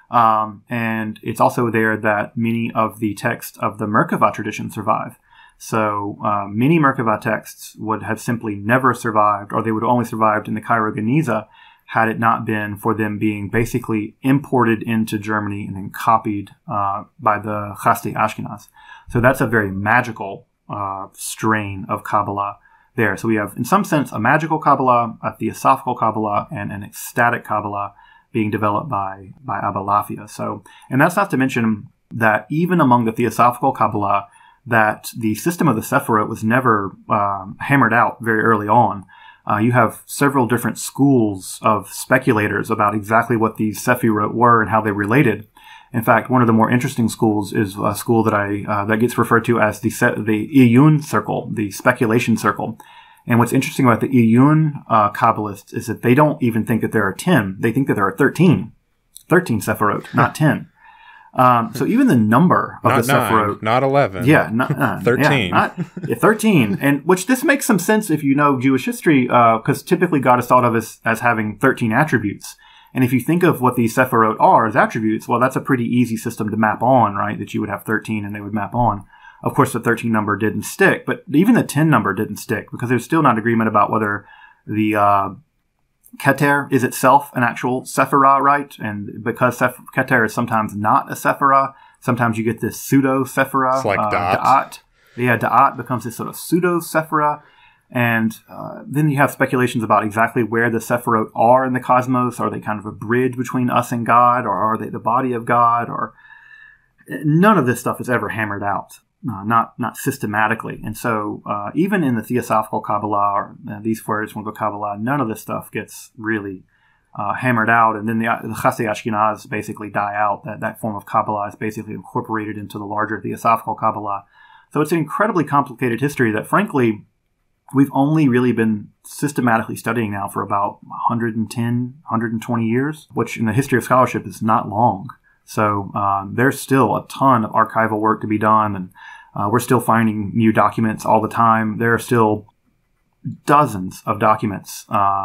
And it's also there that many of the texts of the Merkavah tradition survive. So many Merkavah texts would have simply never survived, or they would have only survived in the Cairo Geniza had it not been for them being basically imported into Germany and then copied by the Chasdei Ashkenaz. So that's a very magical strain of Kabbalah there. So we have, in some sense, a magical Kabbalah, a theosophical Kabbalah, and an ecstatic Kabbalah being developed by Abba Lafia. So, and that's not to mention that even among the theosophical Kabbalah, that the system of the Sephirot was never hammered out very early on. You have several different schools of speculators about exactly what these Sephirot were and how they related. In fact, one of the more interesting schools is a school that gets referred to as the Iyun circle, the speculation circle. And what's interesting about the Iyun Kabbalists is that they don't even think that there are 10. They think that there are 13 Sephirot, not 10. So even the number of not the Sephirot, not 11. Yeah, 13. Yeah, 13. And which this makes some sense if you know Jewish history, because typically God is thought of as having 13 attributes. And if you think of what these Sephirot are as attributes, well, that's a pretty easy system to map on, right? That you would have 13 and they would map on. Of course, the 13 number didn't stick, but even the 10 number didn't stick because there's still not agreement about whether the Keter is itself an actual Sephirah, right? And because Keter is sometimes not a Sephirah, sometimes you get this pseudo-Sephirah. It's like Da'at. Yeah, Da'at becomes this sort of pseudo-Sephirah. And then you have speculations about exactly where the Sephirot are in the cosmos. Are they kind of a bridge between us and God, or are they the body of God? Or none of this stuff is ever hammered out, not systematically. And so even in the Theosophical Kabbalah or these words from the Kabbalah, none of this stuff gets really hammered out. And then the Chasdei Ashkenaz basically die out. That form of Kabbalah is basically incorporated into the larger Theosophical Kabbalah. So it's an incredibly complicated history that, frankly, we've only really been systematically studying now for about 110, 120 years, which in the history of scholarship is not long. So there's still a ton of archival work to be done, and we're still finding new documents all the time. There are still dozens of documents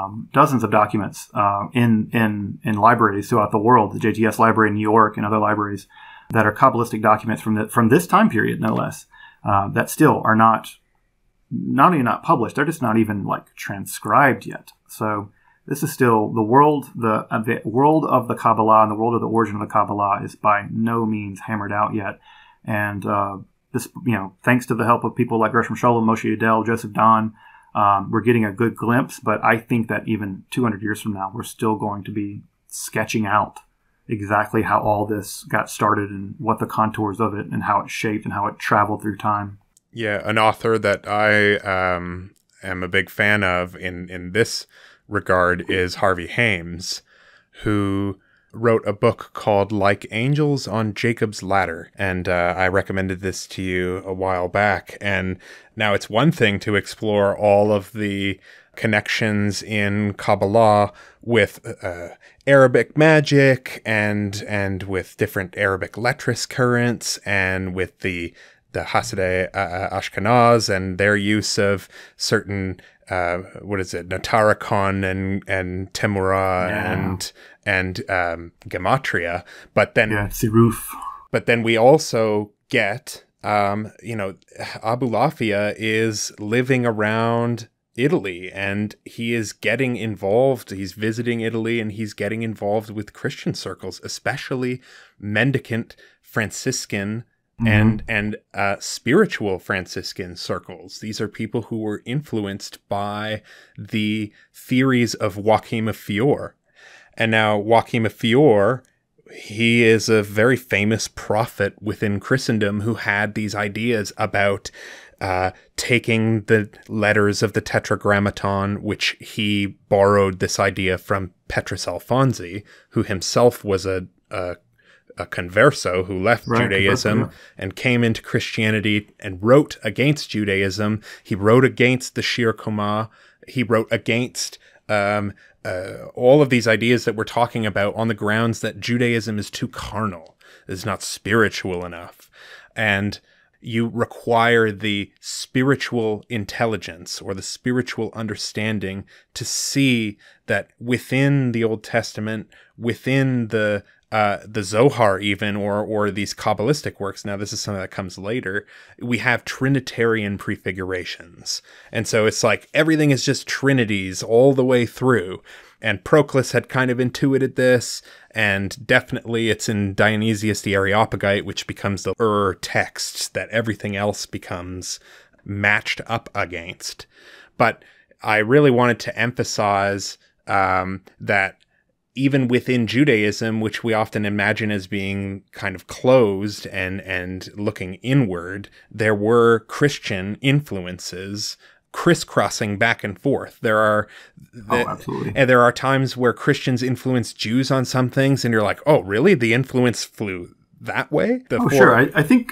in libraries throughout the world, the JTS Library in New York and other libraries, that are Kabbalistic documents from this time period, no less, that still are not only not published, they're just not even like transcribed yet. So this is still the world, the world of the Kabbalah and the world of the origin of the Kabbalah is by no means hammered out yet. And this, thanks to the help of people like Gershom Scholem, Moshe Yedel, Joseph Don, we're getting a good glimpse. But I think that even 200 years from now, we're still going to be sketching out exactly how all this got started and what the contours of it and how it shaped and how it traveled through time. Yeah, an author that I am a big fan of in this regard is Harvey Hames, who wrote a book called Like Angels on Jacob's Ladder. And I recommended this to you a while back. And now it's one thing to explore all of the connections in Kabbalah with Arabic magic and with different Arabic letters currents and with the Hasidei Ashkenaz and their use of certain Notarikon and Temura and Gematria, but then Siruf. But then we also get Abu Lafia is living around Italy, and he is getting involved. He's visiting Italy, and he's getting involved with Christian circles, especially mendicant Franciscan and spiritual Franciscan circles. These are people who were influenced by the theories of Joachim of Fiore. And now Joachim of Fiore, he is a very famous prophet within Christendom who had these ideas about taking the letters of the Tetragrammaton, which he borrowed this idea from Petrus Alfonsi, who himself was a converso who left Judaism and came into Christianity and wrote against Judaism. He wrote against the Shir Koma. He wrote against all of these ideas that we're talking about on the grounds that Judaism is too carnal, is not spiritual enough. And you require the spiritual intelligence or the spiritual understanding to see that within the Old Testament, within the Zohar even, or these Kabbalistic works, now this is something that comes later, we have Trinitarian prefigurations. And so it's like everything is just Trinities all the way through. And Proclus had kind of intuited this, and definitely it's in Dionysius the Areopagite, which becomes the text that everything else becomes matched up against. But I really wanted to emphasize that even within Judaism, which we often imagine as being kind of closed and looking inward, there were Christian influences crisscrossing back and forth. Absolutely. And there are times where Christians influence Jews on some things, and you're like, oh, really? The influence flew that way? Sure. I think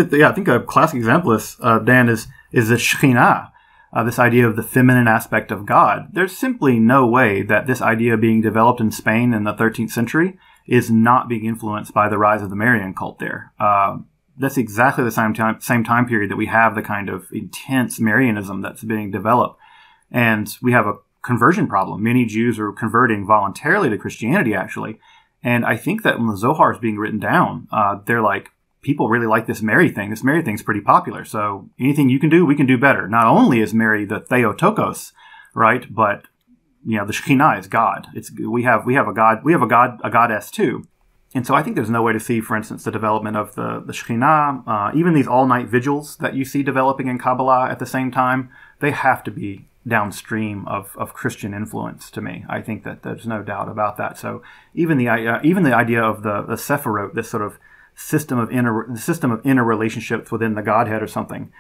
a classic example is Dan is the Shekhinah. This idea of the feminine aspect of God. There's simply no way that this idea being developed in Spain in the 13th century is not being influenced by the rise of the Marian cult there. That's exactly the same time period that we have the kind of intense Marianism that's being developed. And we have a conversion problem. Many Jews are converting voluntarily to Christianity, actually. And I think that when the Zohar is being written down, they're like, people really like this Mary thing. This Mary thing's pretty popular. So anything you can do, we can do better. Not only is Mary the Theotokos, right? But the Shekhinah is God. We have a goddess too. And so I think there's no way to see, for instance, the development of the Shekhinah, even these all-night vigils that you see developing in Kabbalah at the same time, they have to be downstream of Christian influence to me. I think that there's no doubt about that. So even the idea of the Sephirot, this sort of system of interrelationships within the Godhead or something,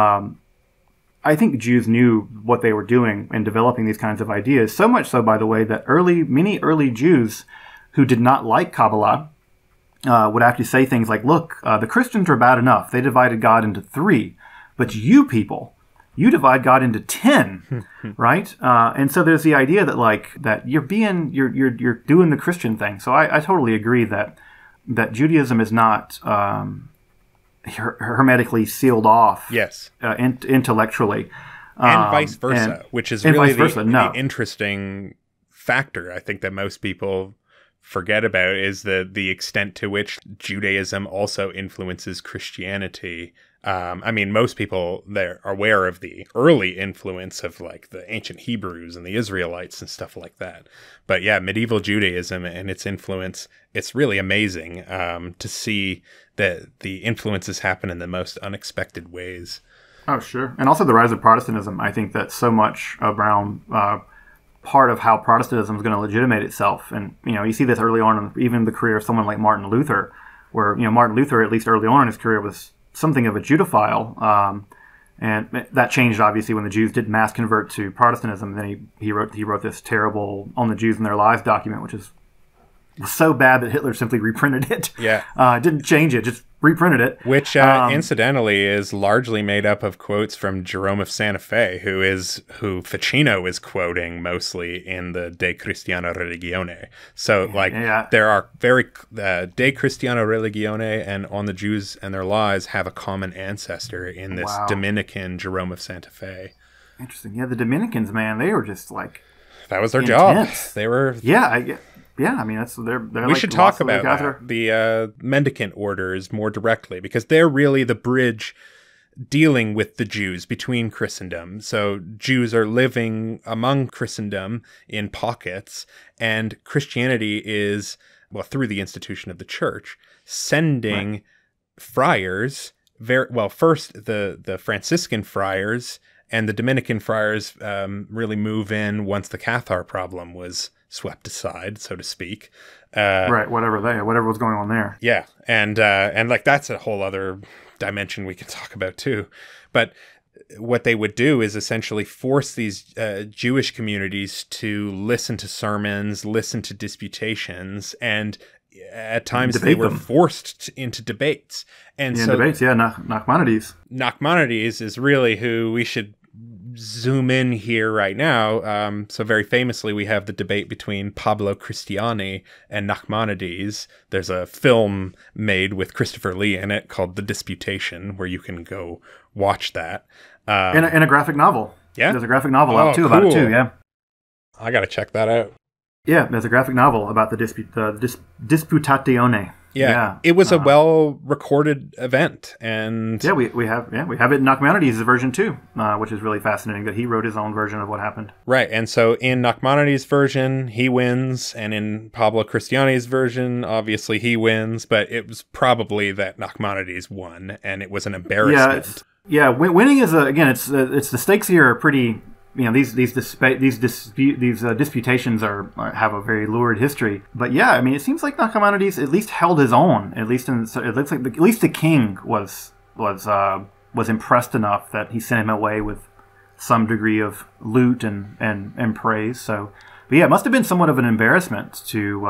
I think Jews knew what they were doing in developing these kinds of ideas. So much so, by the way, that many early Jews who did not like Kabbalah would actually say things like, look, the Christians are bad enough. They divided God into 3. But you people, you divide God into 10, right? And so there's the idea that you're doing the Christian thing. So I totally agree that Judaism is not hermetically sealed off intellectually. And vice versa, which is really the interesting factor, I think, that most people forget about, is the extent to which Judaism also influences Christianity I mean, most people they're aware of the early influence of like the ancient Hebrews and the Israelites and stuff like that. But yeah, medieval Judaism and its influence, it's really amazing to see that the influences happen in the most unexpected ways. Oh, sure. And also the rise of Protestantism. I think that so much around part of how Protestantism is going to legitimate itself. And, you see this early on in even the career of someone like Martin Luther, where, Martin Luther, at least early on in his career, was something of a Judophile. And that changed, obviously, when the Jews did mass convert to Protestantism. Then he wrote this terrible On the Jews and Their Lives document, which was so bad that Hitler simply reprinted it. Yeah. Didn't change it, just reprinted it. Which, incidentally, is largely made up of quotes from Jerome of Santa Fe, who Ficino is quoting mostly in the De Christiana Religione. So, there are very... De Christiana Religione and On the Jews and Their Lies have a common ancestor in this Dominican Jerome of Santa Fe. Interesting. Yeah, the Dominicans, man, they were just like... That was their intense job. They were... Yeah, I mean, they're we should talk about that. The mendicant orders more directly, because they're really the bridge dealing with the Jews between Christendom. So Jews are living among Christendom in pockets, and Christianity is, through the institution of the church, sending friars, first the Franciscan friars and the Dominican friars really move in once the Cathar problem was swept aside, so to speak. Whatever was going on there. Yeah, and like that's a whole other dimension we could talk about too. But what they would do is essentially force these Jewish communities to listen to sermons, listen to disputations, and at times they were forced into debates. And Nachmanides. Nachmanides is really who we should zoom in here right now. So very famously, we have the debate between Pablo Cristiani and Nachmanides. There's a film made with Christopher Lee in it called The Disputation, where you can go watch that. In a graphic novel. Yeah? There's a graphic novel out too about it too, yeah. I gotta check that out. Yeah, there's a graphic novel about the Disputatione. Yeah, it was a well-recorded event, and we have it in Nachmanides' version too, which is really fascinating that he wrote his own version of what happened. Right, and so in Nachmanides' version, he wins, and in Pablo Cristiani's version, obviously he wins, but it was probably that Nachmanides won, and it was an embarrassment. Winning is it's the stakes here are pretty. These disputations have a very lurid history, but it seems like Nachmanides at least held his own. At least it looks like at least the king was impressed enough that he sent him away with some degree of loot and praise. So, but it must have been somewhat of an embarrassment to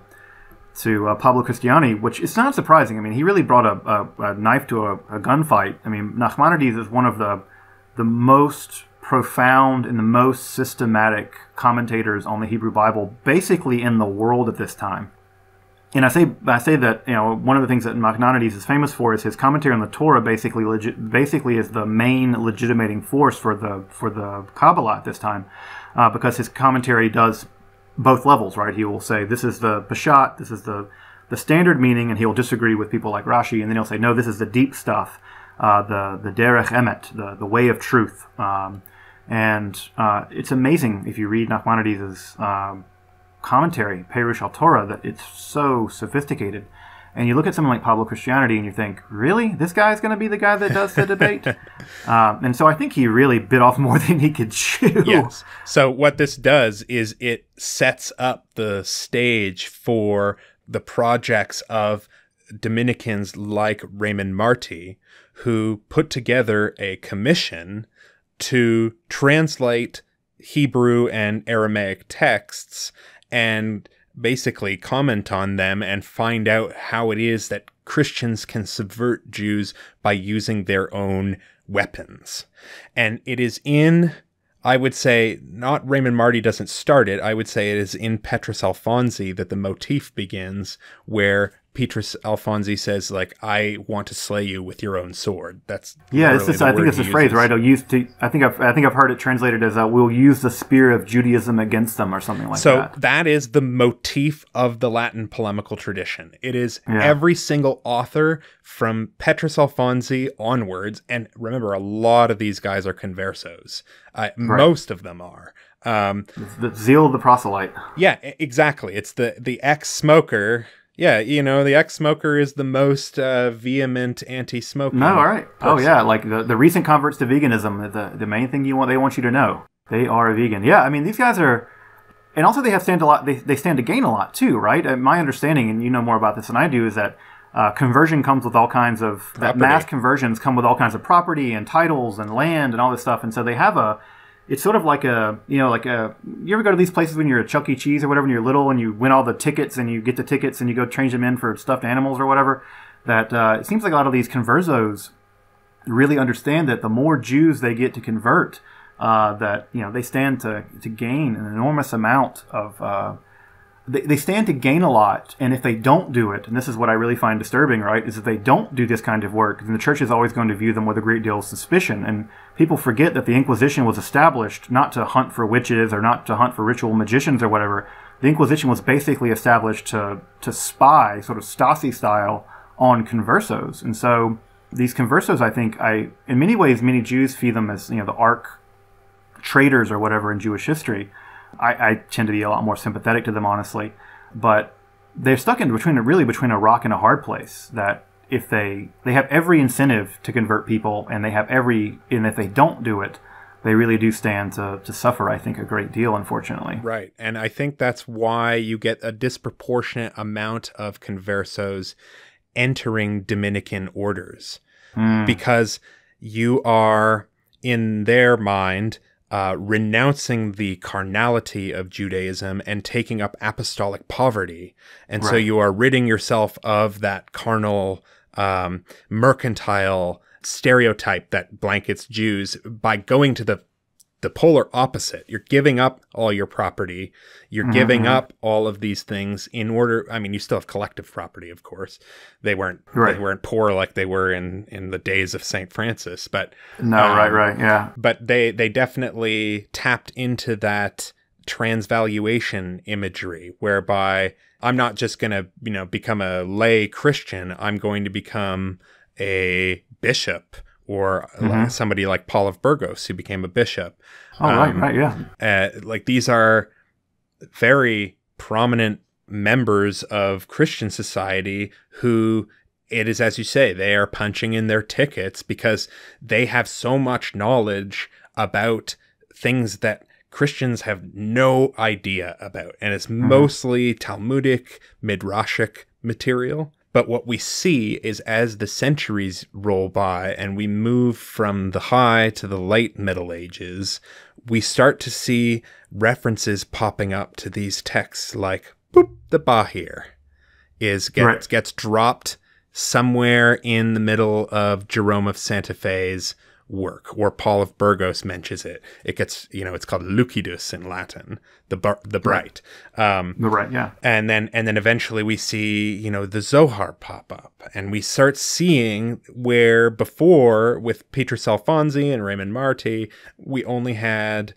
Pablo Cristiani, which is not surprising. I mean, he really brought a knife to a gunfight. I mean, Nachmanides is one of the most profound and the most systematic commentators on the Hebrew Bible basically in the world at this time. And I say that one of the things that Nachmanides is famous for is his commentary on the Torah basically is the main legitimating force for the Kabbalah at this time, because his commentary does both levels, right? He will say this is the Peshat, this is the standard meaning, and he'll disagree with people like Rashi, and then he'll say no, this is the deep stuff, the Derech Emet, the way of truth. And it's amazing if you read Nachmanides' commentary, Perush al-Torah, that it's so sophisticated. And you look at someone like Pablo Cristiani and you think, really? This guy's going to be the guy that does the debate? And so I think he really bit off more than he could chew. Yes. So what this does is it sets up the stage for the projects of Dominicans like Raymond Marty, who put together a commission to translate Hebrew and Aramaic texts and basically comment on them and find out how it is that Christians can subvert Jews by using their own weapons. And it is in, I would say, not Raymond Marty doesn't start it, I would say it is in Petrus Alfonsi that the motif begins, where Petrus Alfonsi says, like, I want to slay you with your own sword. That's I think it's a phrase, right? I think I've heard it translated as we'll use the spear of Judaism against them or something like that. So that is the motif of the Latin polemical tradition. It is every single author from Petrus Alfonsi onwards, and remember, a lot of these guys are conversos. Most of them are. The zeal of the proselyte. Yeah, exactly. It's the ex-smoker. Yeah, the ex-smoker is the most vehement anti-smoking. No, all right. Person. Oh, yeah, like the recent converts to veganism, the main thing they want you to know, they are a vegan. Yeah, I mean, these guys are, and also they stand to gain a lot too, right? My understanding, and you know more about this than I do, is that conversion comes with all kinds of, mass conversions come with all kinds of property and titles and land and all this stuff, and so they have it's sort of like you ever go to these places when you're at Chuck E. Cheese or whatever and you're little and you win all the tickets and you get the tickets and you go change them in for stuffed animals or whatever, that it seems like a lot of these conversos really understand that the more Jews they get to convert, that they stand to gain an enormous amount of they stand to gain a lot, and if they don't do it, and this is what I really find disturbing, right, is if they don't do this kind of work, then the church is always going to view them with a great deal of suspicion. And people forget that the Inquisition was established not to hunt for witches or not to hunt for ritual magicians or whatever. The Inquisition was basically established to spy, sort of Stasi style, on conversos. And so these conversos, I think, in many ways, many Jews see them as the arch traitors or whatever in Jewish history. I tend to be a lot more sympathetic to them, honestly, but they're stuck between a rock and a hard place. That if they have every incentive to convert people, and if they don't do it, they really do stand to suffer, I think, a great deal, unfortunately. Right, and I think that's why you get a disproportionate amount of conversos entering Dominican orders, because you are, in their mind, renouncing the carnality of Judaism and taking up apostolic poverty. And so you are ridding yourself of that carnal, mercantile stereotype that blankets Jews by going to the polar opposite. You're giving up all your property. You're giving up all of these things in order. I mean, you still have collective property, of course. They weren't poor like they were in the days of St. Francis, but yeah. But they definitely tapped into that transvaluation imagery, whereby I'm not just going to, become a lay Christian. I'm going to become a bishop, or like somebody like Paul of Burgos, who became a bishop. Like, these are very prominent members of Christian society who, it is, as you say, they are punching in their tickets because they have so much knowledge about things that Christians have no idea about. And it's mostly Talmudic, Midrashic material. But what we see is, as the centuries roll by and we move from the High to the late Middle Ages, we start to see references popping up to these texts, like, boop, the Bahir gets dropped somewhere in the middle of Jerome of Santa Fe's work, or Paul of Burgos mentions it. It gets, it's called lucidus in Latin, the bright. The bright, yeah. And then eventually we see, the Zohar pop up, and we start seeing where before, with Petrus Alfonsi and Raymond Marty, we only had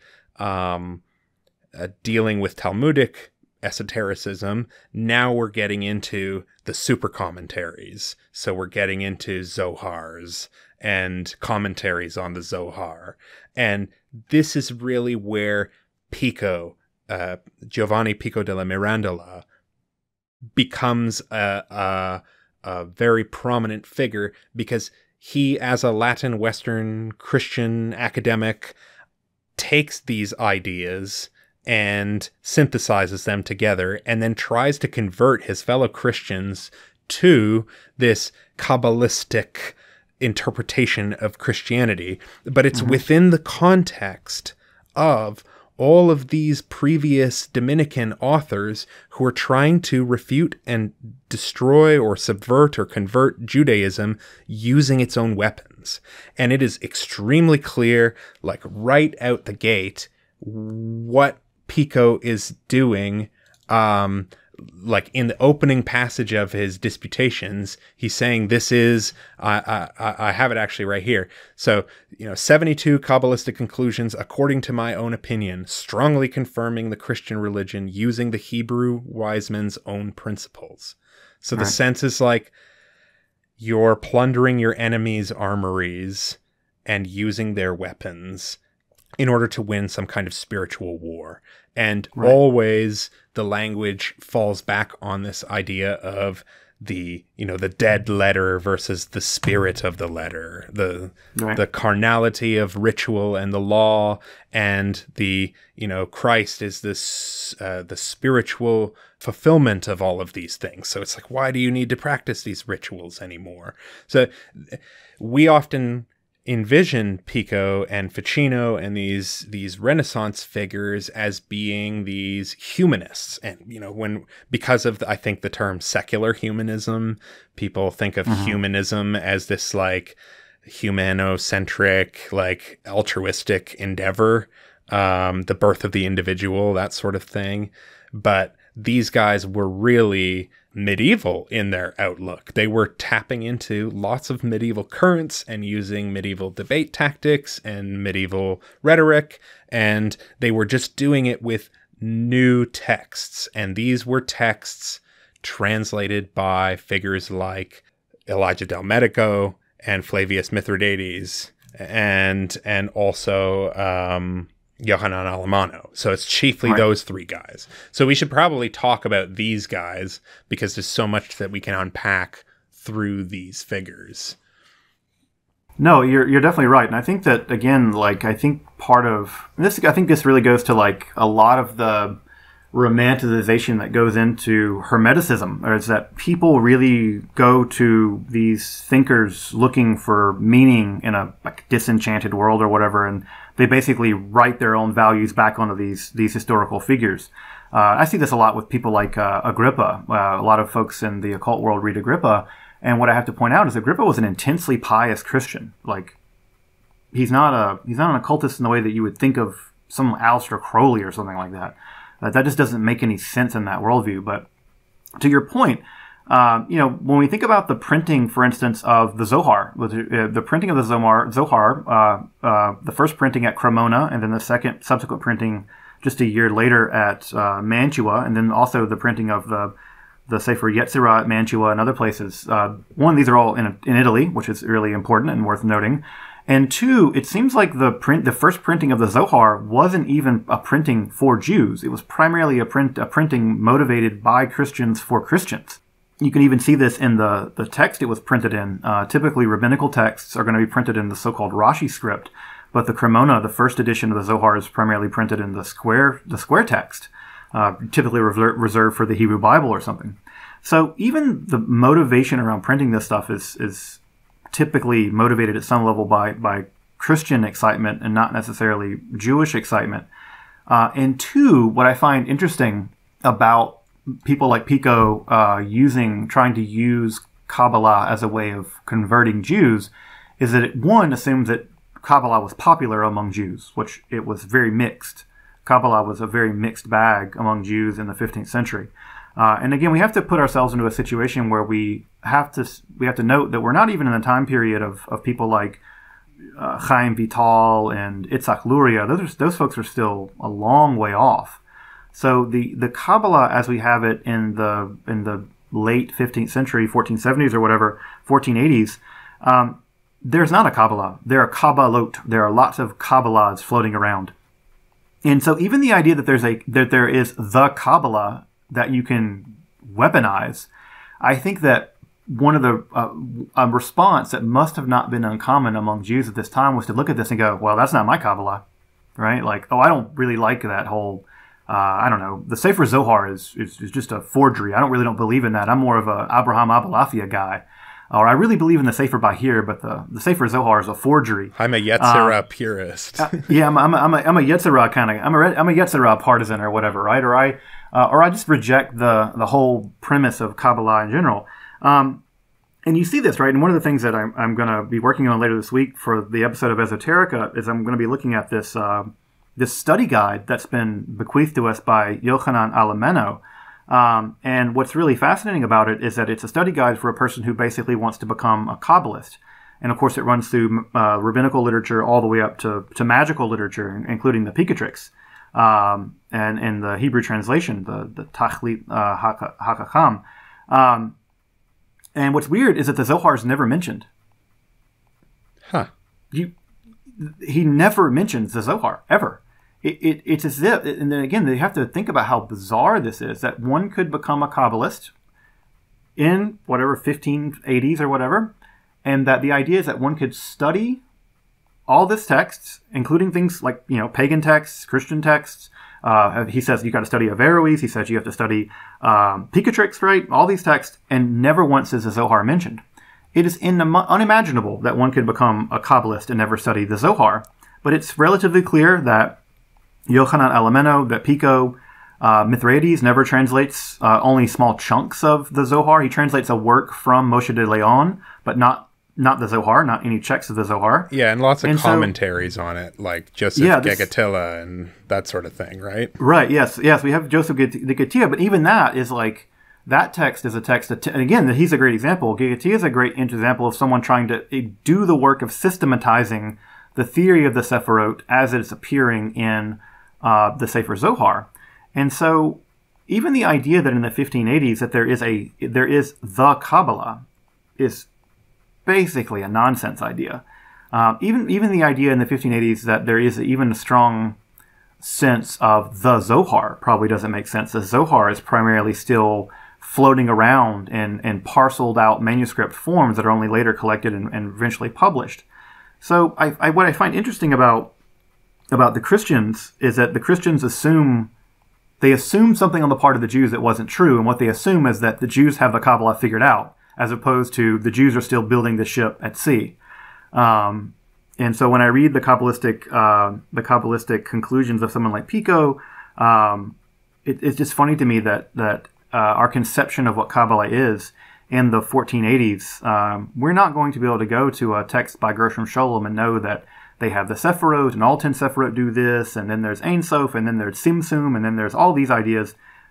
dealing with Talmudic esotericism. Now we're getting into the super commentaries. So we're getting into Zohars and commentaries on the Zohar. And this is really where Pico, Giovanni Pico della Mirandola, becomes a very prominent figure, because he, as a Latin Western Christian academic, takes these ideas and synthesizes them together, and then tries to convert his fellow Christians to this Kabbalistic interpretation of Christianity. But it's within the context of all of these previous Dominican authors who are trying to refute and destroy or subvert or convert Judaism using its own weapons. And it is extremely clear, like right out the gate, what Pico is doing, like in the opening passage of his disputations, he's saying this is, I have it actually right here. So, 72 Kabbalistic conclusions, according to my own opinion, strongly confirming the Christian religion using the Hebrew wise men's own principles. So the sense is like you're plundering your enemies' armories and using their weapons in order to win some kind of spiritual war. And always the language falls back on this idea of the dead letter versus the spirit of the letter, the carnality of ritual and the law, and the Christ is this the spiritual fulfillment of all of these things. So it's like, why do you need to practice these rituals anymore? So we often envision Pico and Ficino and these Renaissance figures as being these humanists, and because of I think the term secular humanism, people think of humanism as this like humanocentric, like altruistic endeavor, the birth of the individual, that sort of thing. But these guys were really medieval in their outlook. They were tapping into lots of medieval currents and using medieval debate tactics and medieval rhetoric, and they were just doing it with new texts. And these were texts translated by figures like Elijah Del Medico and Flavius Mithridates, and also Yohanan Alamano. So it's chiefly those three guys. So we should probably talk about these guys because there's so much that we can unpack through these figures. No, you're definitely right. And I think that, again, like, I think part of this, I think this really goes to like a lot of the romanticization that goes into Hermeticism, or is that people really go to these thinkers looking for meaning in a like disenchanted world or whatever, and they basically write their own values back onto these historical figures. I see this a lot with people like Agrippa. A lot of folks in the occult world read Agrippa, and what I have to point out is Agrippa was an intensely pious Christian. Like, he's not an occultist in the way that you would think of some Aleister Crowley or something like that. That just doesn't make any sense in that worldview. But to your point, when we think about the printing, for instance, of the Zohar, the printing of the Zohar, the first printing at Cremona, and then the subsequent printing just a year later at Mantua, and then also the printing of the Sefer Yetzirah at Mantua and other places. One, these are all in Italy, which is really important and worth noting. And two, it seems like the first printing of the Zohar wasn't even a printing for Jews. It was primarily a printing motivated by Christians for Christians. You can even see this in the text it was printed in. Typically, rabbinical texts are going to be printed in the so-called Rashi script, but the Cremona, the first edition of the Zohar, is primarily printed in the square text, typically reserved for the Hebrew Bible or something. So even the motivation around printing this stuff is typically motivated at some level by Christian excitement and not necessarily Jewish excitement. And two, what I find interesting about people like Pico trying to use Kabbalah as a way of converting Jews is that it, one, assumes that Kabbalah was popular among Jews, which it was very mixed. Kabbalah was a very mixed bag among Jews in the 15th century. And again, we have to put ourselves into a situation where we have to note that we're not even in the time period of people like Chaim Vital and Itzhak Luria. Those folks are still a long way off. So the Kabbalah as we have it in the late 15th century, 1470s or whatever, 1480s, there's not a Kabbalah. There are Kabbalot. There are lots of Kabbalahs floating around. And so even the idea that there is the Kabbalah that you can weaponize, I think that one of the a response that must have not been uncommon among Jews at this time was to look at this and go, well, that's not my Kabbalah, right? Like, oh, I don't really like that whole, I don't know, the Sefer Zohar is just a forgery. I don't believe in that. I'm more of a Abraham Abulathia guy. Or I really believe in the Sefer Bahir, but the Sefer Zohar is a forgery. I'm a Yetzirah purist. Yeah, I'm a Yetzirah kind of. I'm a Yetzirah partisan or whatever, right? Or I just reject the whole premise of Kabbalah in general. And you see this, right? And one of the things that I'm going to be working on later this week for the episode of Esoterica is I'm going to be looking at this study guide that's been bequeathed to us by Yochanan Alameno. And what's really fascinating about it is that it's a study guide for a person who basically wants to become a Kabbalist. And of course, it runs through rabbinical literature all the way up to magical literature, including the Picatrix, and in the Hebrew translation, the Tachlit HaKacham. And what's weird is that the Zohar is never mentioned. Huh. He never mentions the Zohar, ever. It's as if, and then again, they have to think about how bizarre this is, that one could become a Kabbalist in whatever, 1580s or whatever, and that the idea is that one could study all this text, including things like, pagan texts, Christian texts. He says you got to study Averroes. He says you have to study Picatrix, right? All these texts, and never once is the Zohar mentioned. It is unimaginable that one could become a Kabbalist and never study the Zohar. But it's relatively clear that Yochanan Alameno, that Pico, Mithridates never translates only small chunks of the Zohar. He translates a work from Moshe de Leon, but not the Zohar, not any checks of the Zohar. Yeah, and lots of commentaries on it, like Joseph Gegatilla and that sort of thing, right? Right, yes. We have Joseph Gegatilla, but even that is like, that text is a text that, and again, he's a great example. Gegatilla is a great example of someone trying to do the work of systematizing the theory of the Sephirot as it's appearing in the Sefer Zohar. And so even the idea that in the 1580s that there is the Kabbalah is basically a nonsense idea. Even the idea in the 1580s that there is even a strong sense of the Zohar probably doesn't make sense. The Zohar is primarily still floating around in parceled out manuscript forms that are only later collected and eventually published. So what I find interesting about the Christians is that the Christians assume something on the part of the Jews that wasn't true, and what they assume is that the Jews have the Kabbalah figured out, as opposed to the Jews are still building the ship at sea. And so when I read the Kabbalistic conclusions of someone like Pico, it's just funny to me that our conception of what Kabbalah is in the 1480s, we're not going to be able to go to a text by Gershom Scholem and know that they have the Sephirot, and all 10 Sephirot do this, and then there's Ein Sof, and then there's Tzimtzum, and then there's all these ideas.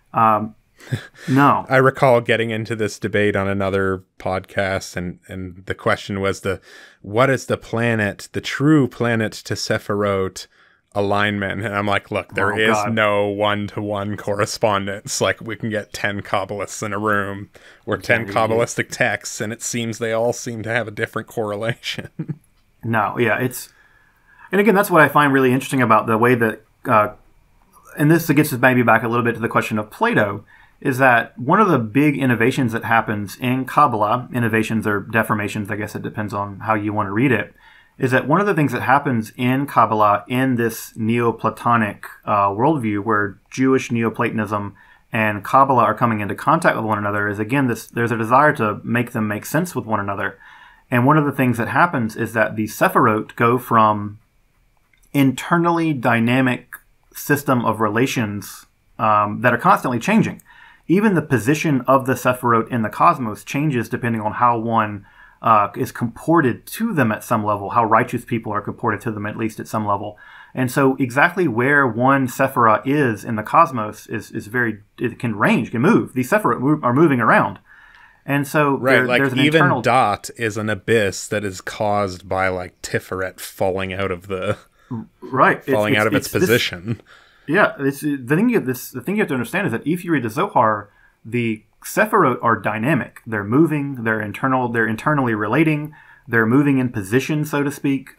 No. I recall getting into this debate on another podcast, and the question was what is the true planet to Sephirot alignment? And I'm like, look, there is no one-to-one correspondence. Like, we can get 10 Kabbalists in a room, or 10 Kabbalistic texts, and it seems they all seem to have a different correlation. No, yeah, and again, that's what I find really interesting about the way that, and this gets us maybe back a little bit to the question of Plato, is that one of the big innovations that happens in Kabbalah, innovations or deformations, I guess it depends on how you want to read it, is that one of the things that happens in Kabbalah in this Neoplatonic worldview where Jewish Neoplatonism and Kabbalah are coming into contact with one another is, again, there's a desire to make them make sense with one another. And one of the things that happens is that the Sephirot go from internally dynamic system of relations that are constantly changing. Even the position of the Sephirot in the cosmos changes depending on how one is comported to them at some level, how righteous people are comported to them at least at some level. And so exactly where one Sephirah is in the cosmos it can move. These Sephirot are moving around. And so there's an even internal... Dot is an abyss that is caused by like Tiferet falling out of the... Right. Out of its position. The thing you have to understand is that if you read the Zohar, the Sephirot are dynamic. They're moving. They're internally relating. They're moving in position, so to speak.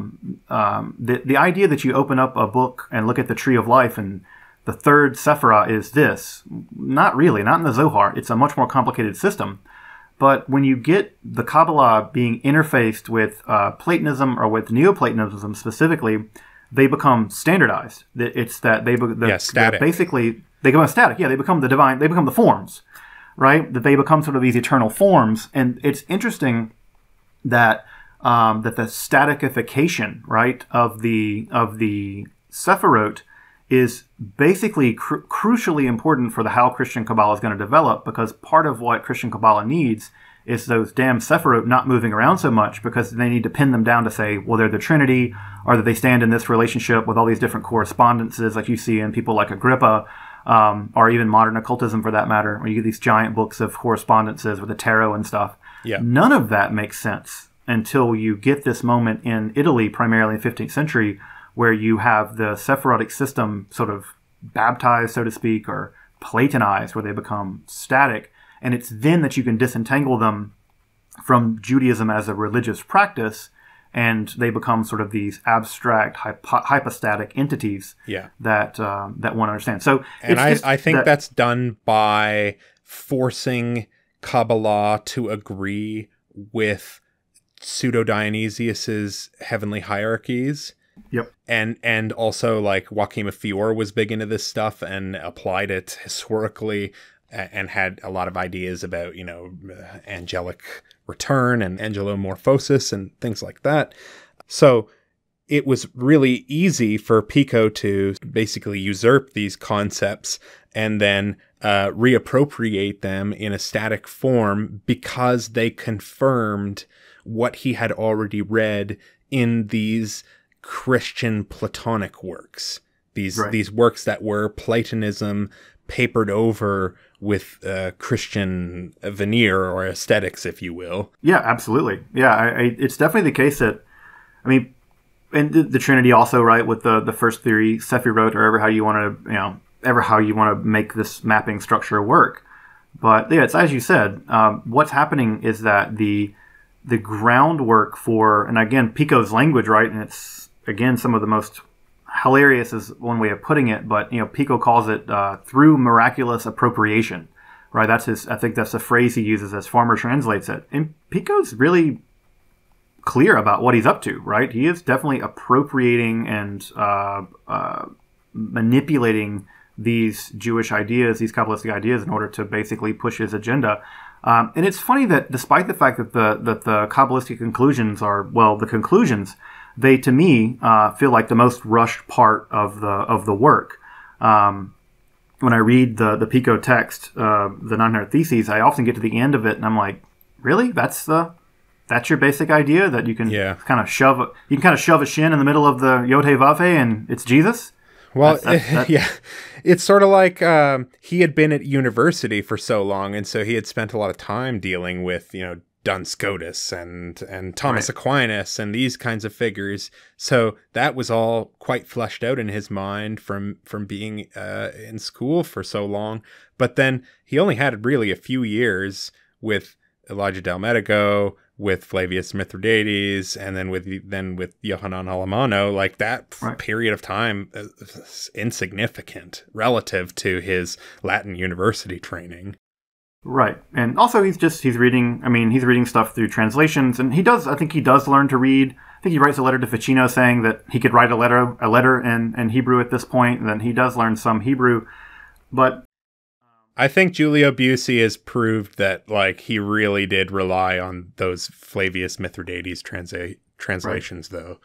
The idea that you open up a book and look at the Tree of Life and the third Sephirah is this, not really, not in the Zohar. It's a much more complicated system. But when you get the Kabbalah being interfaced with Platonism or with Neoplatonism specifically, they become standardized. It's that static. Basically, they become static. Yeah, they become the divine. They become the forms, right? That they become sort of these eternal forms. And it's interesting that that the statikification, right, of the Sephirot is basically crucially important for how Christian Kabbalah is going to develop, because part of what Christian Kabbalah needs is those damn Sephirot not moving around so much, because they need to pin them down to say, well, they're the Trinity, or that they stand in this relationship with all these different correspondences like you see in people like Agrippa, or even modern occultism for that matter, where you get these giant books of correspondences with the tarot and stuff. Yeah. None of that makes sense until you get this moment in Italy, primarily in the 15th century, where you have the Sephirotic system sort of baptized, so to speak, or Platonized, where they become static. And it's then that you can disentangle them from Judaism as a religious practice, and they become sort of these abstract, hypostatic entities that one understands. So, and I think that's done by forcing Kabbalah to agree with Pseudo-Dionysius's heavenly hierarchies. Yep. And also, like, Joachim of Fiore was big into this stuff and applied it historically and had a lot of ideas about, angelic return and angelomorphosis and things like that. So it was really easy for Pico to basically usurp these concepts and then reappropriate them in a static form because they confirmed what he had already read in these Christian Platonic works. These works that were Platonism papered over with Christian veneer or aesthetics, if you will. Yeah, absolutely. Yeah, it's definitely the case that, I mean, and the Trinity also, right, with the first theory, Sephirot, or ever how you want to make this mapping structure work. But yeah, it's as you said. What's happening is that the groundwork for, and again, Pico's language, right, and it's again some of the most hilarious is one way of putting it, but Pico calls it through miraculous appropriation, right? I think that's the phrase he uses as Farmer translates it. And Pico's really clear about what he's up to, right? He is definitely appropriating and manipulating these Jewish ideas, these Kabbalistic ideas, in order to basically push his agenda. And it's funny that despite the fact that the Kabbalistic conclusions are, well, the conclusions, they, to me, feel like the most rushed part of the work. When I read the Pico text, the 900 Theses, I often get to the end of it, and I'm like, really? That's your basic idea, that you can kind of shove a shin in the middle of the Yod He Vav He and it's Jesus? Well, yeah, it's sort of like he had been at university for so long, and so he had spent a lot of time dealing with Duns Scotus and Thomas Aquinas and these kinds of figures. So that was all quite fleshed out in his mind from being in school for so long. But then he only had really a few years with Elijah Del Medico, with Flavius Mithridates, and then with Yohanan Alamano. Like, that period of time is insignificant relative to his Latin university training. Right. And also he's reading stuff through translations, and I think he does learn to read. I think he writes a letter to Ficino saying that he could write a letter in Hebrew at this point, and then he does learn some Hebrew. But I think Giulio Bussi has proved that, like, he really did rely on those Flavius Mithridates translations, though.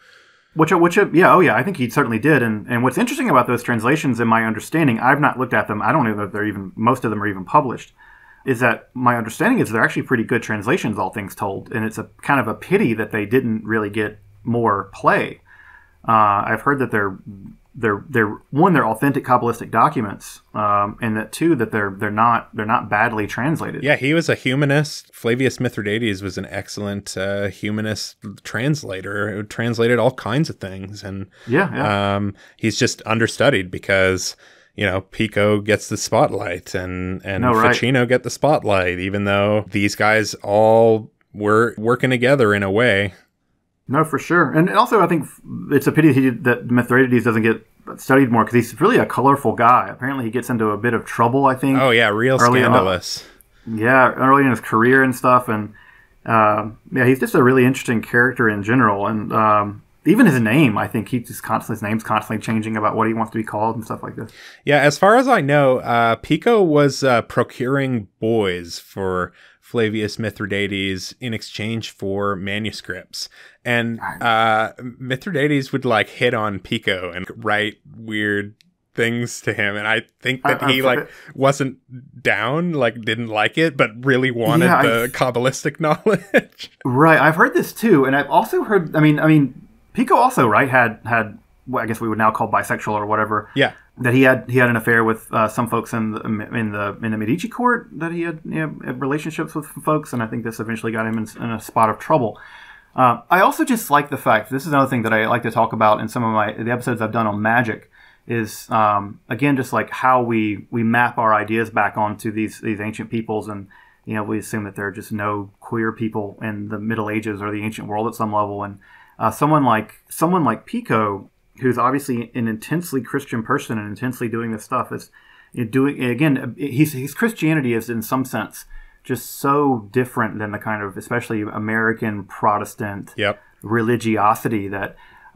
I think he certainly did. And what's interesting about those translations, in my understanding, I've not looked at them. I don't know that most of them are even published. Is that my understanding is they're actually pretty good translations, all things told, and it's a kind of a pity that they didn't really get more play. I've heard that they're authentic Kabbalistic documents, and that two, that they're not badly translated. Yeah, he was a humanist. Flavius Mithridates was an excellent humanist translator who translated all kinds of things, and he's just understudied because Pico gets the spotlight and Ficino get the spotlight, even though these guys all were working together in a way. No, for sure. And also, I think it's a pity that Mithridates doesn't get studied more, because he's really a colorful guy. Apparently, he gets into a bit of trouble, I think. Oh, yeah, real scandalous. Early in his career and stuff. And he's just a really interesting character in general. And even his name, I think his name's constantly changing about what he wants to be called and stuff like this. Yeah, as far as I know, Pico was procuring boys for Flavius Mithridates in exchange for manuscripts. And Mithridates would, like, hit on Pico and write weird things to him. And I think that he wasn't down, like, didn't like it, but really wanted the Kabbalistic knowledge. Right. I've heard this too. And I've also heard, I mean, Pico also, right, had what I guess we would now call bisexual or whatever. Yeah. That he had an affair with some folks in the Medici court. That he had relationships with folks, and I think this eventually got him in a spot of trouble. I also just like the fact, this is another thing that I like to talk about in some of the episodes I've done on magic, is again just like how we map our ideas back onto these ancient peoples, and we assume that there are just no queer people in the Middle Ages or the ancient world at some level, and someone like Pico, who's obviously an intensely Christian person and intensely doing this stuff, is doing, again, his Christianity is in some sense just so different than the kind of, especially American Protestant religiosity, that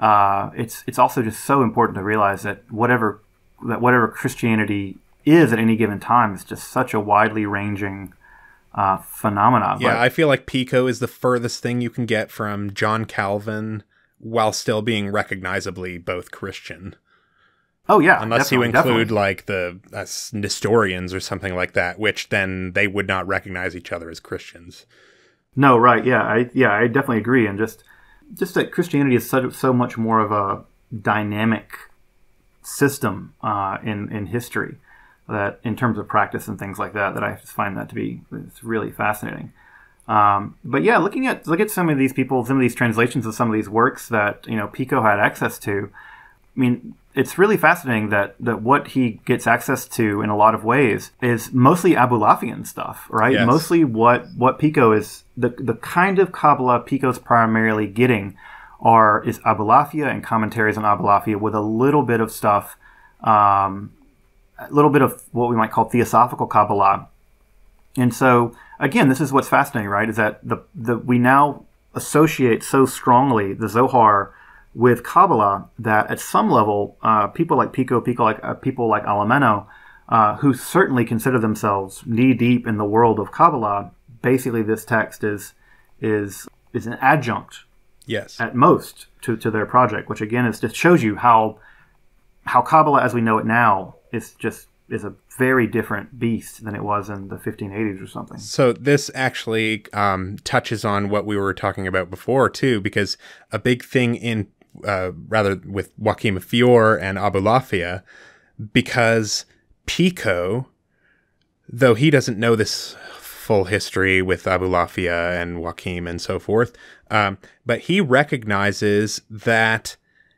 it's also just so important to realize that whatever Christianity is at any given time is just such a widely ranging phenomena. Yeah, I feel like Pico is the furthest thing you can get from John Calvin while still being recognizably both Christian. Oh, yeah. Unless you include like the Nestorians or something like that, which then they would not recognize each other as Christians. No, right. Yeah, I definitely agree. And just that Christianity is so much more of a dynamic system in history, that in terms of practice and things like that I just find that to be, it's really fascinating. But yeah, look at some of these people, some of these translations of some of these works that Pico had access to. I mean, it's really fascinating that what he gets access to in a lot of ways is mostly Abulafian stuff, right? Yes. Mostly what Pico is, the kind of Kabbalah Pico's primarily getting is Abulafia and commentaries on Abulafia with a little bit of stuff, a little bit of what we might call Theosophical Kabbalah. And so, again, this is what's fascinating, right? Is that we now associate so strongly the Zohar with Kabbalah that at some level, people like Pico, people like Alameno, who certainly consider themselves knee deep in the world of Kabbalah, basically this text is an adjunct, yes, at most to their project, which again just shows you how Kabbalah as we know it now is a very different beast than it was in the 1580s or something. So this actually touches on what we were talking about before too, because a big thing in rather with Joachim of Fior and Abulafia, because Pico, though he doesn't know this full history with Abulafia and Joachim and so forth, but he recognizes that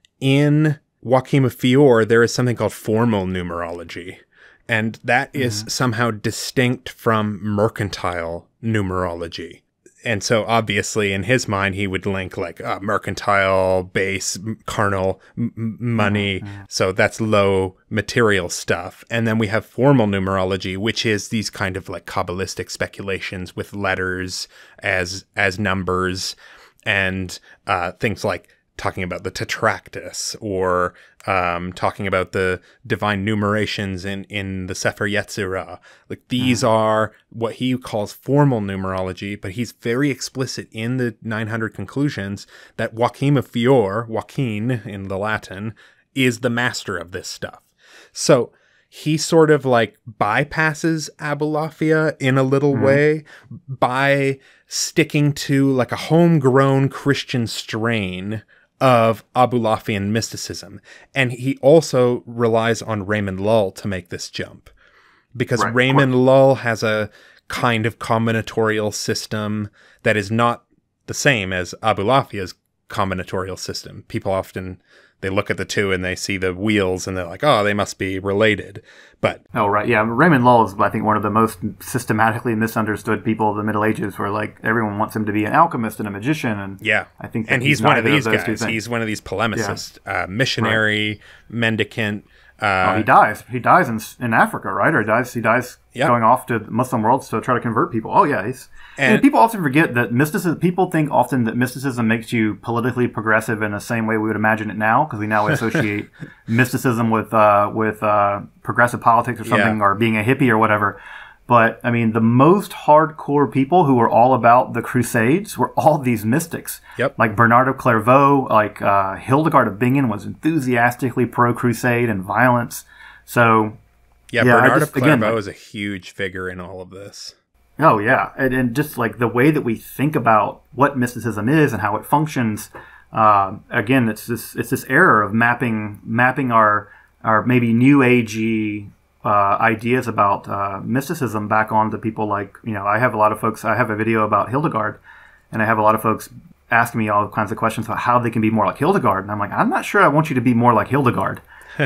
in Joachim of Fior there is something called formal numerology, and that is somehow distinct from mercantile numerology. And so obviously in his mind, he would link like mercantile, base, carnal, money. So that's low material stuff. And then we have formal numerology, which is these kind of like Kabbalistic speculations with letters as numbers, and things like talking about the Tetractys, or talking about the divine numerations in the Sefer Yetzirah. Like these are what he calls formal numerology, but he's very explicit in the 900 Conclusions that Joachim of Fior, Joaquin in the Latin, is the master of this stuff. So he sort of like bypasses Abulafia in a little way by sticking to like a homegrown Christian strain of Abulafian mysticism. And he also relies on Raymond Lull to make this jump, because Raymond Lull has a kind of combinatorial system that is not the same as Abulafia's combinatorial system. People often, they look at the two and they see the wheels and they're like, oh, they must be related. But Raymond Lull is, I think, one of the most systematically misunderstood people of the Middle Ages, where like everyone wants him to be an alchemist and a magician, and I think and he's one of these guys. He's one of these polemicists, missionary, mendicant. He dies. He dies in Africa, right? Or he dies going off to Muslim worlds to try to convert people. Oh yeah, and people often forget that mysticism. People think often that mysticism makes you politically progressive in the same way we would imagine it now, because we now associate mysticism with progressive politics or something, or being a hippie or whatever. But I mean, the most hardcore people who were all about the Crusades were all these mystics. Like Bernard of Clairvaux, like Hildegard of Bingen was enthusiastically pro-Crusade and violence. So Bernard of Clairvaux is a huge figure in all of this. Oh yeah, and just like the way that we think about what mysticism is and how it functions, Again, it's this error of mapping our maybe new agey ideas about mysticism back onto people like, I have a video about Hildegard, and I have a lot of folks asking me all kinds of questions about how they can be more like Hildegard, and I'm like, I'm not sure I want you to be more like Hildegard.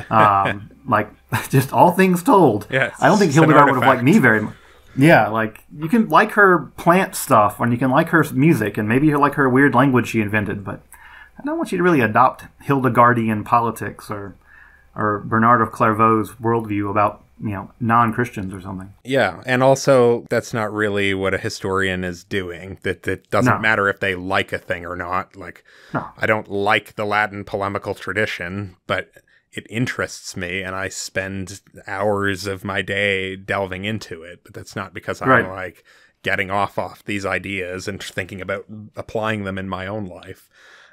Like, just all things told. Yeah, I don't think Hildegard would have liked me very much. Yeah, like, you can like her plant stuff, and you can like her music, and maybe you like her weird language she invented, but I don't want you to really adopt Hildegardian politics or Bernard of Clairvaux's worldview about, non-Christians or something. Yeah, and also that's not really what a historian is doing. That doesn't matter if they like a thing or not. Like, I don't like the Latin polemical tradition, but it interests me, and I spend hours of my day delving into it. But that's not because I'm like getting off these ideas and thinking about applying them in my own life.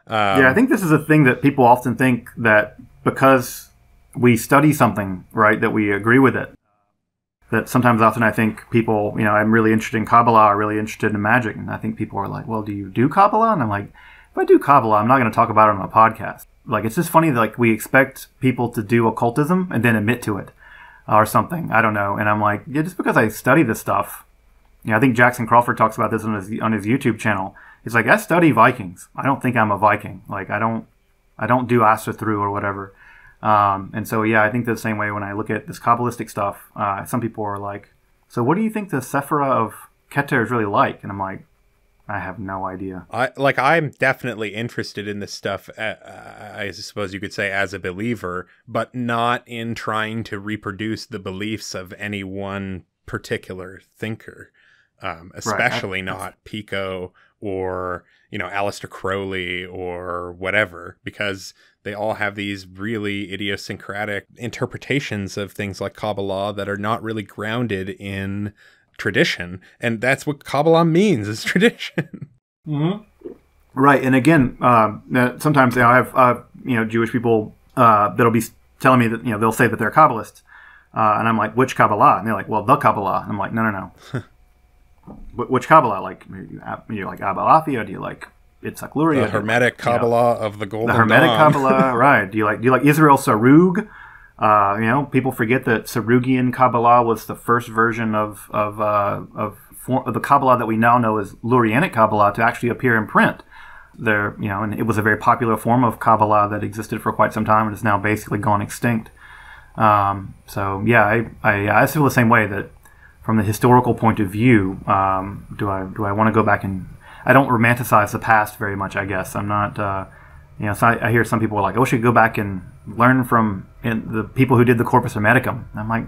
I think this is a thing that people often think that because we study something, right, that we agree with it. That often I think people, I'm really interested in Kabbalah or really interested in magic. And I think people are like, well, do you do Kabbalah? And I'm like, if I do Kabbalah, I'm not going to talk about it on a podcast. Like, it's just funny that, like, we expect people to do occultism and then admit to it or something. I don't know. And I'm like, yeah, just because I study this stuff. I think Jackson Crawford talks about this on his YouTube channel. He's like, I study Vikings. I don't think I'm a Viking. Like, I don't do Asatru or whatever. And so, I think the same way when I look at this Kabbalistic stuff, some people are like, so what do you think the Sephira of Keter is really like? And I'm like, I have no idea. I'm definitely interested in this stuff, I suppose you could say, as a believer, but not in trying to reproduce the beliefs of any one particular thinker, especially not Pico or, Aleister Crowley or whatever, because they all have these really idiosyncratic interpretations of things like Kabbalah that are not really grounded in tradition. And that's what Kabbalah means, is tradition. Mm-hmm. Right. And again, sometimes I have, Jewish people that'll be telling me that, they'll say that they're Kabbalists. And I'm like, which Kabbalah? And they're like, well, the Kabbalah. And I'm like, no. Which Kabbalah? Like, you like Abba Athia? Do you like Itzhak Luria? The Hermetic Kabbalah of the Golden Dawn. The Hermetic Kabbalah, right. Do you like Israel Sarug? People forget that Sarugian Kabbalah was the first version of the Kabbalah that we now know as Lurianic Kabbalah to actually appear in print. And it was a very popular form of Kabbalah that existed for quite some time and is now basically gone extinct. I feel the same way, that from the historical point of view, do I want to go back and... I don't romanticize the past very much, I guess. I'm not... so I hear some people are like, I wish I could go back and learn from the people who did the Corpus Hermeticum. And I'm like,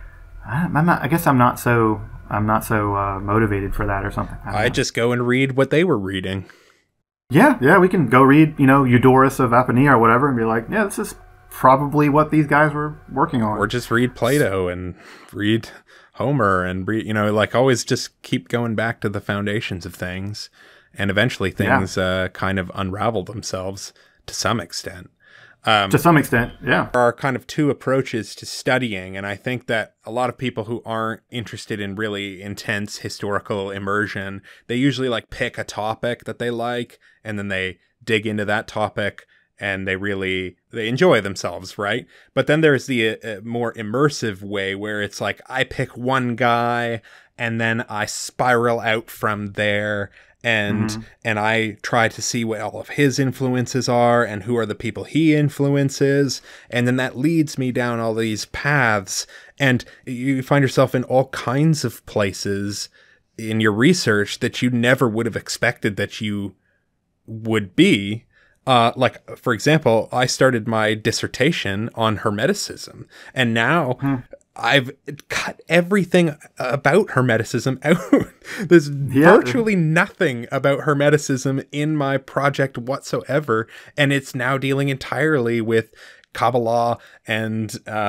I guess I'm not so motivated for that or something. I just go and read what they were reading. Yeah, we can go read, Eudorus of Apamea or whatever and be like, yeah, this is probably what these guys were working on. Or just read Plato and read Homer and read, always just keep going back to the foundations of things. And eventually things kind of unravel themselves to some extent. To some extent, yeah. There are kind of two approaches to studying, and I think that a lot of people who aren't interested in really intense historical immersion, they usually pick a topic that they like, and then they dig into that topic, and they enjoy themselves, right? But then there's the more immersive way where it's like, I pick one guy, and then I spiral out from there, and I try to see what all of his influences are and who are the people he influences. And then that leads me down all these paths, and you find yourself in all kinds of places in your research that you never would have expected that you would be. For example, I started my dissertation on Hermeticism, and now I've cut everything about Hermeticism out. There's virtually nothing about Hermeticism in my project whatsoever, and it's now dealing entirely with Kabbalah and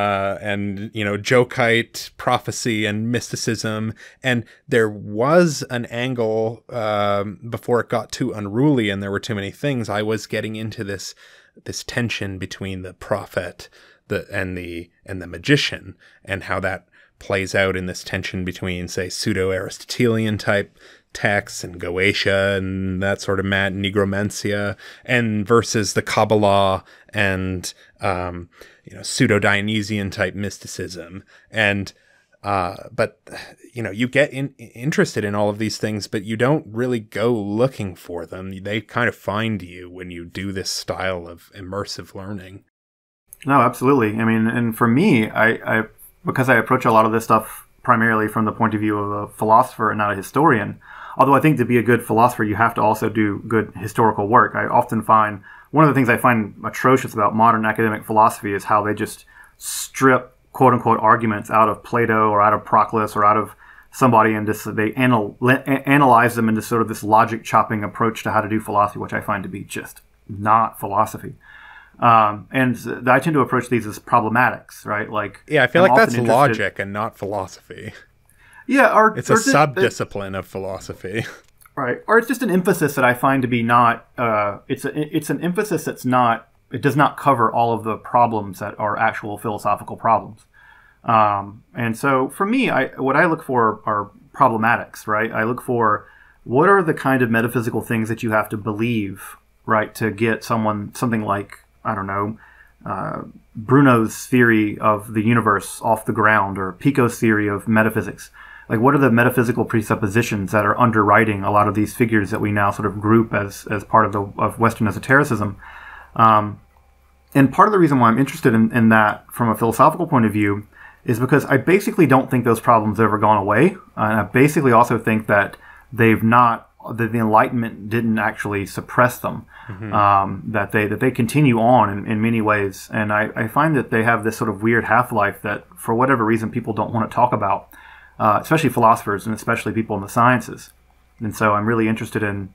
Jochite prophecy and mysticism. And there was an angle before it got too unruly and there were too many things. I was getting into this tension between the prophet, the magician, and how that plays out in this tension between, say, pseudo-Aristotelian type texts and Goetia and that sort of negromancia, and versus the Kabbalah and pseudo-Dionysian type mysticism. And but you get interested in all of these things, but you don't really go looking for them. They kind of find you when you do this style of immersive learning. No, absolutely. I mean, and for me, I because I approach a lot of this stuff primarily from the point of view of a philosopher and not a historian. Although I think to be a good philosopher, you have to also do good historical work. I often find one of the things I find atrocious about modern academic philosophy is how they just strip quote unquote arguments out of Plato or out of Proclus or out of somebody, and just they analyze them into sort of this logic chopping approach to how to do philosophy, which I find to be just not philosophy. And I tend to approach these as problematics, right? Like, yeah, I feel like that's logic and not philosophy. Yeah, it's a sub-discipline of philosophy, right? Or it's just an emphasis that I find to be not. It's an emphasis that's not. It does not cover all of the problems that are actual philosophical problems. And so, for me, what I look for are problematics, right? I look for what are the kind of metaphysical things that you have to believe, right, to get something like, I don't know, Bruno's theory of the universe off the ground, or Pico's theory of metaphysics. Like, what are the metaphysical presuppositions that are underwriting a lot of these figures that we now sort of group as part of Western esotericism? And part of the reason why I'm interested in that from a philosophical point of view is because I basically don't think those problems have ever gone away. And I basically also think that the Enlightenment didn't actually suppress them. Mm-hmm. That they continue on in many ways. And I find that they have this sort of weird half-life that, for whatever reason, people don't want to talk about, especially philosophers and especially people in the sciences. And so I'm really interested in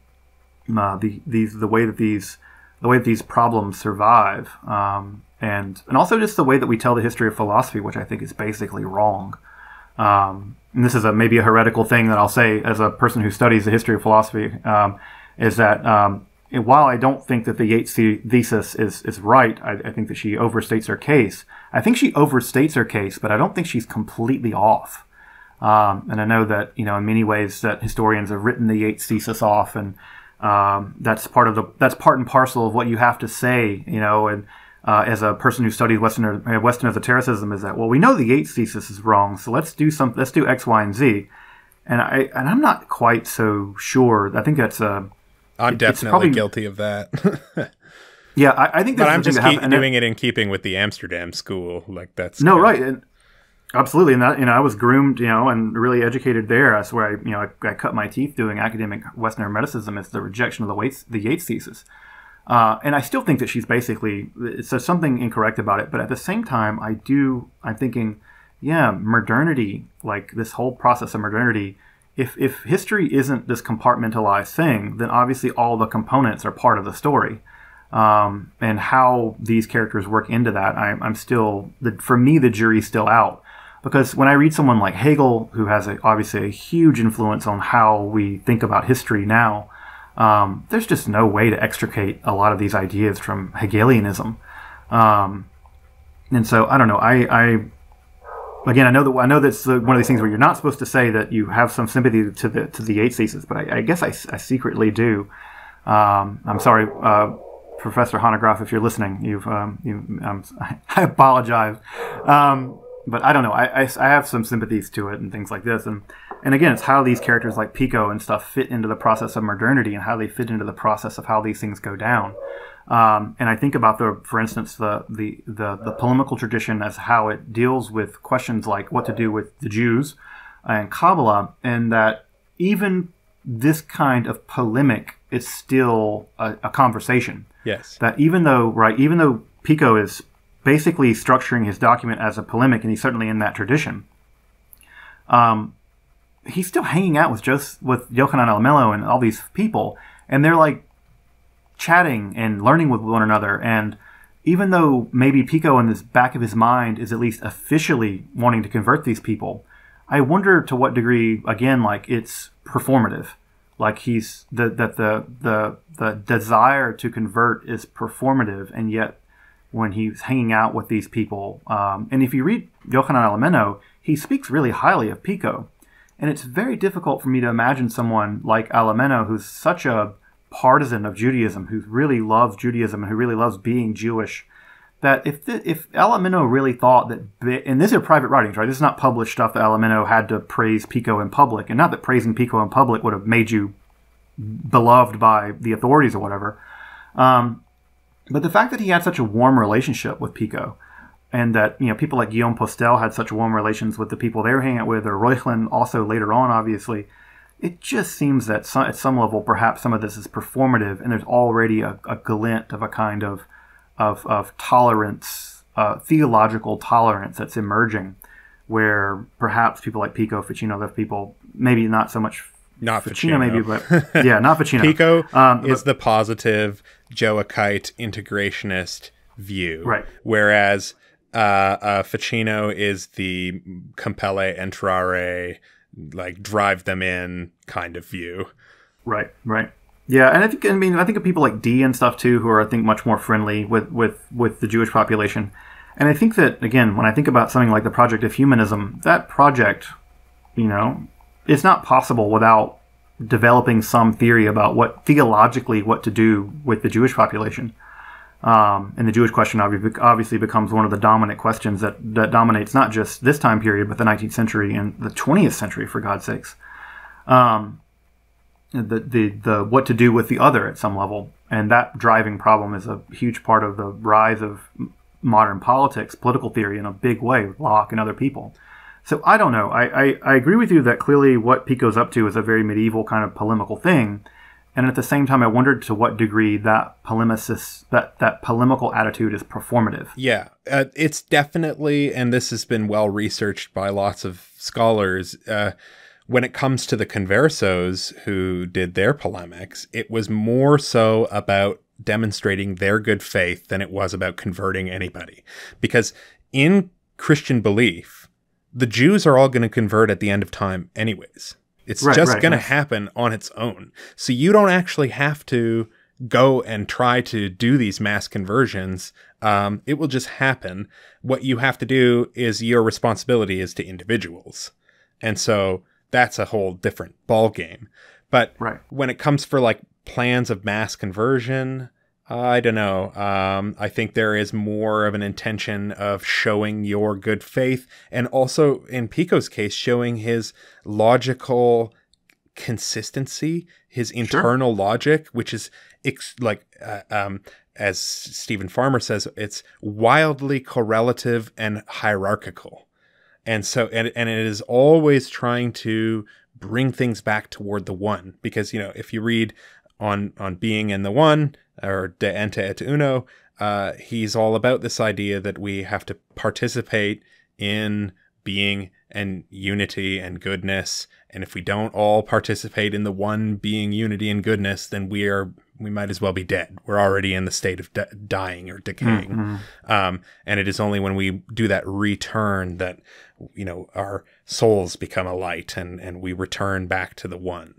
the way that these problems survive, and also just the way that we tell the history of philosophy, which I think is basically wrong. And this is maybe a heretical thing that I'll say as a person who studies the history of philosophy, is that while I don't think that the Yates thesis is right, I think that she overstates her case. I think she overstates her case, but I don't think she's completely off. And I know that, in many ways that historians have written the Yates thesis off, and that's part and parcel of what you have to say, and as a person who studied Western esotericism, is that, well, we know the Yates thesis is wrong, so let's do X, Y, and Z. And I'm not quite so sure. I think that's I'm definitely guilty of that. Yeah, I think that's, but I'm just doing it in keeping with the Amsterdam school. Like, that's right. And absolutely, and that, I was groomed, and really educated there. That's where I cut my teeth doing academic Western Hermeticism, is the rejection of the Yates thesis. And I still think that she's basically, there's something incorrect about it. But at the same time, I'm thinking, yeah, modernity, like this whole process of modernity, if history isn't this compartmentalized thing, then obviously all the components are part of the story. And how these characters work into that, for me, the jury's still out. Because when I read someone like Hegel, who has obviously a huge influence on how we think about history now, there's just no way to extricate a lot of these ideas from Hegelianism. And so, I don't know, again, I know that's one of these things where you're not supposed to say that you have some sympathy to the Yates thesis, but I guess I secretly do. I'm sorry, Professor Hanegraaff, if you're listening, I apologize. But I don't know. I have some sympathies to it and things like this. And again, it's how these characters like Pico and stuff fit into the process of modernity, and how they fit into the process of how these things go down. And I think about for instance, the polemical tradition as how it deals with questions like what to do with the Jews and Kabbalah, and that even this kind of polemic is still a conversation. Yes. That even though Pico is basically structuring his document as a polemic, and he's certainly in that tradition, he's still hanging out with Yochanan el-Mello and all these people, and they're like chatting and learning with one another. And even though maybe Pico in the back of his mind is at least officially wanting to convert these people, I wonder to what degree, again, like, it's performative. Like, the desire to convert is performative, and yet when he's hanging out with these people. And if you read Yochanan Alemeno, he speaks really highly of Pico. And it's very difficult for me to imagine someone like Alemeno, who's such a partisan of Judaism, who really loves Judaism and who really loves being Jewish, that if Alemeno really thought that, and these are private writings, right? This is not published stuff that Alemeno had to praise Pico in public, and not that praising Pico in public would have made you beloved by the authorities or whatever. But the fact that he had such a warm relationship with Pico, and that people like Guillaume Postel had such warm relations with the people they were hanging out with, or Reuchlin also later on, obviously, it just seems that at some level, perhaps some of this is performative, and there's already a glint of a kind of tolerance, theological tolerance that's emerging, where perhaps people like Pico, Ficino, those people, maybe not so much. Not Ficino, maybe, but yeah, not Ficino. Pico is the positive Joachite integrationist view, right? Whereas Ficino is the compelle entrare, like drive them in kind of view. Right. Yeah, and I think of people like Dee and stuff too, who are, I think, much more friendly with the Jewish population. And I think that, again, when I think about something like the Project of Humanism, that project, it's not possible without developing some theory about theologically what to do with the Jewish population. And the Jewish question obviously becomes one of the dominant questions that dominates not just this time period, but the 19th century and the 20th century, for God's sakes. The what to do with the other at some level, and that driving problem is a huge part of the rise of modern politics, political theory in a big way with Locke and other people. So I don't know. I agree with you that clearly what Pico's up to is a very medieval kind of polemical thing, and at the same time I wondered to what degree that polemical attitude is performative. Yeah, it's definitely, and this has been well researched by lots of scholars. When it comes to the conversos who did their polemics, it was more so about demonstrating their good faith than it was about converting anybody. Because in Christian belief, the Jews are all going to convert at the end of time anyways. It's just going to happen on its own. So you don't actually have to go and try to do these mass conversions. It will just happen. What you have to do is your responsibility is to individuals. And so that's a whole different ball game. But when it comes for like plans of mass conversion, I don't know. I think there is more of an intention of showing your good faith, and also in Pico's case, showing his logical consistency, his internal logic, which is as Stephen Farmer says, it's wildly correlative and hierarchical. And so, and it is always trying to bring things back toward the one, because, if you read on Being in the One, or De Ente et Uno, he's all about this idea that we have to participate in being and unity and goodness. And if we don't all participate in the one being, unity, and goodness, then we might as well be dead. We're already in the state of dying or decaying. Mm-hmm. And it is only when we do that return that, our souls become a light and we return back to the one.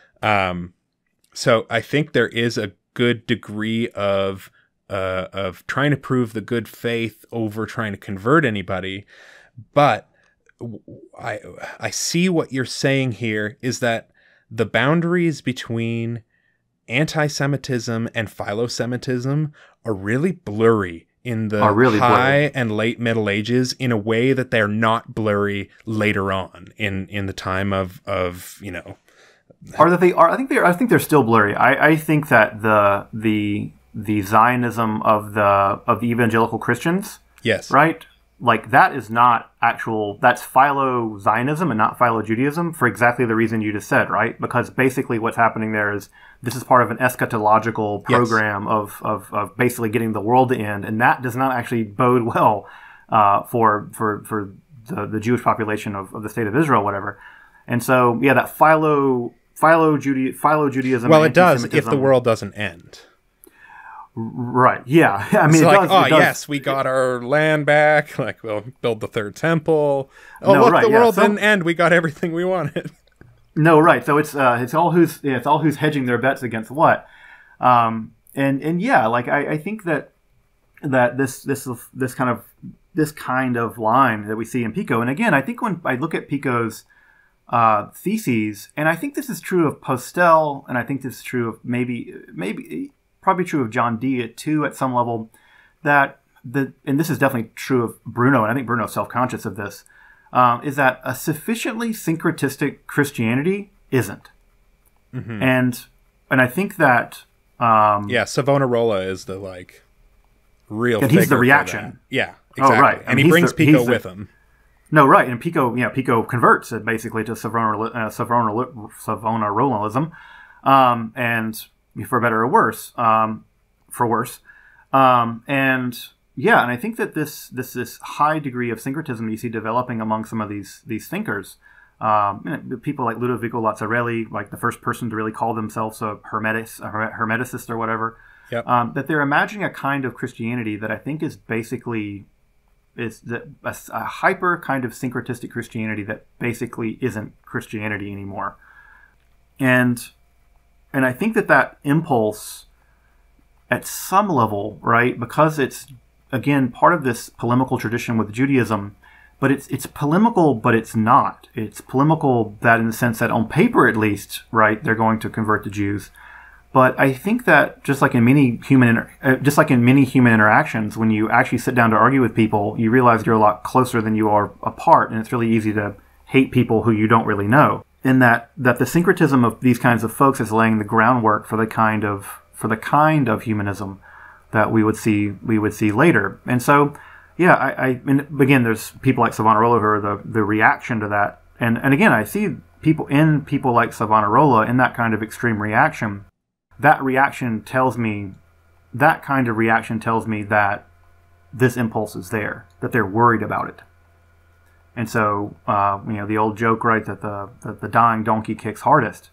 So I think there is a good degree of trying to prove the good faith over trying to convert anybody. But I see what you're saying here is that the boundaries between anti-Semitism and philo-Semitism are really blurry in the high and late Middle Ages in a way that they're not blurry later on in the time of Or that they are. I think they're still blurry. I think that the Zionism of the evangelical Christians, yes, right, like that is not actual. That's philo-Zionism and not philo-Judaism for exactly the reason you just said, right? Because basically what's happening there is this is part of an eschatological program of basically getting the world to end, and that does not actually bode well for the Jewish population of the state of Israel, whatever. And so, yeah, that philo-Judaism. Well, it does if the world doesn't end. Right. Yeah. I mean, it's it does. Yes, we got our land back. Like, we'll build the third temple. Oh, no, look, the world didn't end. We got everything we wanted. No, right. So it's all who's hedging their bets against what. And yeah, like I think that that this kind of line that we see in Pico. And again, I think when I look at Pico's theses, and I think this is true of Postel, and I think this is true of probably true of John Dee too at some level, and this is definitely true of Bruno, and I think Bruno's self-conscious of this, is that a sufficiently syncretistic Christianity isn't. Mm-hmm. And I think that Savonarola is the real and he's the reaction. Yeah, exactly. Oh, right. And he brings Pico with him. No, right. And Pico converts it basically to Savonarolaism, and for better or worse, for worse. And I think that this high degree of syncretism you see developing among some of these thinkers, people like Ludovico Lazzarelli, like the first person to really call themselves a hermeticist or whatever. Yep. That they're imagining a kind of Christianity that I think is basically a hyper kind of syncretistic Christianity that basically isn't Christianity anymore. And I think that impulse at some level, right, because it's, again, part of this polemical tradition with Judaism, but it's polemical, but it's not. It's polemical that in the sense that on paper, at least, right, they're going to convert the Jews. But I think that just like in many human interactions, when you actually sit down to argue with people, you realize you're a lot closer than you are apart, and it's really easy to hate people who you don't really know. And that the syncretism of these kinds of folks is laying the groundwork for the kind of humanism that we would see later. And so, and again, there's people like Savonarola who are the reaction to that. And again, I see people like Savonarola in that kind of extreme reaction. That kind of reaction tells me that this impulse is there, that they're worried about it. And so, the old joke, right, that the dying donkey kicks hardest.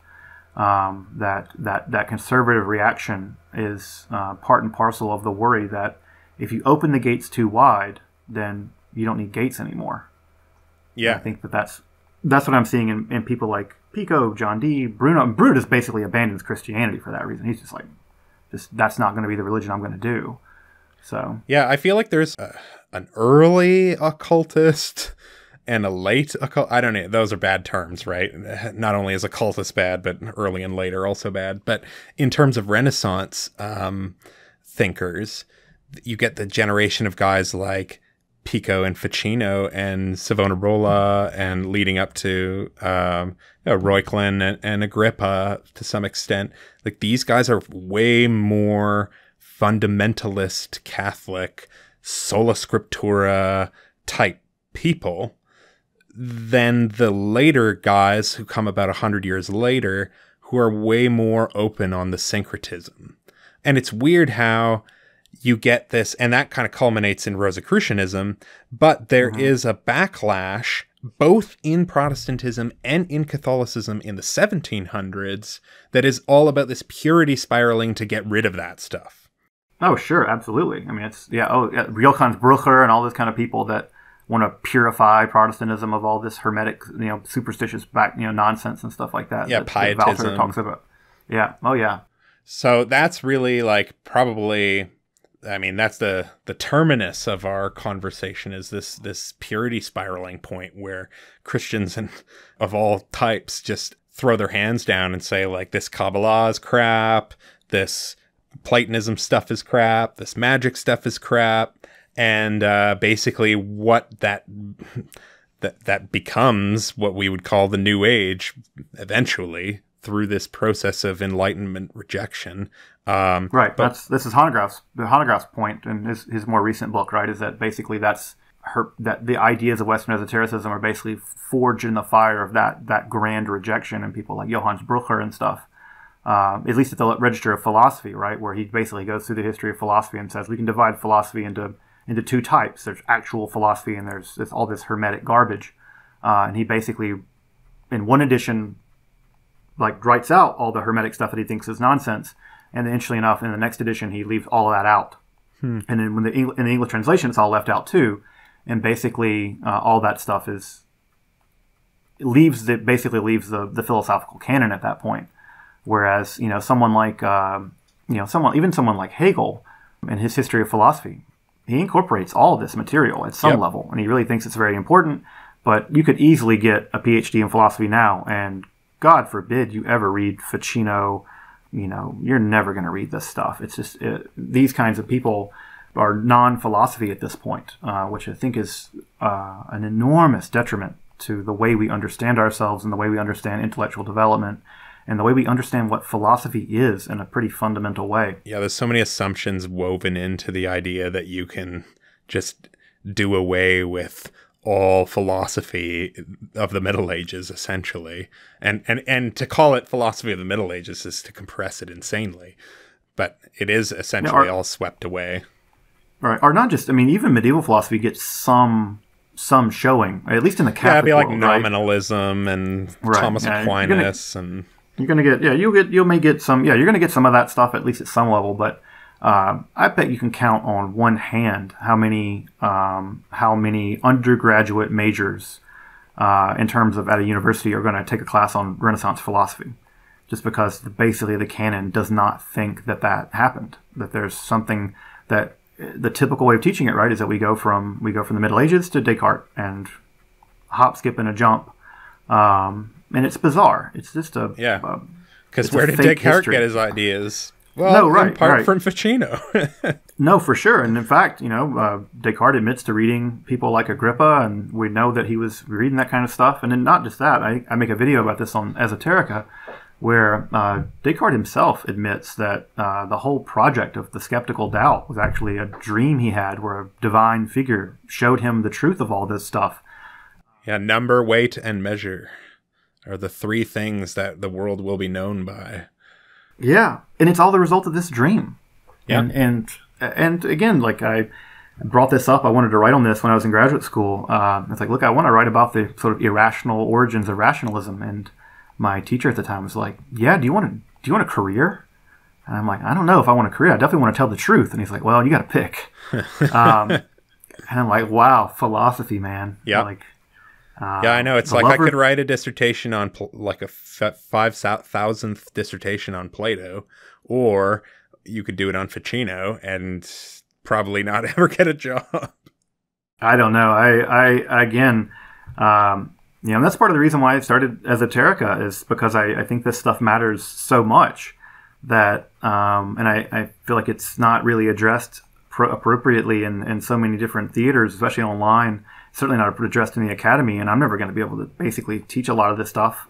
That conservative reaction is part and parcel of the worry that if you open the gates too wide, then you don't need gates anymore. Yeah, and I think that's what I'm seeing in people like Pico, John Dee, Bruno. Bruno just basically abandons Christianity for that reason. He's just like, that's not going to be the religion I'm going to do. So yeah, I feel like there's an early occultist and a late occult. I don't know. Those are bad terms, right? Not only is occultist bad, but early and later also bad. But in terms of Renaissance thinkers, you get the generation of guys like Pico and Ficino and Savonarola, and leading up to Reuchlin and Agrippa to some extent. Like, these guys are way more fundamentalist Catholic, sola scriptura type people than the later guys who come about 100 years later, who are way more open on the syncretism. And it's weird how you get this, and that kind of culminates in Rosicrucianism, but there is a backlash both in Protestantism and in Catholicism in the 1700s that is all about this purity spiraling to get rid of that stuff. Oh, sure, absolutely. I mean, it's, Johannes Brücher and all those kind of people that want to purify Protestantism of all this hermetic, superstitious nonsense and stuff like that. Yeah, that pietism. Walther talks about. Yeah. Oh, yeah. So that's really probably, I mean, that's the terminus of our conversation, is this purity spiraling point where Christians of all types just throw their hands down and say, like, this Kabbalah is crap, this Platonism stuff is crap, this magic stuff is crap. And basically what that becomes what we would call the New Age eventually, through this process of Enlightenment rejection. Right. But this is Hanegraaff's point in his more recent book, right? Is that basically that the ideas of Western esotericism are basically forged in the fire of that grand rejection, and people like Johannes Brücher and stuff. At least at the Register of Philosophy, right, where he basically goes through the history of philosophy and says we can divide philosophy into two types. There's actual philosophy, and there's all this hermetic garbage. And he basically, in one edition, writes out all the hermetic stuff that he thinks is nonsense. And then, interestingly enough, in the next edition, he leaves all of that out. And then in the English translation, it's all left out too. And basically, all that stuff leaves the philosophical canon at that point. Whereas, someone like Hegel, in his History of Philosophy, he incorporates all of this material at some level, and he really thinks it's very important. But you could easily get a PhD in philosophy now, and God forbid you ever read Ficino. You're never going to read this stuff. It's just these kinds of people are non-philosophy at this point, which I think is an enormous detriment to the way we understand ourselves and the way we understand intellectual development and the way we understand what philosophy is in a pretty fundamental way. Yeah, there's so many assumptions woven into the idea that you can just do away with all philosophy of the Middle Ages, essentially. And to call it philosophy of the Middle Ages is to compress it insanely. But it is essentially all swept away. Right. Or not just, even medieval philosophy gets some showing, at least in the Catholic world. Yeah, it'd be like world, nominalism and Thomas Aquinas and... You're going to get, you may get some, you're going to get some of that stuff at least at some level, but I bet you can count on one hand how many undergraduate majors in terms of at a university are going to take a class on Renaissance philosophy, just because basically the canon does not think that happened, that there's something that the typical way of teaching it, right, is that we go from the Middle Ages to Descartes and hop, skip, and a jump. And it's bizarre. It's just because where did Descartes get his ideas? Well, no, right, in part from Ficino. No, for sure. And in fact, Descartes admits to reading people like Agrippa, and we know that he was reading that kind of stuff. And then not just that, I make a video about this on Esoterica, where Descartes himself admits that the whole project of the skeptical doubt was actually a dream he had, where a divine figure showed him the truth of all this stuff. Yeah, number, weight, and measure are the three things that the world will be known by. Yeah, and it's all the result of this dream. Yeah. And again, like I brought this up, I wanted to write on this when I was in graduate school. It's like, look, I want to write about the sort of irrational origins of rationalism. And my teacher at the time was like, yeah, do you want a career? And I'm like, I don't know if I want a career. I definitely want to tell the truth. And he's like, well, you got to pick. And I'm like, wow, philosophy, man. Yeah. Like, yeah, I know. It's like I could write a dissertation on like a 5,000th dissertation on Plato, or you could do it on Ficino and probably not ever get a job. I don't know. I again, that's part of the reason why I started Esoterica, is because I think this stuff matters so much that, and I feel like it's not really addressed appropriately in so many different theaters, especially online. Certainly not addressed in the academy, and I'm never going to be able to basically teach a lot of this stuff.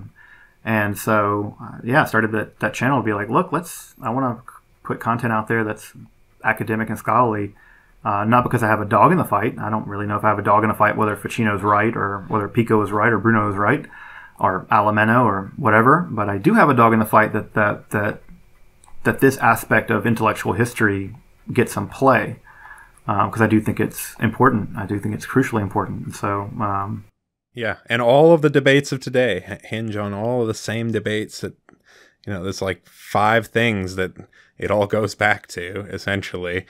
And so, I started that channel to be like, look, I want to put content out there that's academic and scholarly, not because I have a dog in the fight. I don't really know if I have a dog in the fight, whether Ficino's right or whether Pico is right or Bruno is right or Alameno or whatever. But I do have a dog in the fight that this aspect of intellectual history gets some play. Because I do think it's important. I do think it's crucially important. So, yeah, and all of the debates of today hinge on all of the same debates that, there's like 5 things that it all goes back to, essentially.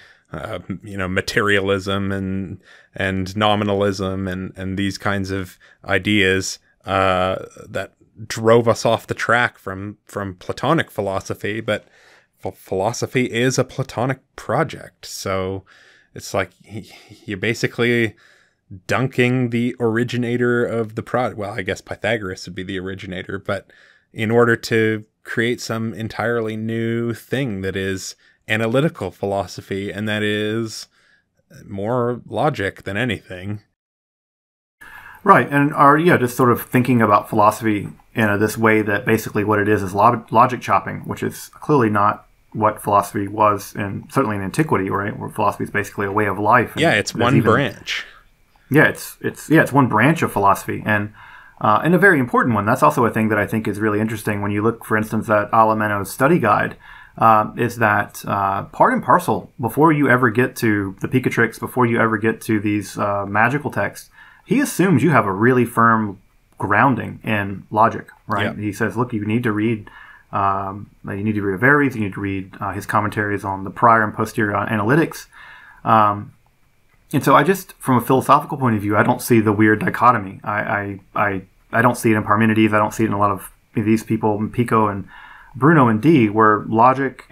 Materialism and nominalism and these kinds of ideas that drove us off the track from Platonic philosophy. But philosophy is a Platonic project, so it's like you're basically dunking the originator of the product. Well, I guess Pythagoras would be the originator, but in order to create some entirely new thing that is analytical philosophy and that is more logic than anything. Right, and just sort of thinking about philosophy in this way that basically what it is logic chopping, which is clearly not what philosophy was, and certainly in antiquity, right, where philosophy is basically a way of life. Yeah, it's one branch. Yeah, it's one branch of philosophy, and a very important one. That's also a thing that I think is really interesting when you look, for instance, at Alameno's study guide. Is that part and parcel, before you ever get to the Picatrix, before you ever get to these magical texts, he assumes you have a really firm grounding in logic, right? Yeah. He says, look, you need to read Averroes, you need to read his commentaries on the prior and posterior analytics. And so I just, from a philosophical point of view, I don't see the weird dichotomy. I don't see it in Parmenides. I don't see it in a lot of these people, Pico and Bruno and Dee, where logic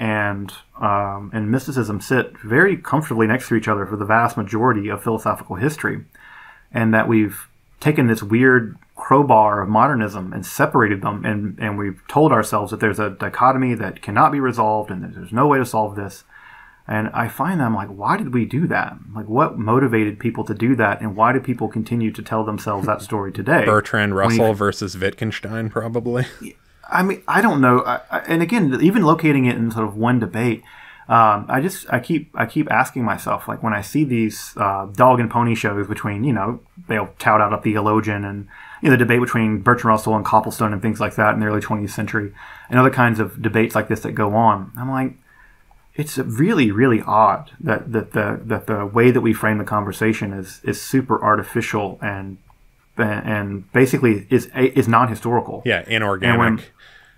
and mysticism sit very comfortably next to each other for the vast majority of philosophical history, and that we've taken this weird crowbar of modernism and separated them, and we've told ourselves that there's a dichotomy that cannot be resolved and that there's no way to solve this. And I find that I'm like, why did we do that? Like, what motivated people to do that, and why do people continue to tell themselves that story today? Bertrand Russell versus Wittgenstein, probably. I mean, I don't know. And again, even locating it in sort of one debate, I keep asking myself, like, when I see these dog and pony shows between, they'll tout out a theologian, and the debate between Bertrand Russell and Copplestone and things like that in the early 20th century, and other kinds of debates like this that go on. I'm like, it's really, really odd that the way that we frame the conversation is super artificial and basically is non-historical. Yeah, inorganic.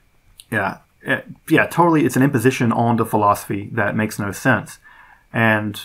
Yeah, totally. It's an imposition onto philosophy that makes no sense. And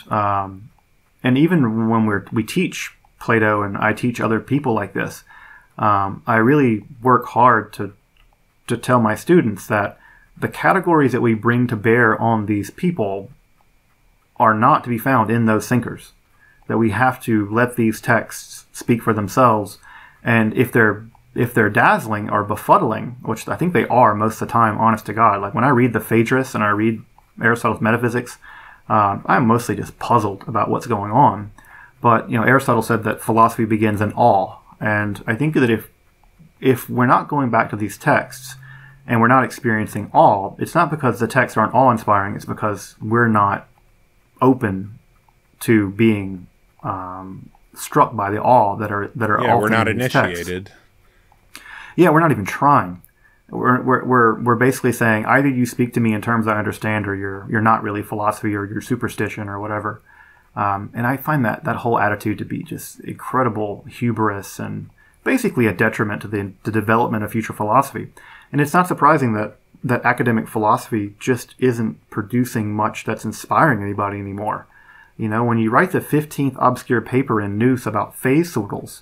even when we teach Plato, and I teach other people like this, I really work hard to tell my students that the categories that we bring to bear on these people are not to be found in those thinkers. That we have to let these texts speak for themselves, and if they're dazzling or befuddling, which I think they are most of the time, honest to God. Like when I read the Phaedrus and I read Aristotle's Metaphysics, I'm mostly just puzzled about what's going on. But Aristotle said that philosophy begins in awe, and I think that if we're not going back to these texts and we're not experiencing awe, it's not because the texts aren't awe-inspiring. It's because we're not open to being struck by the awe that are all we're not in these initiated. Texts. Yeah, we're not even trying. We're basically saying either you speak to me in terms I understand, or you're not really philosophy, or you're superstition, or whatever. And I find that whole attitude to be just incredible hubris and basically a detriment to the development of future philosophy. And it's not surprising that academic philosophy just isn't producing much that's inspiring anybody anymore. When you write the 15th obscure paper in Nous about phase pseudals,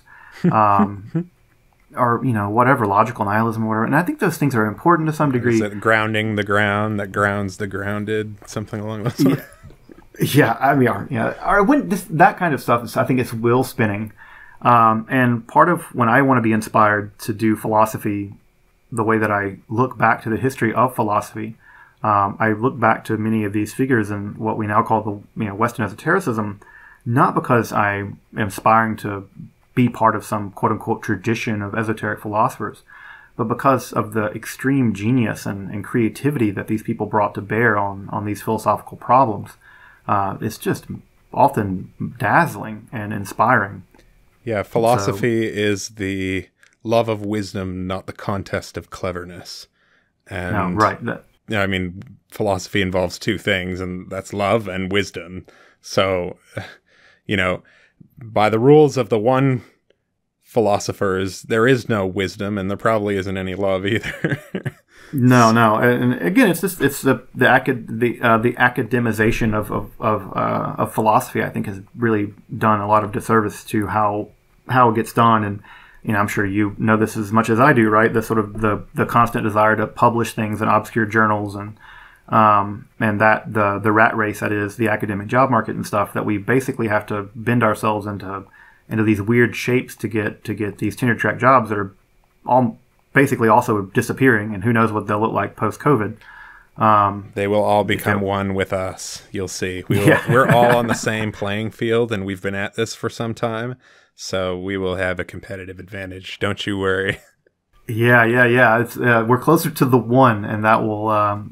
or whatever, logical nihilism or whatever, and I think those things are important to some degree. Is it grounding the ground that grounds the grounded, something along those lines? Yeah, I mean, that kind of stuff I think it's will spinning. And part of when I want to be inspired to do philosophy the way that I look back to the history of philosophy, I look back to many of these figures in what we now call the Western esotericism, not because I am aspiring to be part of some quote-unquote tradition of esoteric philosophers, but because of the extreme genius and creativity that these people brought to bear on these philosophical problems. It's just often dazzling and inspiring. Yeah, philosophy is the love of wisdom, not the contest of cleverness. And right. I mean, philosophy involves two things, and that's love and wisdom. So, by the rules of the one philosophers, there is no wisdom, and there probably isn't any love either. No, and again, it's the academization of philosophy. I think has really done a lot of disservice to how it gets done, and I'm sure you know this as much as I do, right? The sort of the constant desire to publish things in obscure journals, and that the rat race that is the academic job market and stuff, that we basically have to bend ourselves into these weird shapes to get these tenure track jobs that are all basically also disappearing, and who knows what they'll look like post-COVID. They will all become one with us. You'll see. We're all on the same playing field, and we've been at this for some time, so we will have a competitive advantage. Don't you worry. Yeah. It's we're closer to the one, and that will.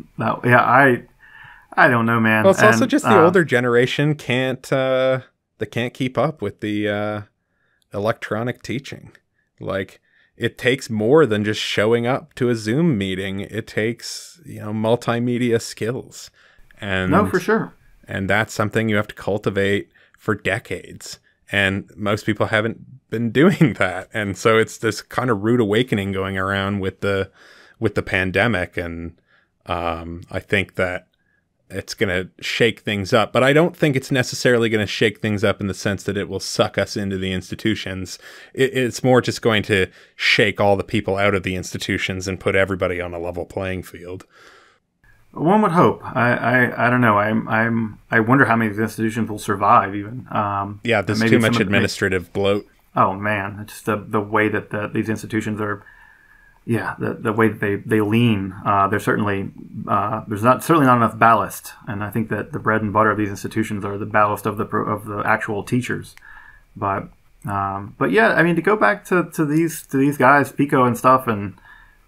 I don't know, man. Well, it's also just the older generation can't keep up with the electronic teaching. Like, it takes more than just showing up to a Zoom meeting. It takes, multimedia skills. And no, for sure. And that's something you have to cultivate for decades. And most people haven't been doing that. And so it's this kind of rude awakening going around with the pandemic. And I think that it's going to shake things up. But I don't think it's necessarily going to shake things up in the sense that it will suck us into the institutions. It's more just going to shake all the people out of the institutions and put everybody on a level playing field. One would hope. I don't know. I wonder how many of these institutions will survive even. Yeah, there's too much administrative bloat. Oh man, it's just the way that these institutions are. Yeah, the way that they lean. There's certainly certainly not enough ballast, and I think that the bread and butter of these institutions are the ballast of the actual teachers. But yeah, I mean, to go back to these guys, Pico and stuff, and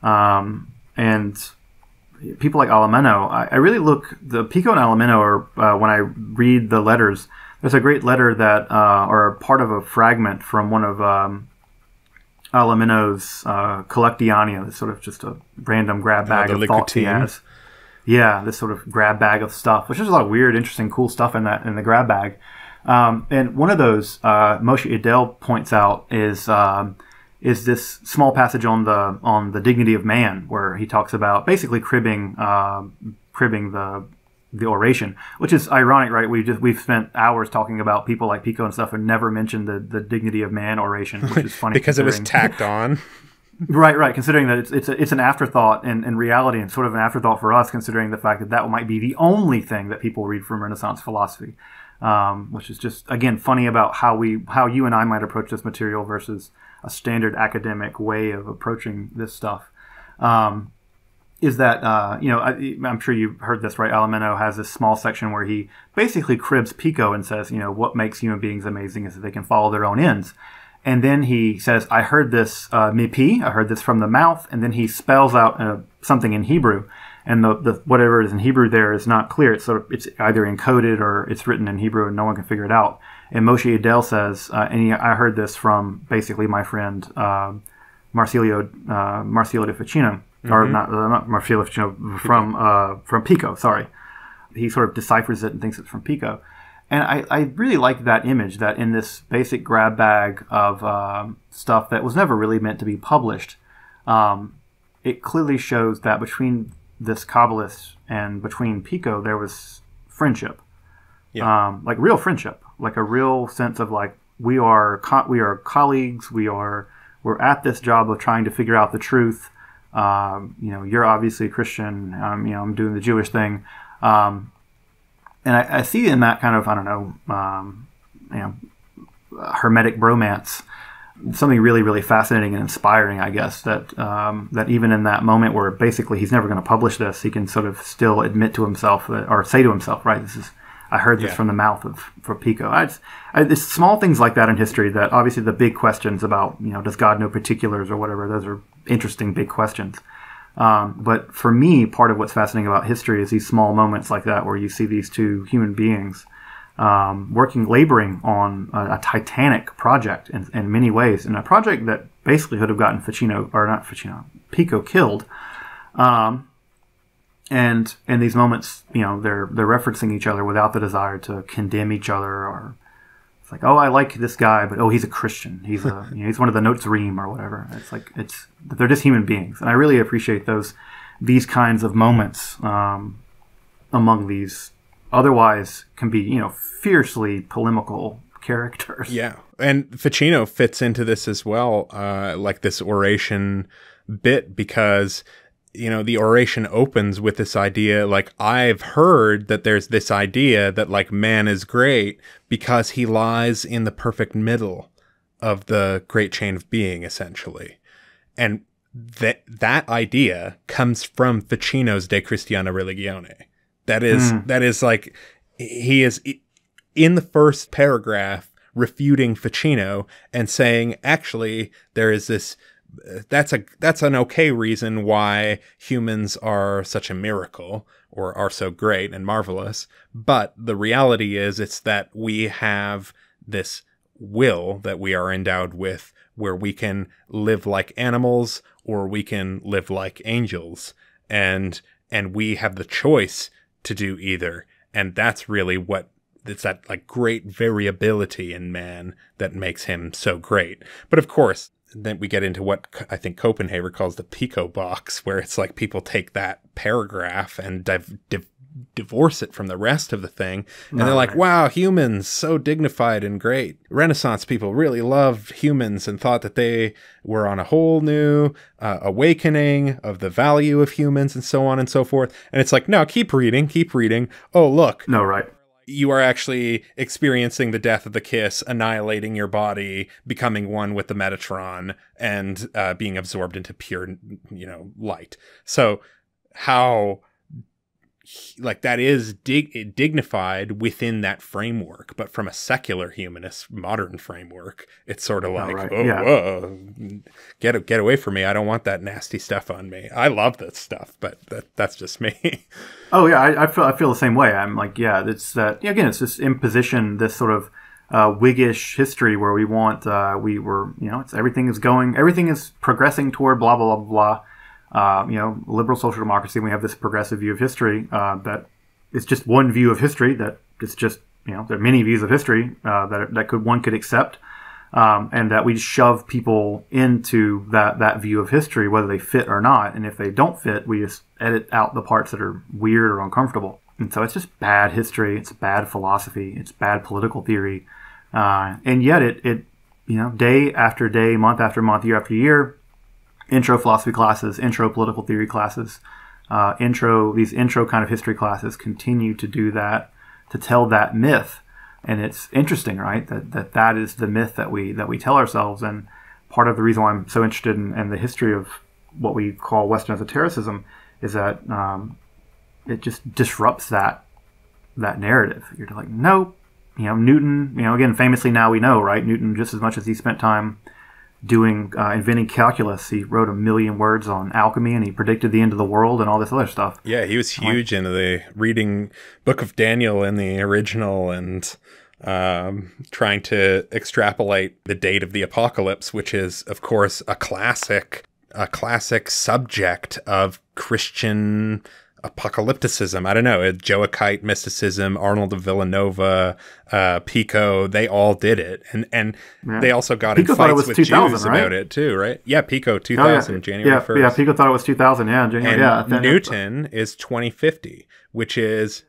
people like Alameno, I really look, the Pico and Alameno are, when I read the letters, there's a great letter that, or part of a fragment from one of Alameno's Collectiania, this sort of just a random grab bag of thoughts he has. Yeah, this sort of grab bag of stuff, which is a lot of weird, interesting, cool stuff in the grab bag. And one of those, Moshe Idel points out, is this small passage on the dignity of man, where he talks about basically cribbing the oration, which is ironic, right? We've spent hours talking about people like Pico and stuff and never mentioned the dignity of man oration, which is funny because it was tacked on. Right. Considering that it's an afterthought in reality, and sort of an afterthought for us, considering the fact that might be the only thing that people read from Renaissance philosophy, which is just, again, funny about how you and I might approach this material versus a standard academic way of approaching this stuff. Is that, I'm sure you've heard this, right? Alameno has this small section where he basically cribs Pico and says, what makes human beings amazing is that they can follow their own ends. And then he says, I heard this mipi, I heard this from the mouth, and then he spells out something in Hebrew. And the whatever is in Hebrew there is not clear. It's either encoded or it's written in Hebrew and no one can figure it out. And Moshe Idel says, I heard this from basically my friend Marsilio de Ficino, or not Marsilio de Ficino, from Pico. Sorry, he sort of deciphers it and thinks it's from Pico. And I really like that image, that in this basic grab bag of stuff that was never really meant to be published, it clearly shows that between this Kabbalist and between Pico there was friendship, like real friendship. Like a real sense of like we are colleagues. We're at this job of trying to figure out the truth. You're obviously a Christian. I'm doing the Jewish thing, and I see in that kind of hermetic bromance something really, really fascinating and inspiring. I guess that even in that moment where basically he's never going to publish this, he can sort of still admit to himself or say to himself, right, I heard this from the mouth of Pico. It's small things like that in history that obviously the big questions about, does God know particulars or whatever, those are interesting big questions. But for me, part of what's fascinating about history is these small moments like that where you see these two human beings laboring on a titanic project in many ways, and a project that basically could have gotten Pico killed. And in these moments, they're referencing each other without the desire to condemn each other, or it's like, oh, I like this guy, but he's a Christian. He's he's one of the Notzrim or whatever. It's like they're just human beings, and I really appreciate these kinds of moments among these otherwise can be fiercely polemical characters. Yeah, and Ficino fits into this as well, like this oration bit, because the oration opens with this idea, like, I've heard that there's this idea that, like, man is great because he lies in the perfect middle of the great chain of being, essentially. And that idea comes from Ficino's De Christiana Religione. That is like, he is in the first paragraph refuting Ficino and saying, actually, there is this, that's an okay reason why humans are such a miracle or are so great and marvelous. But the reality is, it's that we have this will that we are endowed with, where we can live like animals or we can live like angels, and we have the choice to do either. And that's really it's that, like, great variability in man that makes him so great. But of course, then we get into what I think Copenhaver calls the Pico box, where it's like people take that paragraph and divorce it from the rest of the thing. And they're like, wow, humans, so dignified and great. Renaissance people really loved humans and thought that they were on a whole new awakening of the value of humans and so on and so forth. And it's like, no, keep reading. Oh, look. No, right. You are actually experiencing the death of the Kiss, annihilating your body, becoming one with the Metatron, and being absorbed into pure, light. So how, like, that is dignified within that framework, but from a secular humanist modern framework, it's sort of like, whoa, get away from me. I don't want that nasty stuff on me. I love that stuff, but that's just me. Oh yeah, I feel the same way. I'm like, yeah, it's that again. It's this imposition, this sort of Whiggish history where we want it's everything is progressing toward blah blah blah blah. Liberal social democracy. And we have this progressive view of history that it's just one view of history that it's just there are many views of history that one could accept. And that we shove people into that view of history, whether they fit or not. And if they don't fit, we just edit out the parts that are weird or uncomfortable. And so it's just bad history. It's bad philosophy. It's bad political theory. And yet it day after day, month after month, year after year, intro philosophy classes, intro political theory classes, these intro kind of history classes continue to do that, to tell that myth. And it's interesting, right? That is the myth that we tell ourselves. And part of the reason why I'm so interested in the history of what we call Western esotericism is that it just disrupts that narrative. You're like, nope. Newton, again, famously now we know, right? Newton, just as much as he spent time inventing calculus, he wrote 1 million words on alchemy, and he predicted the end of the world and all this other stuff. Yeah, he was huge into the reading Book of Daniel in the original and trying to extrapolate the date of the apocalypse, which is, of course, a classic subject of Christian apocalypticism. I don't know, Joachite mysticism, Arnold of Villanova, Pico, they all did it. And they also got Pico in fights with Jews right? about it too, right? Yeah, Pico 2000, January 1st. Yeah, Pico thought it was 2000, yeah. January, and Newton is 2050, which is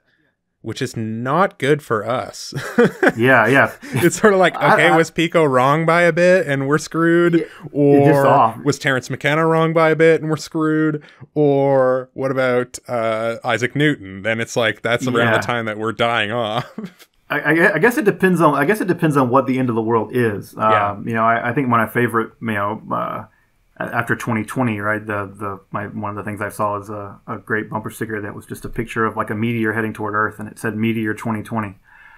not good for us. Yeah. It's sort of like, okay, was Pico wrong by a bit and we're screwed? Or was Terence McKenna wrong by a bit and we're screwed? Or what about Isaac Newton? Then it's like, that's around the time that we're dying off. I guess it depends on what the end of the world is. I think my favorite, after 2020, right? One of the things I saw is a great bumper sticker that was just a picture of like a meteor heading toward Earth, and it said "Meteor 2020."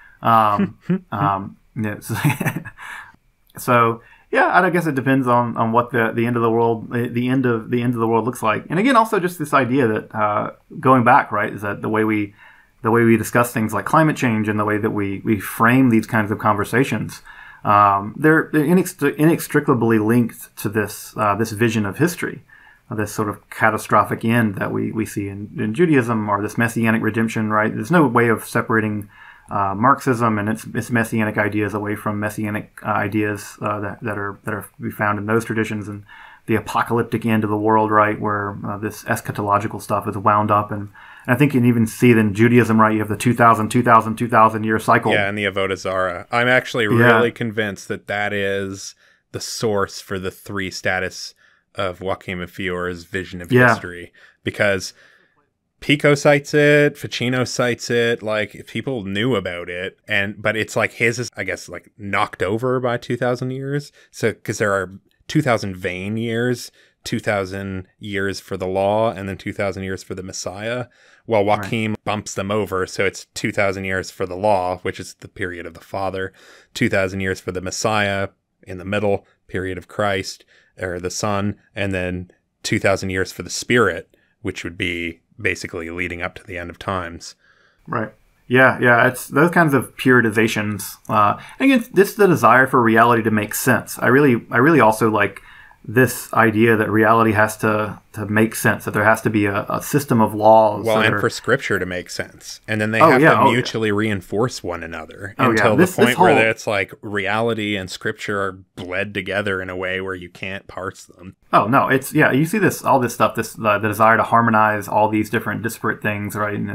So yeah, I guess it depends on what the end of the world, the end of the world looks like. And again, also just this idea that going back, right, is that the way we discuss things like climate change and the way that we frame these kinds of conversations. They're inextricably linked to this vision of history, this sort of catastrophic end that we see in Judaism, or this messianic redemption. Right? There's no way of separating Marxism and its messianic ideas away from messianic ideas that are to be found in those traditions, and the apocalyptic end of the world, right, where this eschatological stuff is wound up. And I think you can even see it in Judaism, right? You have the 2,000 year cycle. Yeah, and the Avodah Zarah. I'm actually really convinced that is the source for the 3 status of Joachim of Fior's vision of history. Because Pico cites it, Ficino cites it, like people knew about it, but it's like his is, I guess, like knocked over by 2,000 years. So, because there are 2,000 vain years, 2,000 years for the law, and then 2,000 years for the Messiah. Well, Joachim bumps them over, so it's 2,000 years for the law, which is the period of the Father, 2,000 years for the Messiah in the middle, period of Christ, or the Son, and then 2,000 years for the Spirit, which would be basically leading up to the end of times. Right. Yeah, it's those kinds of periodizations. Again, this is the desire for reality to make sense. I really also like this idea that reality has to make sense, that there has to be a system of laws. Well, and for scripture to make sense. And then they have to mutually reinforce one another until the point where it's like reality and scripture are bled together in a way where you can't parse them. Oh, no. You see all this stuff, the desire to harmonize all these different disparate things, right? And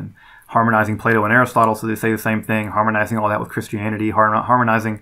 harmonizing Plato and Aristotle, so they say the same thing, harmonizing all that with Christianity, harmonizing.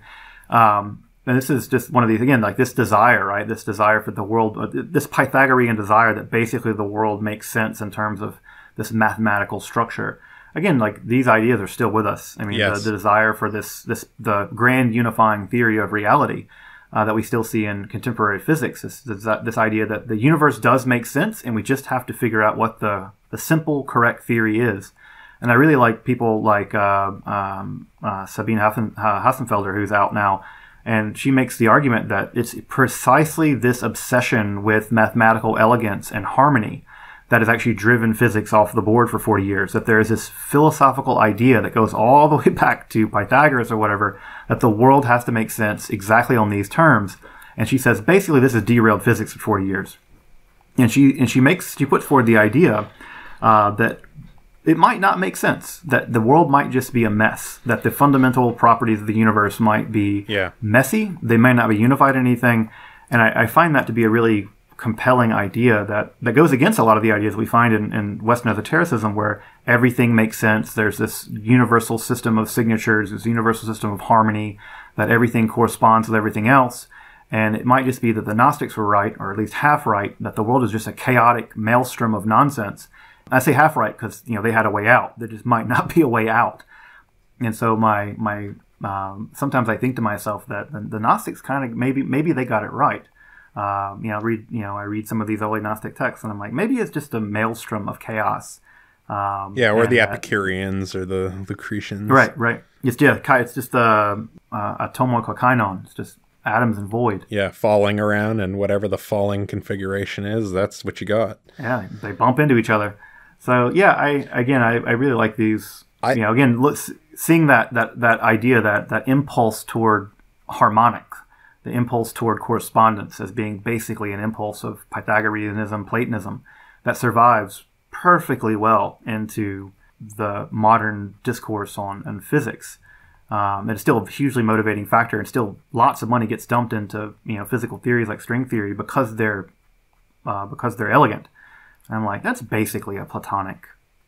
And this is just one of these, again, like this desire, right? This desire for the world, this Pythagorean desire that basically the world makes sense in terms of this mathematical structure. Again, like these ideas are still with us. I mean, yes. the desire for the grand unifying theory of reality that we still see in contemporary physics, this idea that the universe does make sense, and we just have to figure out what the simple, correct theory is. And I really like people like Sabine Hassenfelder, who's out now, and she makes the argument that it's precisely this obsession with mathematical elegance and harmony that has actually driven physics off the board for 40 years, that there is this philosophical idea that goes all the way back to Pythagoras or whatever, that the world has to make sense exactly on these terms. And she says, basically, this has derailed physics for 40 years. And she puts forward the idea that it might not make sense, that the world might just be a mess, that the fundamental properties of the universe might be messy, they may not be unified in anything. And I find that to be a really compelling idea that goes against a lot of the ideas we find in Western esotericism, where everything makes sense. There's this universal system of signatures, this universal system of harmony, that everything corresponds with everything else. And it might just be that the Gnostics were right, or at least half right, that the world is just a chaotic maelstrom of nonsense. I say half right because they had a way out. There just might not be a way out. And so sometimes I think to myself that the Gnostics kind of maybe they got it right. I read some of these early Gnostic texts, and I'm like, maybe it's just a maelstrom of chaos. Or the Epicureans or the Lucretians. Right. It's just a tomokokainon. It's just atoms and void. Yeah, falling around, and whatever the falling configuration is, that's what you got. Yeah, they bump into each other. So yeah, I really like these. Seeing that idea, that impulse toward harmonic, the impulse toward correspondence as being basically an impulse of Pythagoreanism, Platonism, that survives perfectly well into the modern discourse on physics. It's still a hugely motivating factor, and still lots of money gets dumped into physical theories like string theory because they're elegant. And I'm like, that's basically a Platonic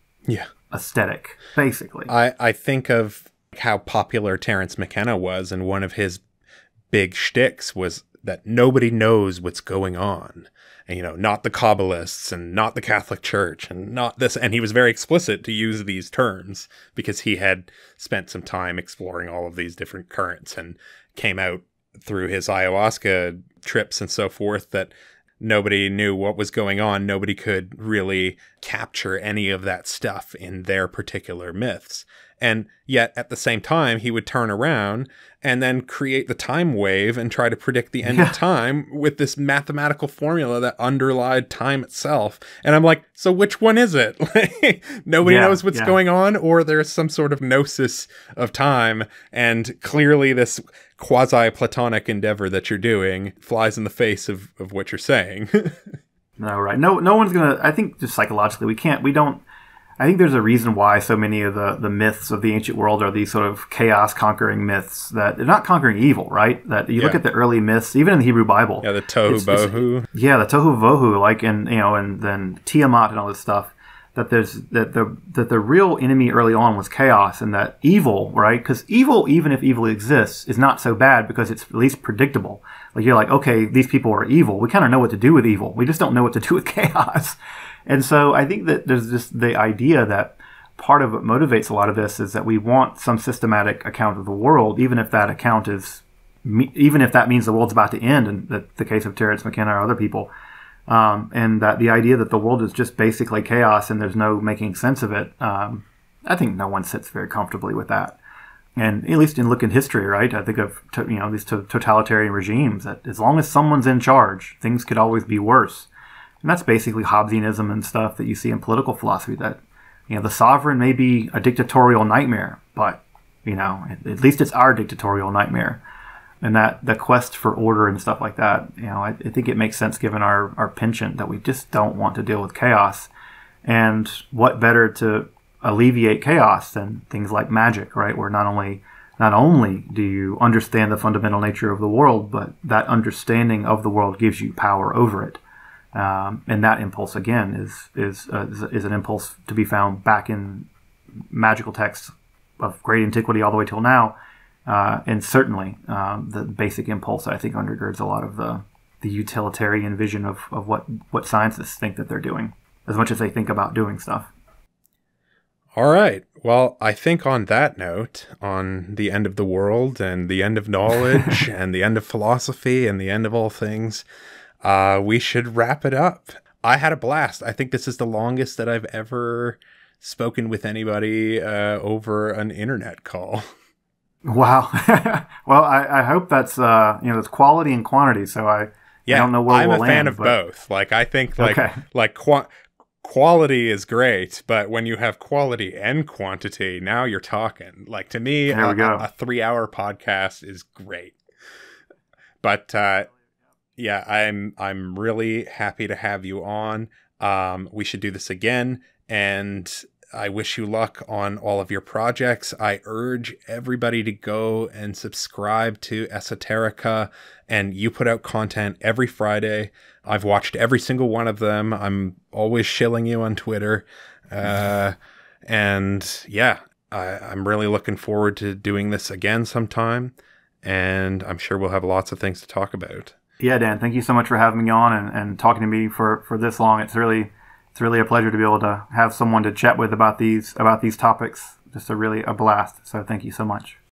aesthetic, basically. I think of how popular Terence McKenna was, and one of his big shticks was that nobody knows what's going on. And, not the Kabbalists and not the Catholic Church and not this. And he was very explicit to use these terms because he had spent some time exploring all of these different currents and came out through his ayahuasca trips and so forth that nobody knew what was going on. Nobody could really capture any of that stuff in their particular myths. And yet, at the same time, he would turn around and then create the time wave and try to predict the end of time with this mathematical formula that underlied time itself. And I'm like, so which one is it? Nobody knows what's going on, or there's some sort of gnosis of time, and clearly this quasi-Platonic endeavor that you're doing flies in the face of what you're saying. No, right. No one's going to, I think just psychologically, I think there's a reason why so many of the myths of the ancient world are these sort of chaos-conquering myths, that they're not conquering evil, right? That you look at the early myths, even in the Hebrew Bible. Yeah, the tohu bohu. Yeah, the tohu bohu, and then Tiamat and all this stuff. That the real enemy early on was chaos, and that evil, right? Because evil, even if evil exists, is not so bad because it's at least predictable. Like you're like, okay, these people are evil. We kind of know what to do with evil. We just don't know what to do with chaos. And so I think that there's just the idea that part of what motivates a lot of this is that we want some systematic account of the world, even if that means the world's about to end, in the case of Terence McKenna or other people, and that the idea that the world is just basically chaos and there's no making sense of it. I think no one sits very comfortably with that. And at least in looking at history, right? I think of these totalitarian regimes that as long as someone's in charge, things could always be worse. And that's basically Hobbesianism and stuff that you see in political philosophy, that, the sovereign may be a dictatorial nightmare, but, at least it's our dictatorial nightmare. And that the quest for order and stuff like that, I think it makes sense given our penchant that we just don't want to deal with chaos. And what better to alleviate chaos than things like magic, right? Where not only do you understand the fundamental nature of the world, but that understanding of the world gives you power over it. And that impulse again is an impulse to be found back in magical texts of great antiquity all the way till now. And certainly the basic impulse, I think, undergirds a lot of the utilitarian vision of what scientists think that they're doing, as much as they think about doing stuff. All right. Well, I think on that note, on the end of the world and the end of knowledge and the end of philosophy and the end of all things, we should wrap it up. I had a blast. I think this is the longest that I've ever spoken with anybody over an internet call. Wow. Well, I hope that's there's quality and quantity. So I don't know where we'll land. I'm a fan of both. Like, I think quality is great, but when you have quality and quantity, now you're talking. Like, to me, a 3-hour podcast is great. But I'm really happy to have you on. We should do this again, and I wish you luck on all of your projects. I urge everybody to go and subscribe to Esoterica, and you put out content every Friday. I've watched every single one of them. I'm always shilling you on Twitter. I'm really looking forward to doing this again sometime, and I'm sure we'll have lots of things to talk about. Yeah, Dan, thank you so much for having me on and talking to me for this long. It's really a pleasure to be able to have someone to chat with about these topics. Just a blast. So thank you so much.